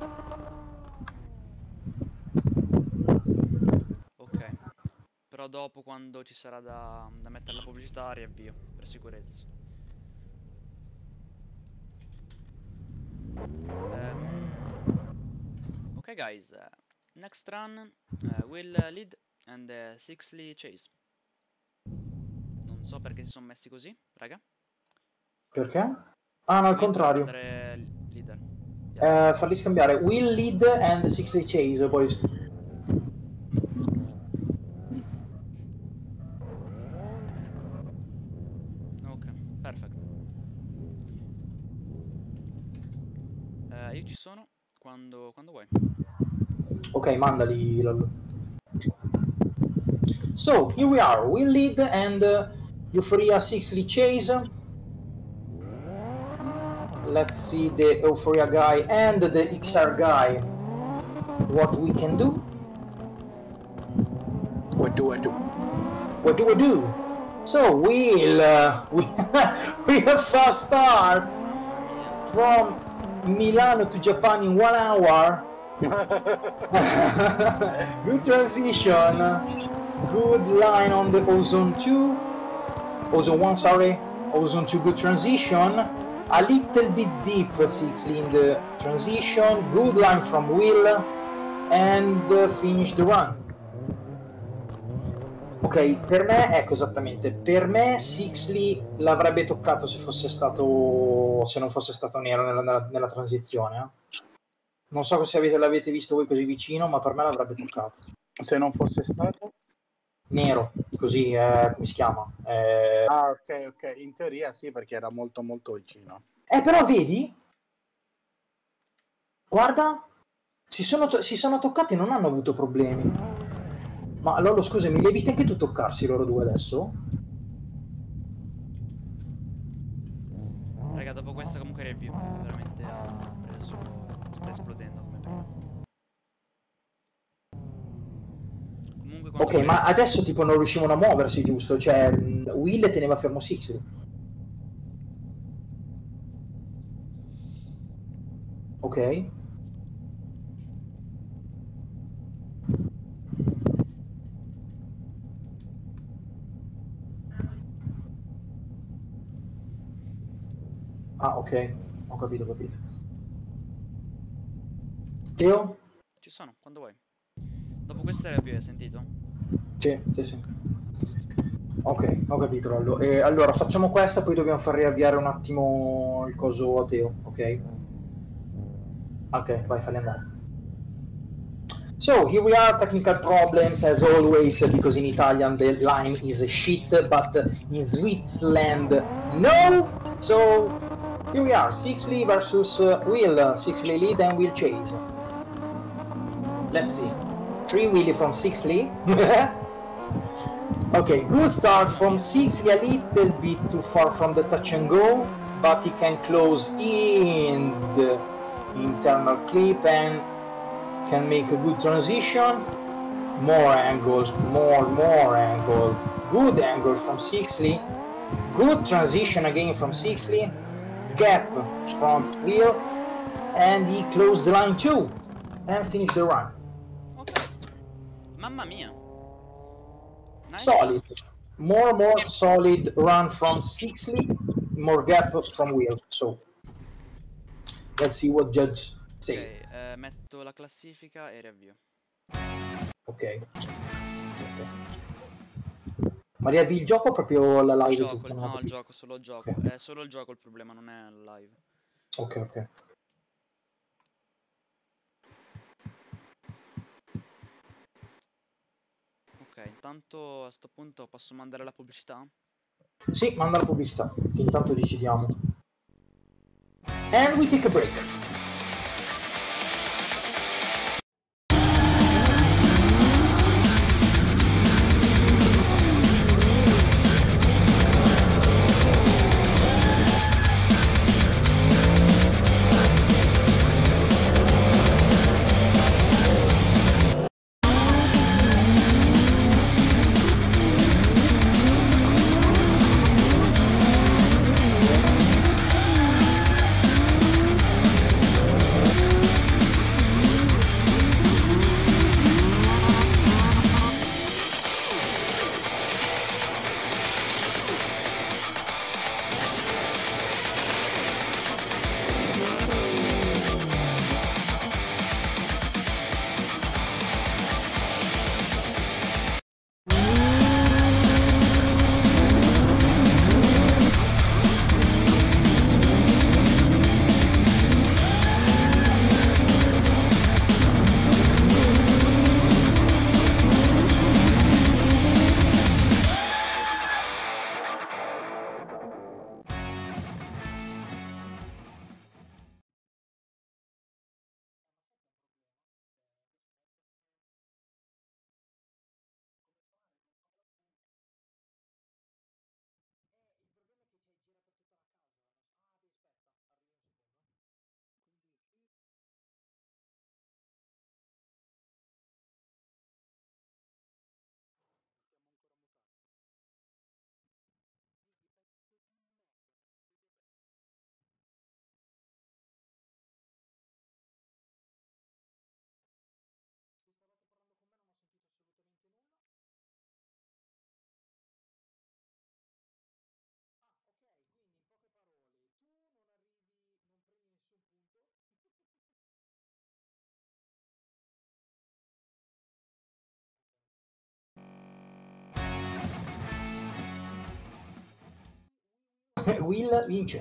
ok. Però dopo, quando ci sarà da, da mettere la pubblicità, riavvio, per sicurezza. Um, ok guys, uh, next run uh, will uh, lead and uh, Sixty chase. Non so perché si sono messi così, raga. Perché? Ah, no, al Will contrario. prendere leader. Eh, farli scambiare. Will lead and Sixty Chase, boys. Ok, perfetto. Uh, io ci sono quando, quando vuoi. Ok, mandali. Lollo. So here we are. Will lead and uh, Euphoria Sixty Chase. Let's see the Euphoria guy and the X R guy. What we can do? What do I do? What do we do? So we'll uh, we we have fast start from Milano to Japan in one hour. Good transition. Good line on the ozone two. Ozone one, sorry. Ozone two. Good transition. A little bit deep, Sixty in the transition. Good line from Will, and uh, finish the run. Ok, per me, ecco esattamente, per me Sixty l'avrebbe toccato se fosse stato, se non fosse stato nero nella, nella, nella transizione. Eh. Non so se avete, l'avete visto voi così vicino, ma per me l'avrebbe toccato. Se non fosse stato? Nero, così, eh, come si chiama? Eh... Ah, ok, ok, in teoria sì, perché era molto molto vicino. Eh, però vedi? Guarda, si sono, to- si sono toccati e non hanno avuto problemi. Ma Lollo, scusami, li hai visti anche tu toccarsi loro due adesso? Raga, dopo questa comunque review. Veramente ha preso... sta esplodendo come prima. Comunque Ok, ma adesso tipo non riuscivano a muoversi, giusto? Cioè, mh, Will teneva fermo Sixty. Ok. Ah, ok. Ho capito, ho capito. Teo? Ci sono, quando vuoi. Dopo questa review hai sentito? Sì, sì, sì. Ok, ho capito, Lollo. E allora facciamo questa, poi dobbiamo far riavviare un attimo il coso a Teo, ok? Ok, vai, falli andare. So here we are, technical problems as always, because in Italian the line is shit, but in Switzerland no. So here we are, Sixley versus uh, Will. Sixley lead and Will chase. Let's see. Three wheelie from Sixley. Okay, good start from Sixley, a little bit too far from the touch and go, but he can close in the internal clip and can make a good transition. More angle, more, more angle. Good angle from Sixley. Good transition again from Sixley. Gap from Will. And he closed the line too. And finished the run. Ok. Mamma mia. Nice. Solid. More, more solid run from Sixley. More gap from Will. So, let's see what judge Ok, say. eh, metto la classifica e riavvio. Ok. Ok. Ma riavvi il gioco o proprio la live Gioco, tutta? Non ho no, il capito. gioco, solo il gioco. Ok. È solo il gioco il problema, non è il live. Ok, ok. Ok, intanto a sto punto posso mandare la pubblicità? Sì, manda la pubblicità, che intanto decidiamo. And we take a break. Will vince.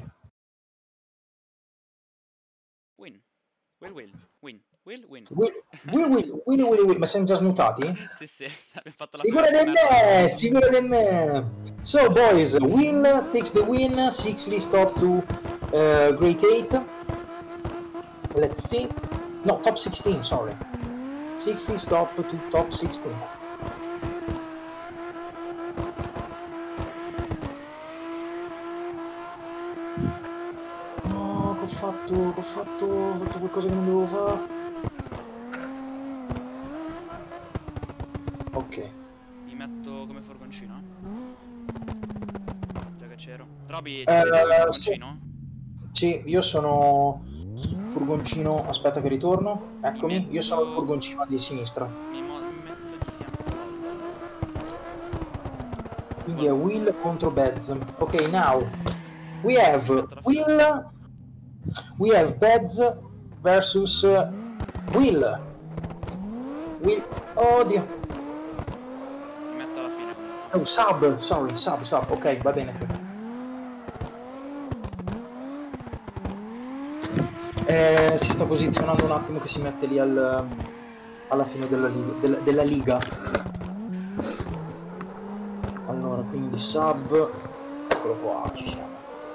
Win. Will, will. Win. Will, win. Will, Will, Will, Will, Will, Will. Ma siamo già smutati? Sì, sì, abbiamo fatto la Figura prima di merda. me, figura di me. So, boys, Will takes the win. Sixley stop to uh, Great eight. Let's see. No, top sixteen, sorry. Sixley stop to top sixteen. No, che ho fatto? Che ho fatto? Ho fatto qualcosa che non dovevo fare. Ok. metto come furgoncino? Già che c'ero. Roby, Eh, ti metti come sì. furgoncino? Sì, io sono furgoncino, aspetta che ritorno, eccomi, metto- io sono il furgoncino di sinistra. Mi, mo- mi metto di fianco. Quindi è Will contro Beds. Ok, now we have Will, we have Beds versus uh, Will. Will, oddio. Mi metto alla fine. Oh, sub, sorry, sub, sub, ok, va bene. Eh, si sta posizionando un attimo che si mette lì al, alla fine della liga, della, della liga. Allora, quindi sub, eccolo qua, ci siamo.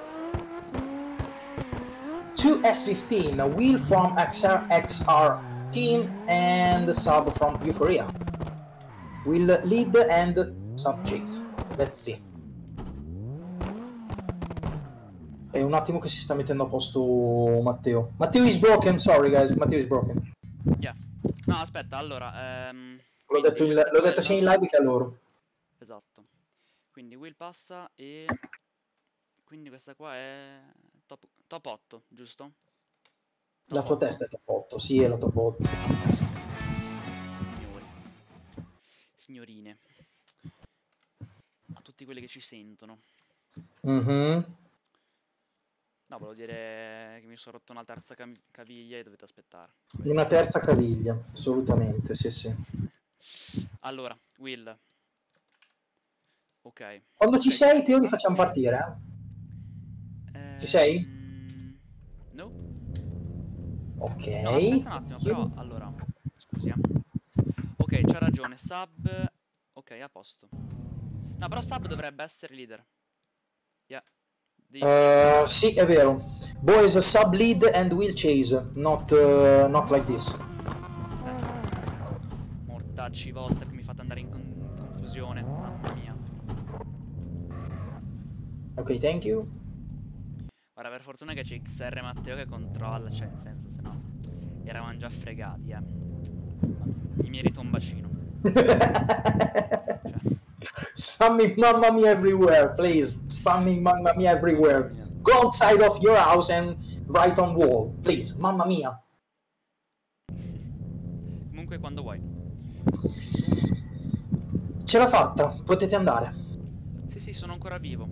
two S fifteen, Will from X R, X R team and sub from Euphoria. Will lead and sub chase. Let's see. È un attimo che si sta mettendo a posto Matteo. Matteo is broken, sorry guys, Matteo is broken. Yeah. No, aspetta, allora... Ehm, L'ho quindi detto, in, il l'ho settore detto sia in della- live che a loro. Esatto. Quindi Will passa e... Quindi questa qua è top, top otto, giusto? Top La tua otto. testa è top otto, sì, è la top otto. Signori. Signorine. A tutti quelli che ci sentono. Mhm. No, volevo dire che mi sono rotto una terza cam- caviglia e dovete aspettare. Una terza caviglia, assolutamente, sì sì. Allora, Will. Ok. Quando ci Ok, sei, Teo, li ah, facciamo partire, eh? Ci sei? ehm, No. Ok. No, aspetta un attimo, però, allora, scusi, eh. Ok, c'ha ragione, sub... Ok, a posto. No, però sub dovrebbe essere leader. Yeah. Di- Uh, sì, è vero. Boys sub lead and will chase, not, uh, not like this. Mortacci vostri che mi fate andare in, con- in confusione. Mamma mia. Ok, thank you. Guarda, per fortuna che c'è X R Matteo che controlla, cioè, nel senso, se no, eravamo già fregati, eh. Mi merito un bacino. Cioè, Spamming mamma mia everywhere, please. Spamming mamma mia everywhere. Go outside of your house and write on wall, please. Mamma mia. comunque quando vuoi. Ce l'ha fatta, potete andare. Sì, sì, sono ancora vivo.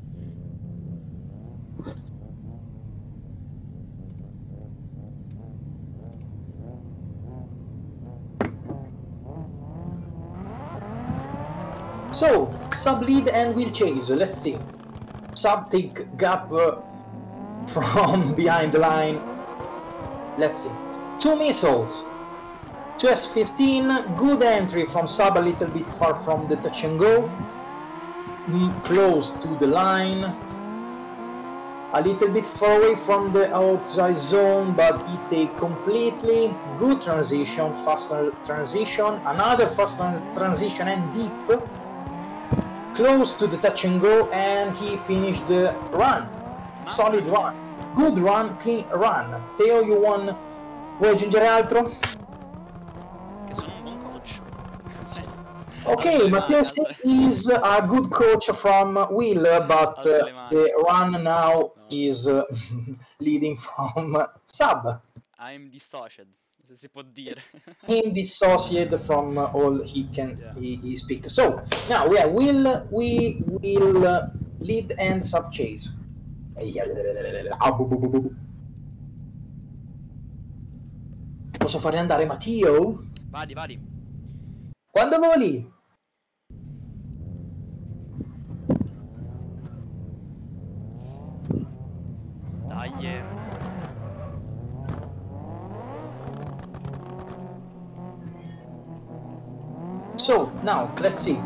So, sub lead and will chase, let's see. Sub take gap uh, from behind the line. Let's see. Two missiles. two S fifteen, good entry from sub, a little bit far from the touch and go. Mm, close to the line. A little bit far away from the outside zone, but it take completely. Good transition, faster transition. Another fast tran- transition and deep. Close to the touch and go, and he finished the run. Solid run. Good run, clean run. Teo, you won. Vuoi aggiungere altro? Che sono un buon coach. Okay, Altre Matteo mani, Sig altre- is a good coach from Will, but Altre uh, le mani. the run now No. is uh, leading from uh, Sub. I'm dissociated, se si può dire. Him dissociated from uh, all he can Yeah. he, he speak. So now we have Will, we will uh, lead and Sub chase. Posso farli andare, Matteo? Vadi, vadi. Quando voli? Dai. eh. So now let's see.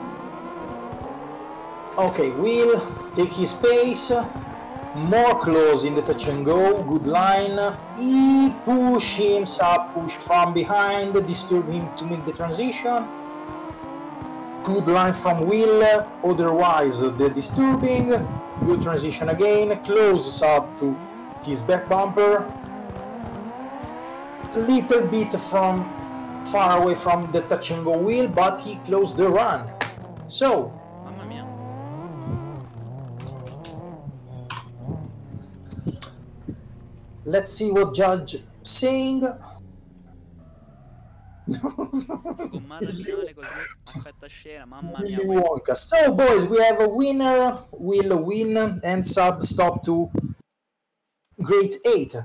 Okay, Will take his pace. More close in the touch and go. Good line. He push him, sub push from behind, disturb him to make the transition. Good line from Will. Otherwise, the disturbing. Good transition again. Close sub to his back bumper. Little bit from far away from the touch and go Will, but he closed the run. So, Mamma mia. let's see what judge saying. Gommata finale così, aspetta scena, mamma mia. Willy Will. Wonka. So, boys, we have a winner. Will win and sub stop to grade eight.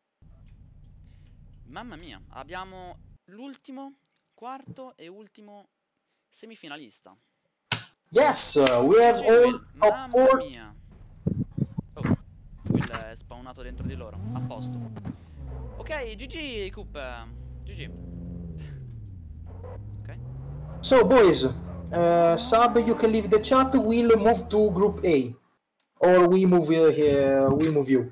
Mamma mia, abbiamo l'ultimo, quarto e ultimo semifinalista. Yes, uh, we have G G, all Will. top Mamma four. mia. Oh, Will è spawnato dentro di loro, a posto. Ok, G G, Coop. G G. Ok. So, boys, uh, sub, you can leave the chat. We'll move to group A, or we move uh, here. We move you.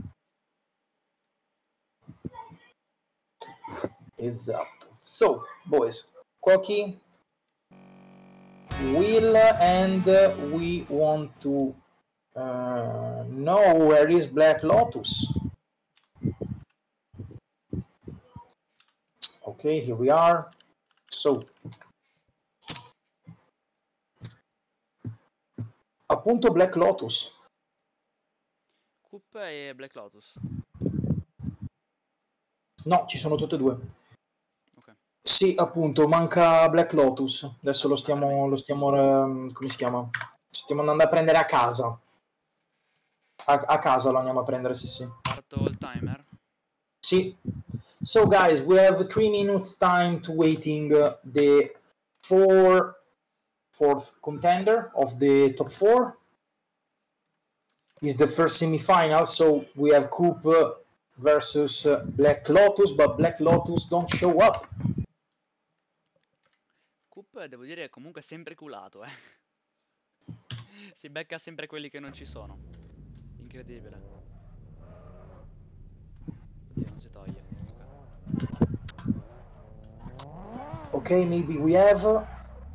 Esatto. So, boys, Koki, Will, and uh, we want to uh, know where is Black Lotus. Okay, here we are. So, appunto Black Lotus. Coop e Black Lotus. No, ci sono tutte e due. Ok. Sì, appunto, manca Black Lotus. Adesso lo stiamo, lo stiamo, ehm, come si chiama? Stiamo andando a prendere a casa. A, a casa lo andiamo a prendere, sì, sì. Parto il timer. Sì. So, guys, we have three minutes time to waiting uh, the four, fourth contender of the top four. Is the first semi-final, so we have Coop uh, versus uh, Black Lotus, but Black Lotus don't show up. Coop, devo dire, è comunque sempre culato, eh. Si becca sempre quelli che non ci sono. Incredibile. Oddio, non si toglie. Ok. Okay, maybe we have.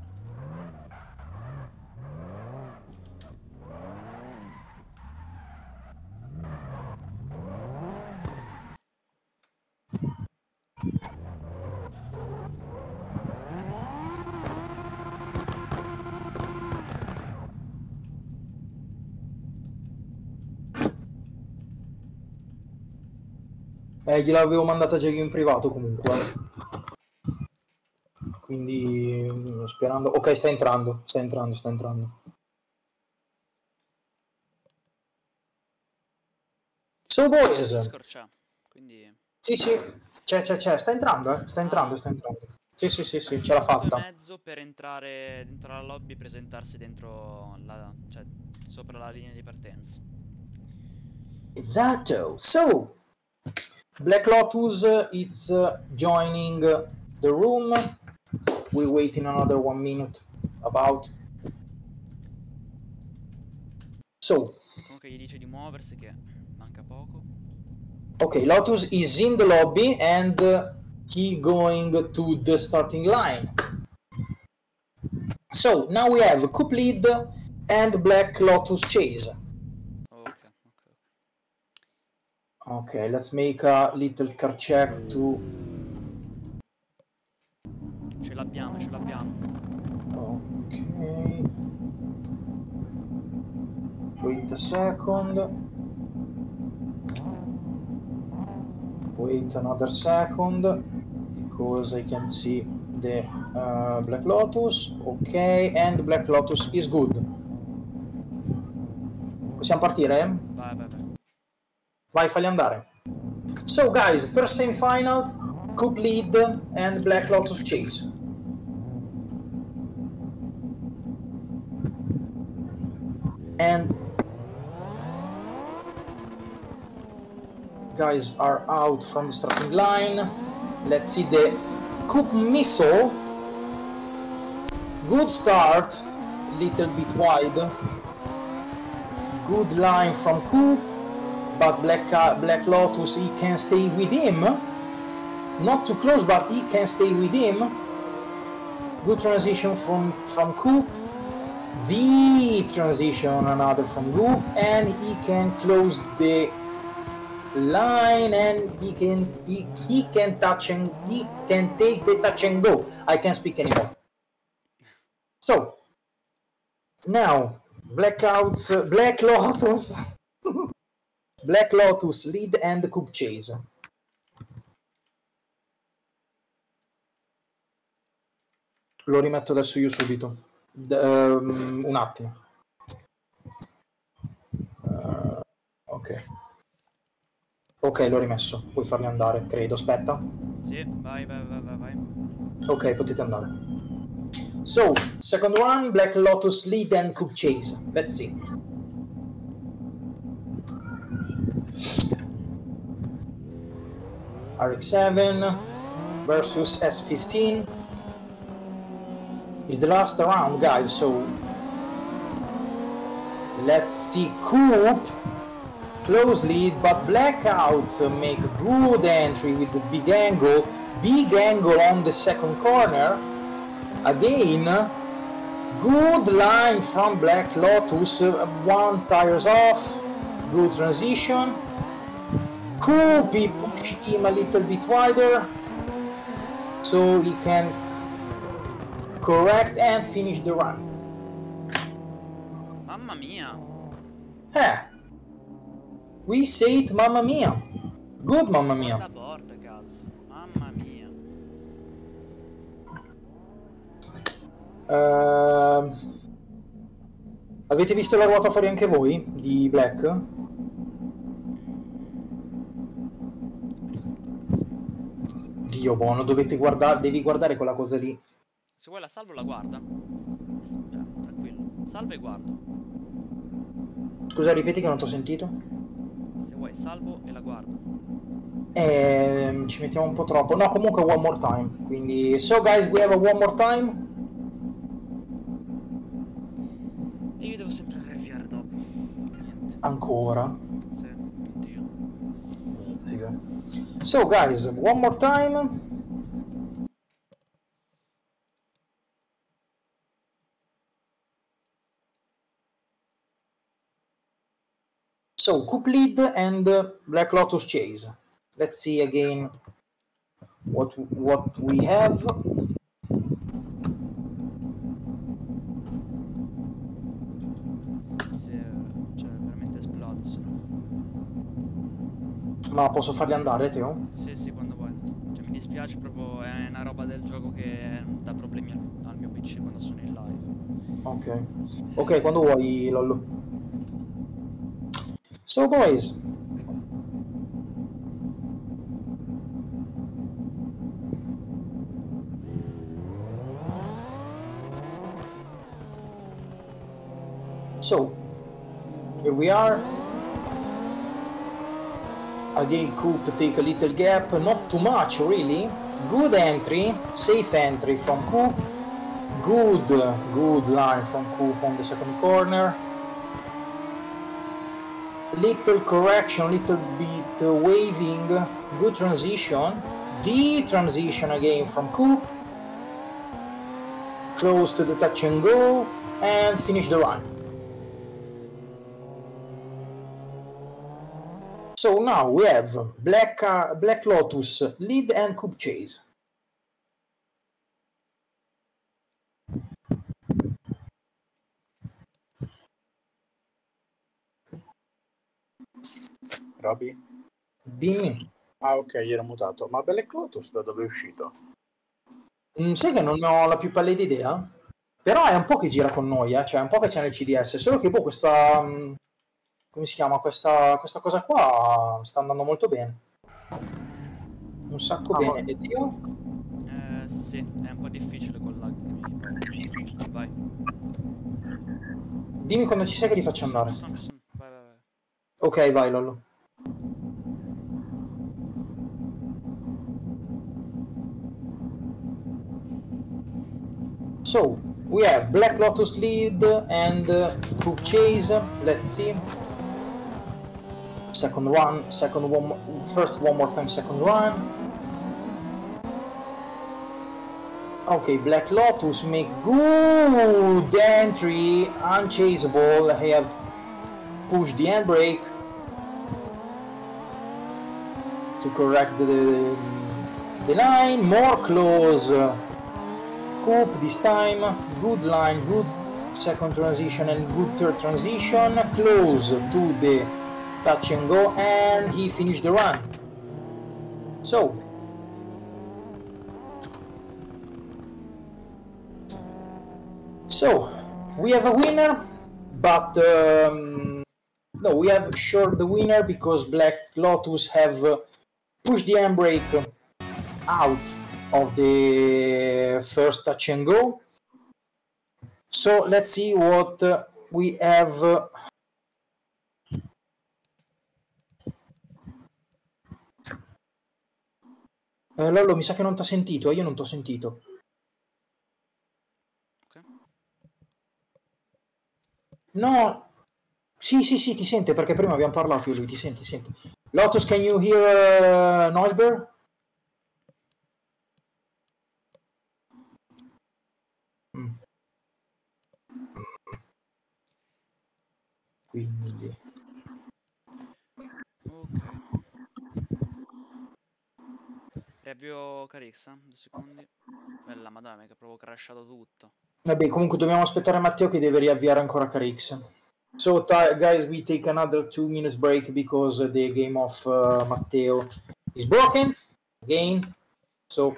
Eh, gliel'avevo mandata già io in privato comunque. Quindi sperando. Ok, sta entrando, sta entrando, sta entrando. So, boys. Discord c'è, quindi... Sì, sì, c'è, c'è, c'è, sta entrando, eh. Sta entrando, Ah. sta entrando. Sì, sì, sì, sì, ce l'ha Minuto fatta. e mezzo per entrare dentro la lobby, presentarsi dentro la... cioè, sopra la linea di partenza. Esatto. So, Black Lotus, uh, it's uh, joining uh, the room. We wait in another one minute about. So, Comunque gli dice di muoversi che manca poco. okay, Lotus is in the lobby and uh, he going to the starting line. So now we have Coop lead and Black Lotus chase. Ok, ok. Okay, let's make a little car check to. Ce l'abbiamo, ce l'abbiamo. Okay. Wait a second. Wait another second because I can see the uh, Black Lotus. Okay, and Black Lotus is good. Possiamo partire? Vai, vai, vai. Vai, falli andare. So guys, first semi-final, Coop lead and Black Lotus chase. And guys are out from the starting line. Let's see the Coop missile. Good start, little bit wide. Good line from Coop, but Black uh, Black Lotus, he can stay with him. Not too close, but he can stay with him. Good transition from from Coop. Deep transition, another from Coop, and he can close the line, and he can he, he can touch and he can take the touch and go. I can't speak anymore. So Now, Blackouts, Black Lotus, Black Lotus lead and Coupe Chase. Lo rimetto adesso io subito. D- um, un attimo. Uh, ok. Ok, l'ho rimesso. Puoi farli andare, credo. Aspetta. Sì, vai, vai, vai, vai, vai. Ok, potete andare. So, second one, Black Lotus lead and Coupe Chase. Let's see. R X seven versus S fifteen. It's the last round, guys, so let's see. Coupe close lead, but Blackouts make a good entry with the big angle. Big angle on the second corner. Again, good line from Black Lotus. One tires off. Good transition. Coupe push him a little bit wider so he can correct and finish the run. Mamma mia. Eh, we say it, mamma mia. Good, mamma mia. Porta porta, cazzo. Mamma mia. Uh, avete visto la ruota fuori anche voi di Black? Dio buono, dovete guardare, devi guardare quella cosa lì. Se vuoi la salvo la guarda. Cioè, tranquillo. Salva e guardo. Scusa, ripeti che non ti ho sentito. Se vuoi salvo e la guardo. Eh, ci mettiamo un po' troppo. No, comunque one more time. Quindi, so guys, we have a one more time. E io devo sempre riavviare dopo. Niente. Ancora. Sì, oddio. Mizzica. So guys, one more time. So Coupe lead and uh, Black Lotus Chase. Let's see again what what we have. Sì, cioè veramente esplode. Se no. Ma posso farli andare, Teo? Sì, sì, quando vuoi. Cioè mi dispiace, proprio è una roba del gioco che dà problemi al, al mio P C quando sono in live. Ok. Ok, quando vuoi, Lollo. So boys. So, here we are. Again, Coupe take a little gap, not too much really. Good entry, safe entry from Coupe. Good, good line from Coupe on the second corner. Little correction, little bit uh, waving, good transition. D transition again from Coupe. Close to the touch and go, and finish the run. So now we have Black, uh, Black Lotus lead and Coupe Chase. Roby? Dimmi. Ah, ok, ero mutato. Ma Black Lotus da dove è uscito? Mm, sai che non ho la più pallida idea? Però è un po' che gira con noi, eh? Cioè è un po' che c'è nel C D S, solo che boh, questa... mm, come si chiama? Questa, questa cosa qua sta andando molto bene. Un sacco Ah, bene. ma- E io? Eh, sì, è un po' difficile col lag che mi... Vai. Dimmi quando ci sei che li faccio andare. Ci sono, ci sono. Vai, vai, vai. Ok, vai Lollo. So, we have Black Lotus lead and uh, Coupe Chase. Let's see. Second one, second one, mo- first one more time, second one. Okay, Black Lotus make good entry, unchaseable. They have pushed the handbrake to correct the, the line. More close. Coupe this time. Good line, good second transition and good third transition, close to the touch and go, and he finished the run. So so we have a winner, but um, no, we have sure the winner because Black Lotus have uh, pushed the handbrake out of the first touch and go. So let's see what uh, we have. Uh, eh, Lollo, mi sa che non ti ha sentito, io non ti ho sentito. Ok. No, sì, sì, sì, ti sente perché prima abbiamo parlato io e lui, ti senti, ti senti. Lotus, can you hear uh, Noisberg? Mm. Quindi Ok. Riavvio Carixa, due secondi. Bella madonna, che proprio crashato tutto. vabbè, comunque dobbiamo aspettare Matteo che deve riavviare ancora Carix. So guys, we take another two minutes break because the game of uh, Matteo is broken again. So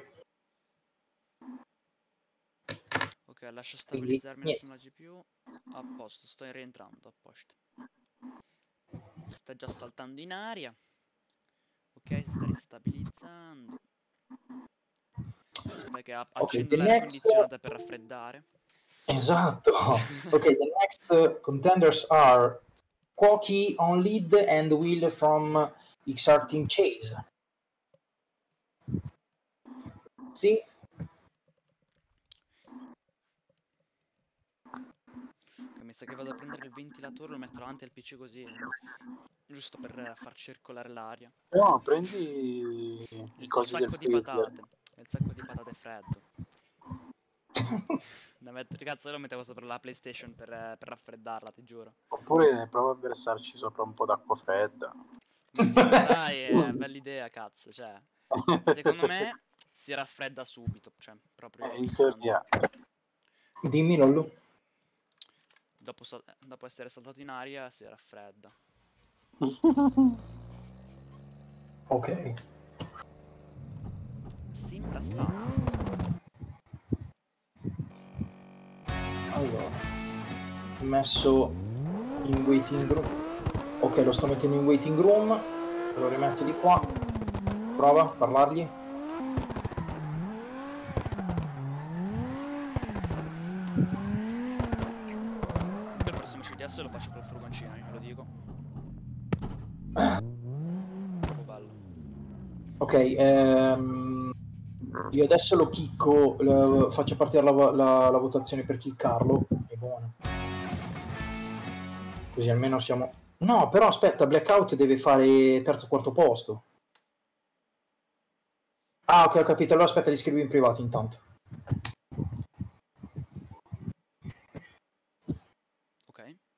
Ok, lascio quindi, stabilizzarmi un niente. attimo la G P U. A posto, sto rientrando, a posto. Sta già saltando in aria. Ok, si sta ristabilizzando. Aspetta che a- Okay, accendo the l'aria next condizionata per raffreddare. esatto. Okay, the next uh, contenders are Quoki on lead and Will from X R Team Chase. Sì, Ok, mi sa che vado a prendere il ventilatore, lo metto davanti al P C così, giusto per eh, far circolare l'aria. No, prendi Il, i il cosi del sacco di freezer. patate. Il sacco di patate freddo. Da mettere, cazzo, io lo mettevo sopra la PlayStation per, eh, per raffreddarla, ti giuro. Oppure prova a versarci sopra un po' d'acqua fredda. Ma sì, ma dai, è una bella idea, cazzo, cioè. Secondo me si raffredda subito, cioè, proprio Eh, in istante. teoria. dimmi Lollo. Dopo, sal- dopo essere saltato in aria si raffredda. Ok. Sembra stato. Allora, messo in waiting room. Ok, lo sto mettendo in waiting room. Lo rimetto di qua. Prova a parlargli. Poi il prossimo C D S lo faccio col furgoncino, io ve lo dico. Troppo bello. Ok, ehm, io adesso lo chicco, lo- faccio partire la, la- la votazione per chiccarlo. È buono. Così almeno siamo... No, però aspetta, Blackout deve fare terzo o quarto posto. Ah, ok, ho capito. Allora aspetta, li scrivo in privato intanto. Ok.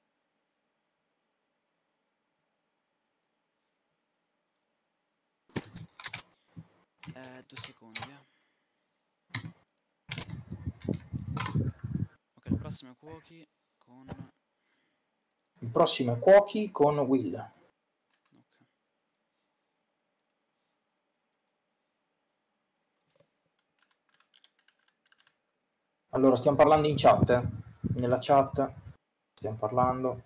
Eh, due secondi, eh. Ok, il prossimo è Kuoki con... Il prossimo è Quoki con Will. Ok. Allora, stiamo parlando in chat, eh? Nella chat stiamo parlando.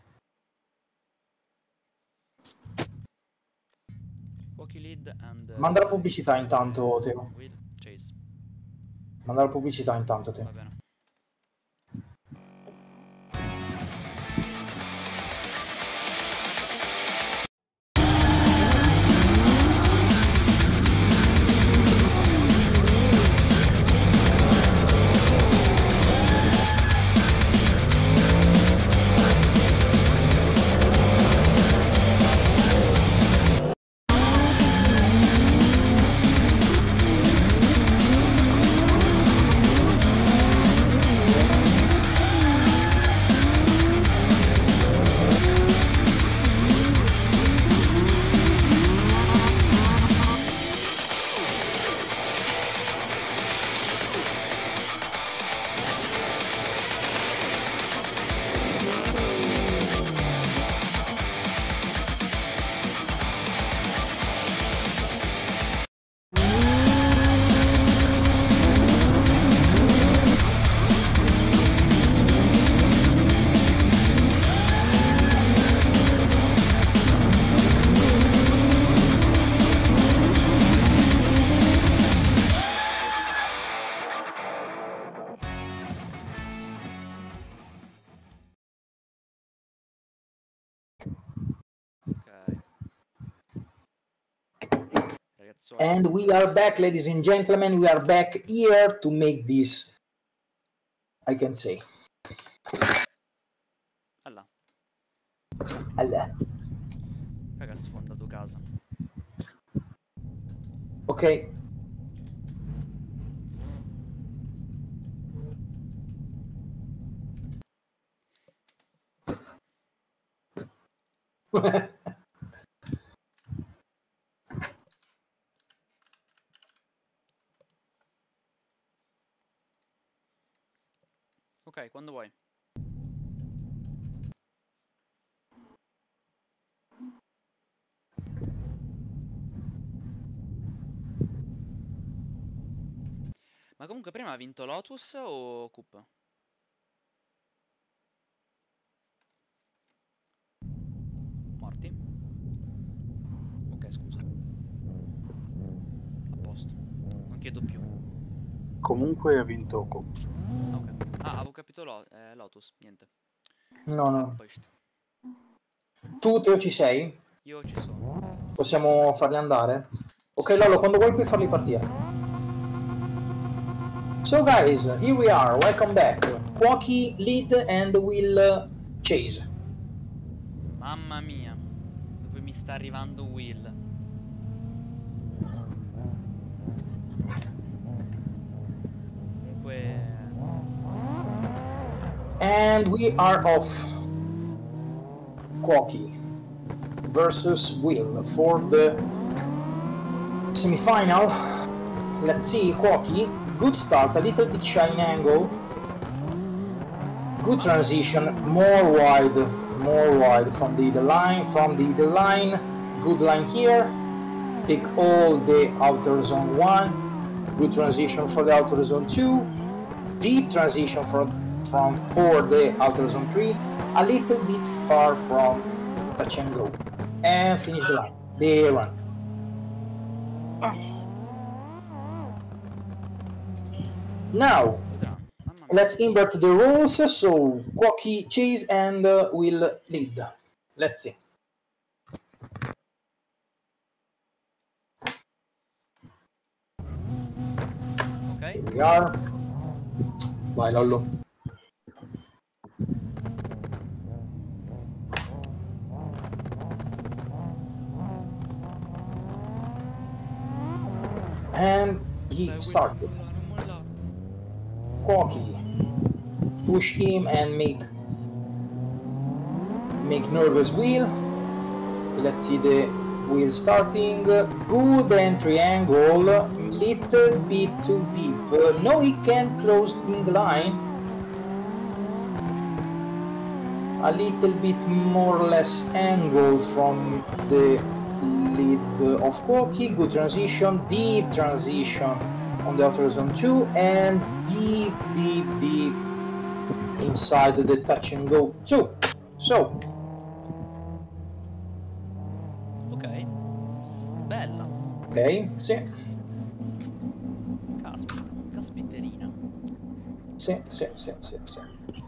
Kuoki lead and... uh, Manda la Will pubblicità is- intanto, Teo. Will chase. Manda la pubblicità intanto, Teo. Va bene. Ok. Ragazzuoli. And we are back, ladies and gentlemen. We are back here to make this, I can say. Allà. Allora. Raga, ha sfondato casa. Ok. Ok, quando vuoi. Ma comunque prima ha vinto Lotus o Coop? Morti? Ok, scusa. A posto. Non chiedo più. Comunque ha vinto Coop. Ah, ok. Ah, avevo capito Lo- eh, Lotus. Niente. No, A no. posto. Tu, Teo, ci sei? Io ci sono. Possiamo farli andare? Ok, Sì. Lolo, quando vuoi puoi farli partire. So guys, here we are. Welcome back. Quacky lead and will chase. Mamma mia. Dove mi sta arrivando Will? Comunque... And we are off. Quacky versus Will for the semi-final. Let's see, Quacky. Good start, a little bit shy in angle. Good transition, more wide, more wide from the, the line, from the, the line. Good line here. Take all the outer zone one. Good transition for the outer zone two. Deep transition from from for the outer zone three. A little bit far from touch and go. And finish the line. The run. Now, Mamma mia. let's invert the roles. So Quacky chase and uh, will lead. Let's see. Ok. Here we are. Vai Lollo. And he Dai, Will, started. non mollare, non mollare. Quacky. Push him and make make nervous Will. Let's see the Will starting. Good entry angle. Little bit too deep. Uh, no, he can close in the line. A little bit more or less angle from the lead of Quacky. Good transition. Deep transition on the outer zone two. And deep, deep, deep inside the touch and go two. So, Ok. Bella. ok, sì, Caspita. Caspiterina. sì, sì, sì, sì, sì.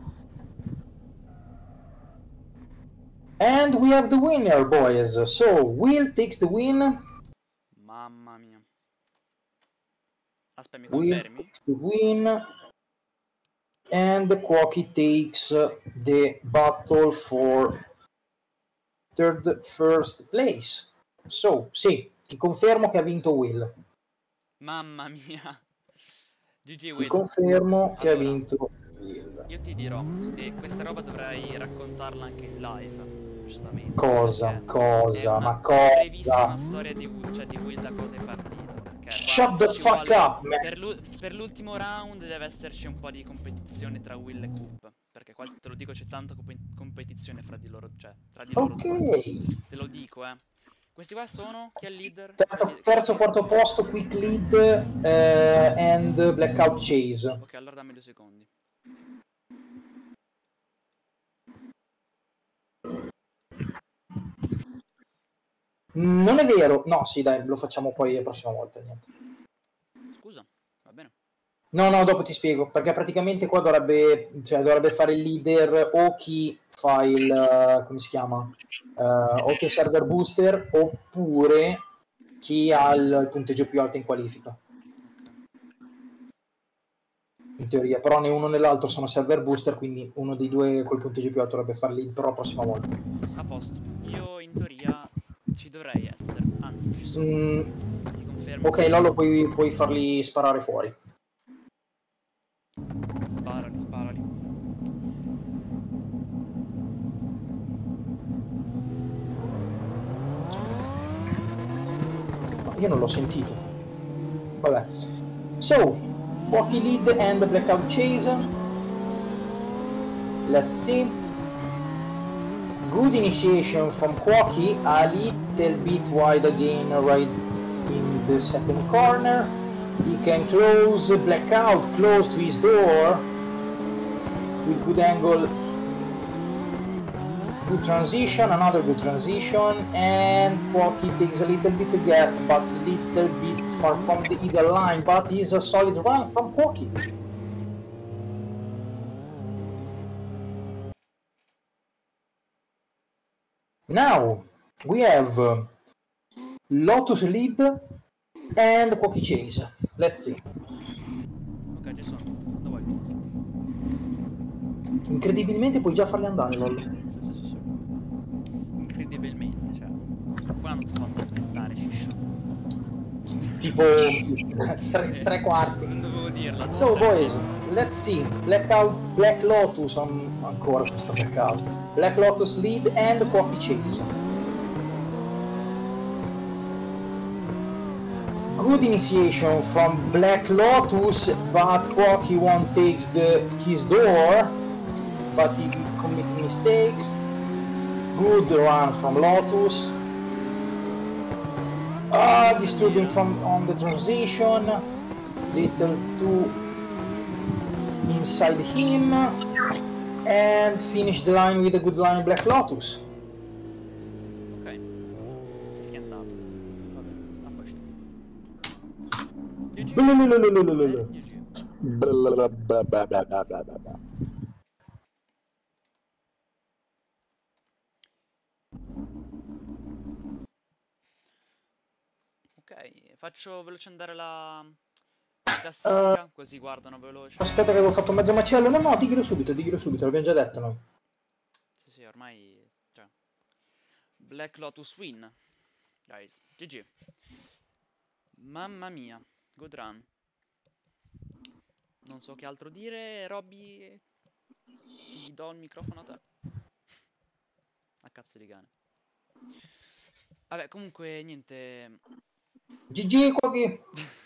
And we have the winner, boys. So, Will takes the win. Mamma mia. Aspetta, mi Will confermi? takes the win. And the Quacky takes the battle for third first place. So, sì, ti confermo che ha vinto Will. Mamma mia. G G Ti Will. confermo che ha Allora, vinto Will. io ti dirò, e questa roba dovrai raccontarla anche in live, giustamente. Cosa? perché Cosa? È una Ma cosa? brevissima storia di, Wi- cioè, di Will da cosa è partito. Perché Shut qua the ci fuck vuole, up, man. per, l'u- per l'ultimo round deve esserci un po' di competizione tra Will e Coop. Perché qua te lo dico, c'è tanta compe- competizione fra di loro, cioè, tra di loro due. Ok. Te lo dico, eh. Questi qua sono, chi è il leader? Terzo, Chi- terzo quarto posto, quick lead eh, and blackout chase. Ok, allora dammi due secondi. Non è vero. No, sì, dai, lo facciamo poi la prossima volta. Niente. Scusa, va bene. No, no, dopo ti spiego, perché praticamente qua dovrebbe, cioè, dovrebbe fare il leader o chi fa il, uh, come si chiama, uh, o chi è server booster, oppure chi ha il, il punteggio più alto in qualifica. In teoria, però né uno né l'altro sono server booster, quindi uno dei due col punteggio più alto dovrebbe fare lead, però la prossima volta. A posto. Io in teoria ci dovrei essere, anzi ci sono. Mm, Ti confermo. ok, Lollo, puoi, puoi farli sparare fuori. Sparali, sparali. Io non l'ho sentito. Vabbè. So, Quacky lead and Blackout chase. Let's see. Good initiation from Quacky, a little bit wide again right in the second corner. He can close Blackout close to his door with good angle. Good transition, another good transition, and Quacky takes a little bit of gap, but little bit far from the either line, but is a solid run from Quacky. Now we have uh, Lotus lead and Quacky chase. Let's see. Ok, ci sono. Quando vuoi. Incredibilmente puoi già farli andare, Lollo. Sì, sì, sì, sì. Incredibilmente, cioè. Qua non ti fanno aspettare, Ciscio. Tipo tre, tre quarti. Non dovevo dirlo. So boys, let's see. Blackout, Black Lotus on ancora questo blackout. Black Lotus lead and Quacky chase. Good initiation from Black Lotus, but Quacky one takes the his door, but he committed mistakes. Good run from Lotus. Ah, disturbing from on the transition. Little too inside him, and finish the line with a good line Black Lotus. Ok. Si è schiantato. Vabbè, a posto. G G. Blablabla. G G. Blablabla. Ok, faccio veloce andare la classifica, Uh, così guardano veloce. Aspetta che avevo fatto mezzo macello. No, no, diglielo subito, diglielo subito, l'abbiamo già detto noi. Sì, sì, ormai, cioè, Black Lotus win, guys, G G. Mamma mia, good run. Non so che altro dire, Robby, ti do il microfono a te. A cazzo di cane. Vabbè, comunque, niente. G G Quacky.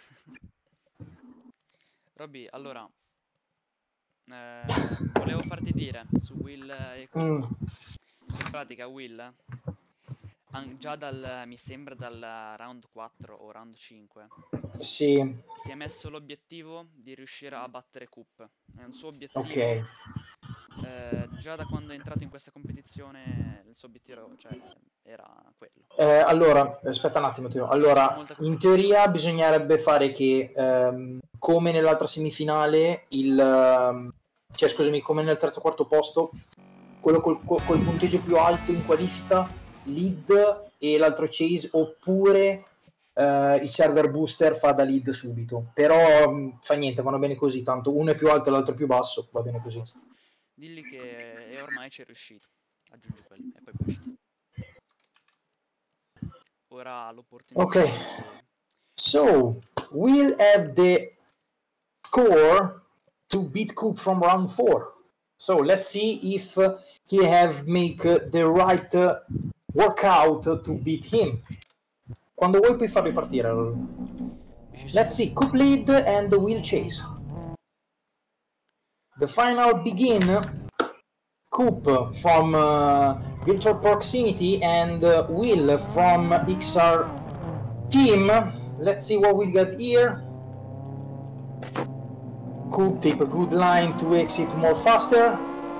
Robby, allora, eh, volevo farti dire su Will e Coop. Mm. In pratica Will, an- già dal, mi sembra dal round quattro o round cinque, Sì, si è messo l'obiettivo di riuscire a battere Coop. È un suo obiettivo. ok. eh, già da quando è entrato in questa competizione il suo obiettivo, cioè, era quello. Eh, allora, aspetta un attimo, Teo. Allora, in teoria bisognerebbe fare che, ehm, come nell'altra semifinale, il, ehm, cioè scusami, come nel terzo quarto posto, quello col, col- col punteggio più alto in qualifica, lead e l'altro chase, oppure eh, il server booster fa da lead subito. Però mh, fa niente, vanno bene così, tanto uno è più alto e l'altro più basso, va bene così. Posto. Dilli che e ormai ci è riuscito. Aggiungi quello e poi pushti. Ora ha l'opportunità. Ok. So, we'll have the score to beat Coop from round four. So let's see if uh, he have make uh, the right uh, workout to beat him. Quando vuoi puoi farli partire. Let's see, Coop lead and Will chase. The final begin. Coop from uh, Virtual Proximity and uh, Will from X R team. Let's see what we got here. Coop take a good line to exit more faster.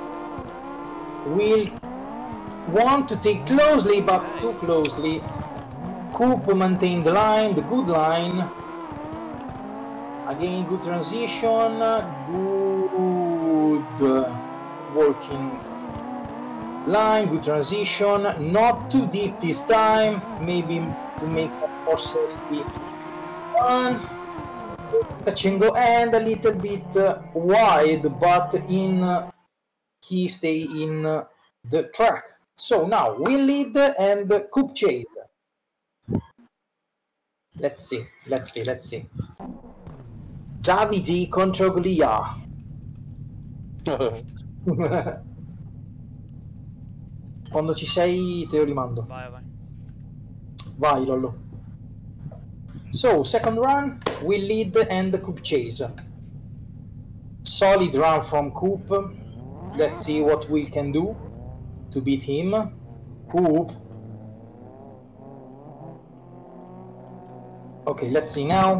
Will want to take closely, but too closely. Coop maintain the line, the good line. Again, good transition, good walking line, good transition, not too deep this time, maybe to make more safety one. Touch and go and a little bit uh, wide, but in uh, he stay in uh, the track. So now we lead and uh, Coupe chase. Let's see, let's see, let's see. Davide contro Goliath. Quando ci sei te lo rimando. Vai, vai. Vai Lollo. So, second run, we lead and the Coupe chase. Solid run from Coupe. Let's see what we can do to beat him. Coupe. Okay, let's see now.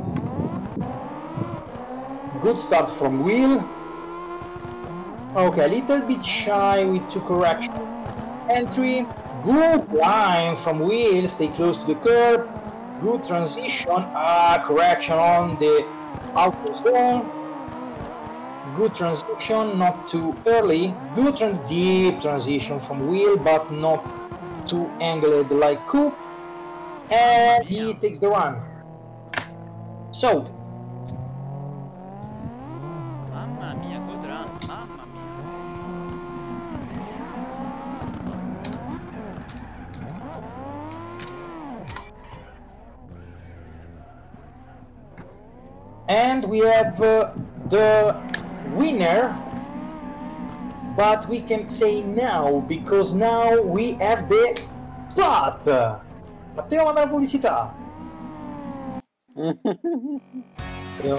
Good start from Will. Okay, a little bit shy with two correction. Entry. Good line from Will. Stay close to the curb. Good transition. Ah, correction on the outer zone. Good transition, not too early. Good trans deep transition from Will, but not too angled like Coupe. And he takes the run. So. Mamma mia, good run, mamma mia. And we have uh, the winner, but we can say now because now we have the spot. Matteo manda la pubblicità. Matteo.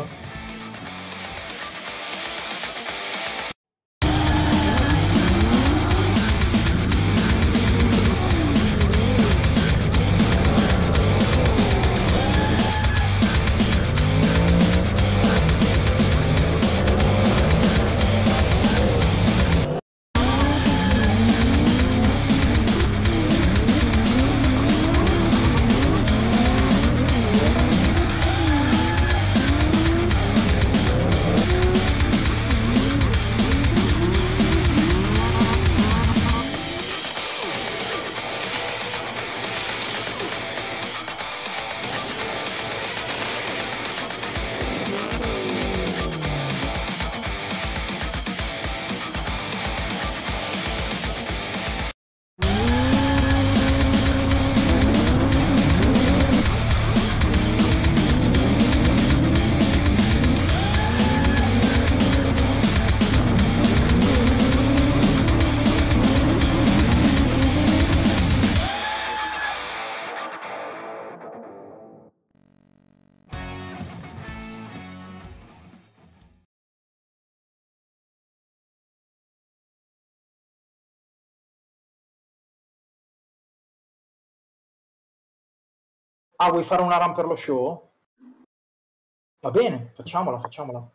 Ah, vuoi fare una run per lo show? Va bene, facciamola, facciamola.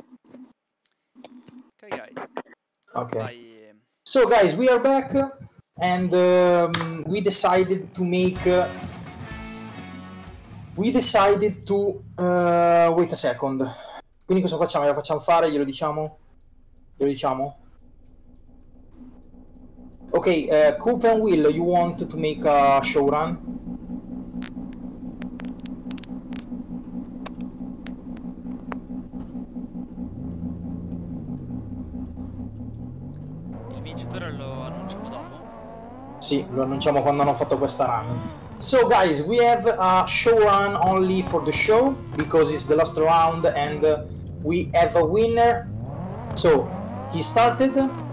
Ok, guys. Okay. Vai. So, guys, we are back, and um, we decided to make. Uh, we decided to. Uh, wait a second. Quindi cosa facciamo? Glielo facciamo fare? Glielo diciamo? Glielo diciamo? Ok, uh, Coupe and Will, you want to make a show run? Lo annunciamo dopo? Sì, lo annunciamo quando hanno fatto questa run. So guys, we have a show run only for the show because it's the last round and uh, we have a winner. So he started.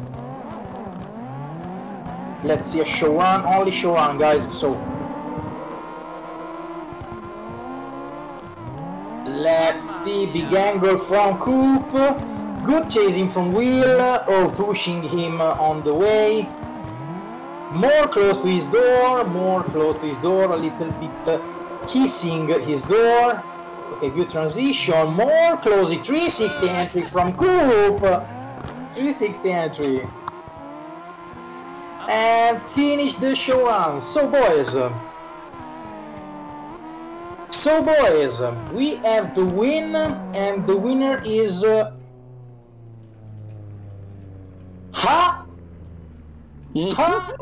Let's see a show run, only show run, guys. So let's see, big angle from Coupe. Good chasing from Will, or pushing him on the way. More close to his door, more close to his door, a little bit kissing his door. Okay, good transition, more closely, three sixty entry from Coupe. three sixty entry. And finish the show run. So boys, So boys, we have the win, and the winner is uh, Ha Ha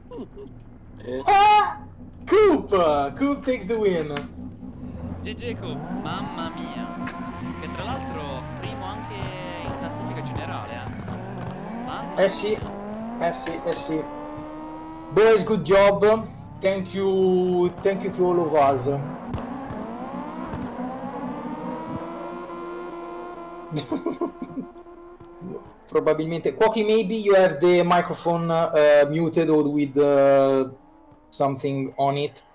Ha Coop. Coop takes the win. G G Coop, mamma mia. Che tra l'altro primo anche in classifica generale, eh. Mamma Eh sì, eh sì, eh sì. Boys, good job. Thank you, thank you to all of us. Probabilmente, Quacky, maybe you have the microphone uh, muted or with uh, something on it.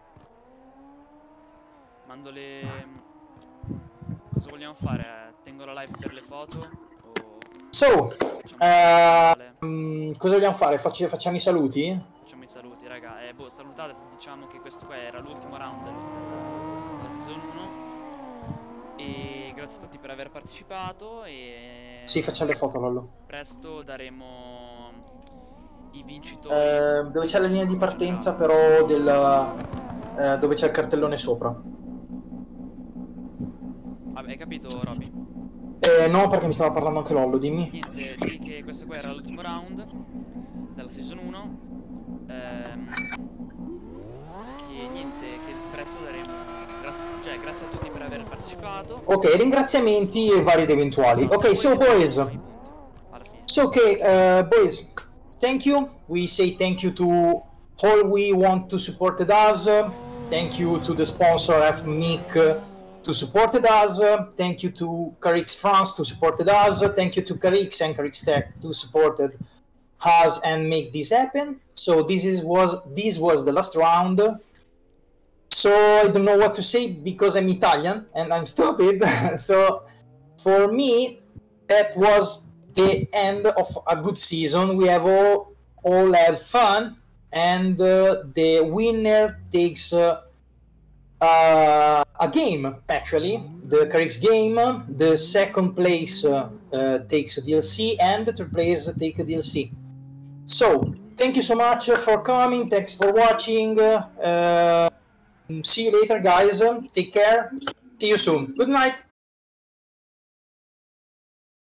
Mando le... Cosa vogliamo fare? Tengo la live per le foto? O... So, Facciamo uh, um, cosa vogliamo fare? Facci- facciamo i saluti? Facciamo i saluti, raga. Eh, boh, salutate, diciamo che questo qua era l'ultimo round della season uno. E grazie a tutti per aver partecipato. E Sì, facciamo le foto, Lollo. presto daremo i vincitori. Eh, dove c'è la linea di partenza, però, del, eh, dove c'è il cartellone sopra. Vabbè, hai capito, Robby? Eh, no, perché mi stava parlando anche Lollo, dimmi. Niente, sì, che questo qua era l'ultimo round della season uno. Ehm, che niente, che presto daremo. Grazie, cioè, grazie a tutti per aver partecipato. Ok, ringraziamenti e vari ed eventuali. Ok, so boys. So okay, uh, boys, thank you. We say thank you to all we want to support us. Thank you to the sponsor F M I C uh, to supported us. Thank you to Carix France to supported us. Thank you to Carix and Carix Tech to supported us and make this happen. So this is was this was the last round. So I don't know what to say because I'm Italian and I'm stupid. So for me, that was the end of a good season. We have all all have fun, and uh, the winner takes uh, uh, a game. Actually, the Carix game. The second place uh, uh, takes a D L C, and the third place take a D L C. So thank you so much for coming. Thanks for watching. Uh, see you later, guys. Take care. See you soon. Good night.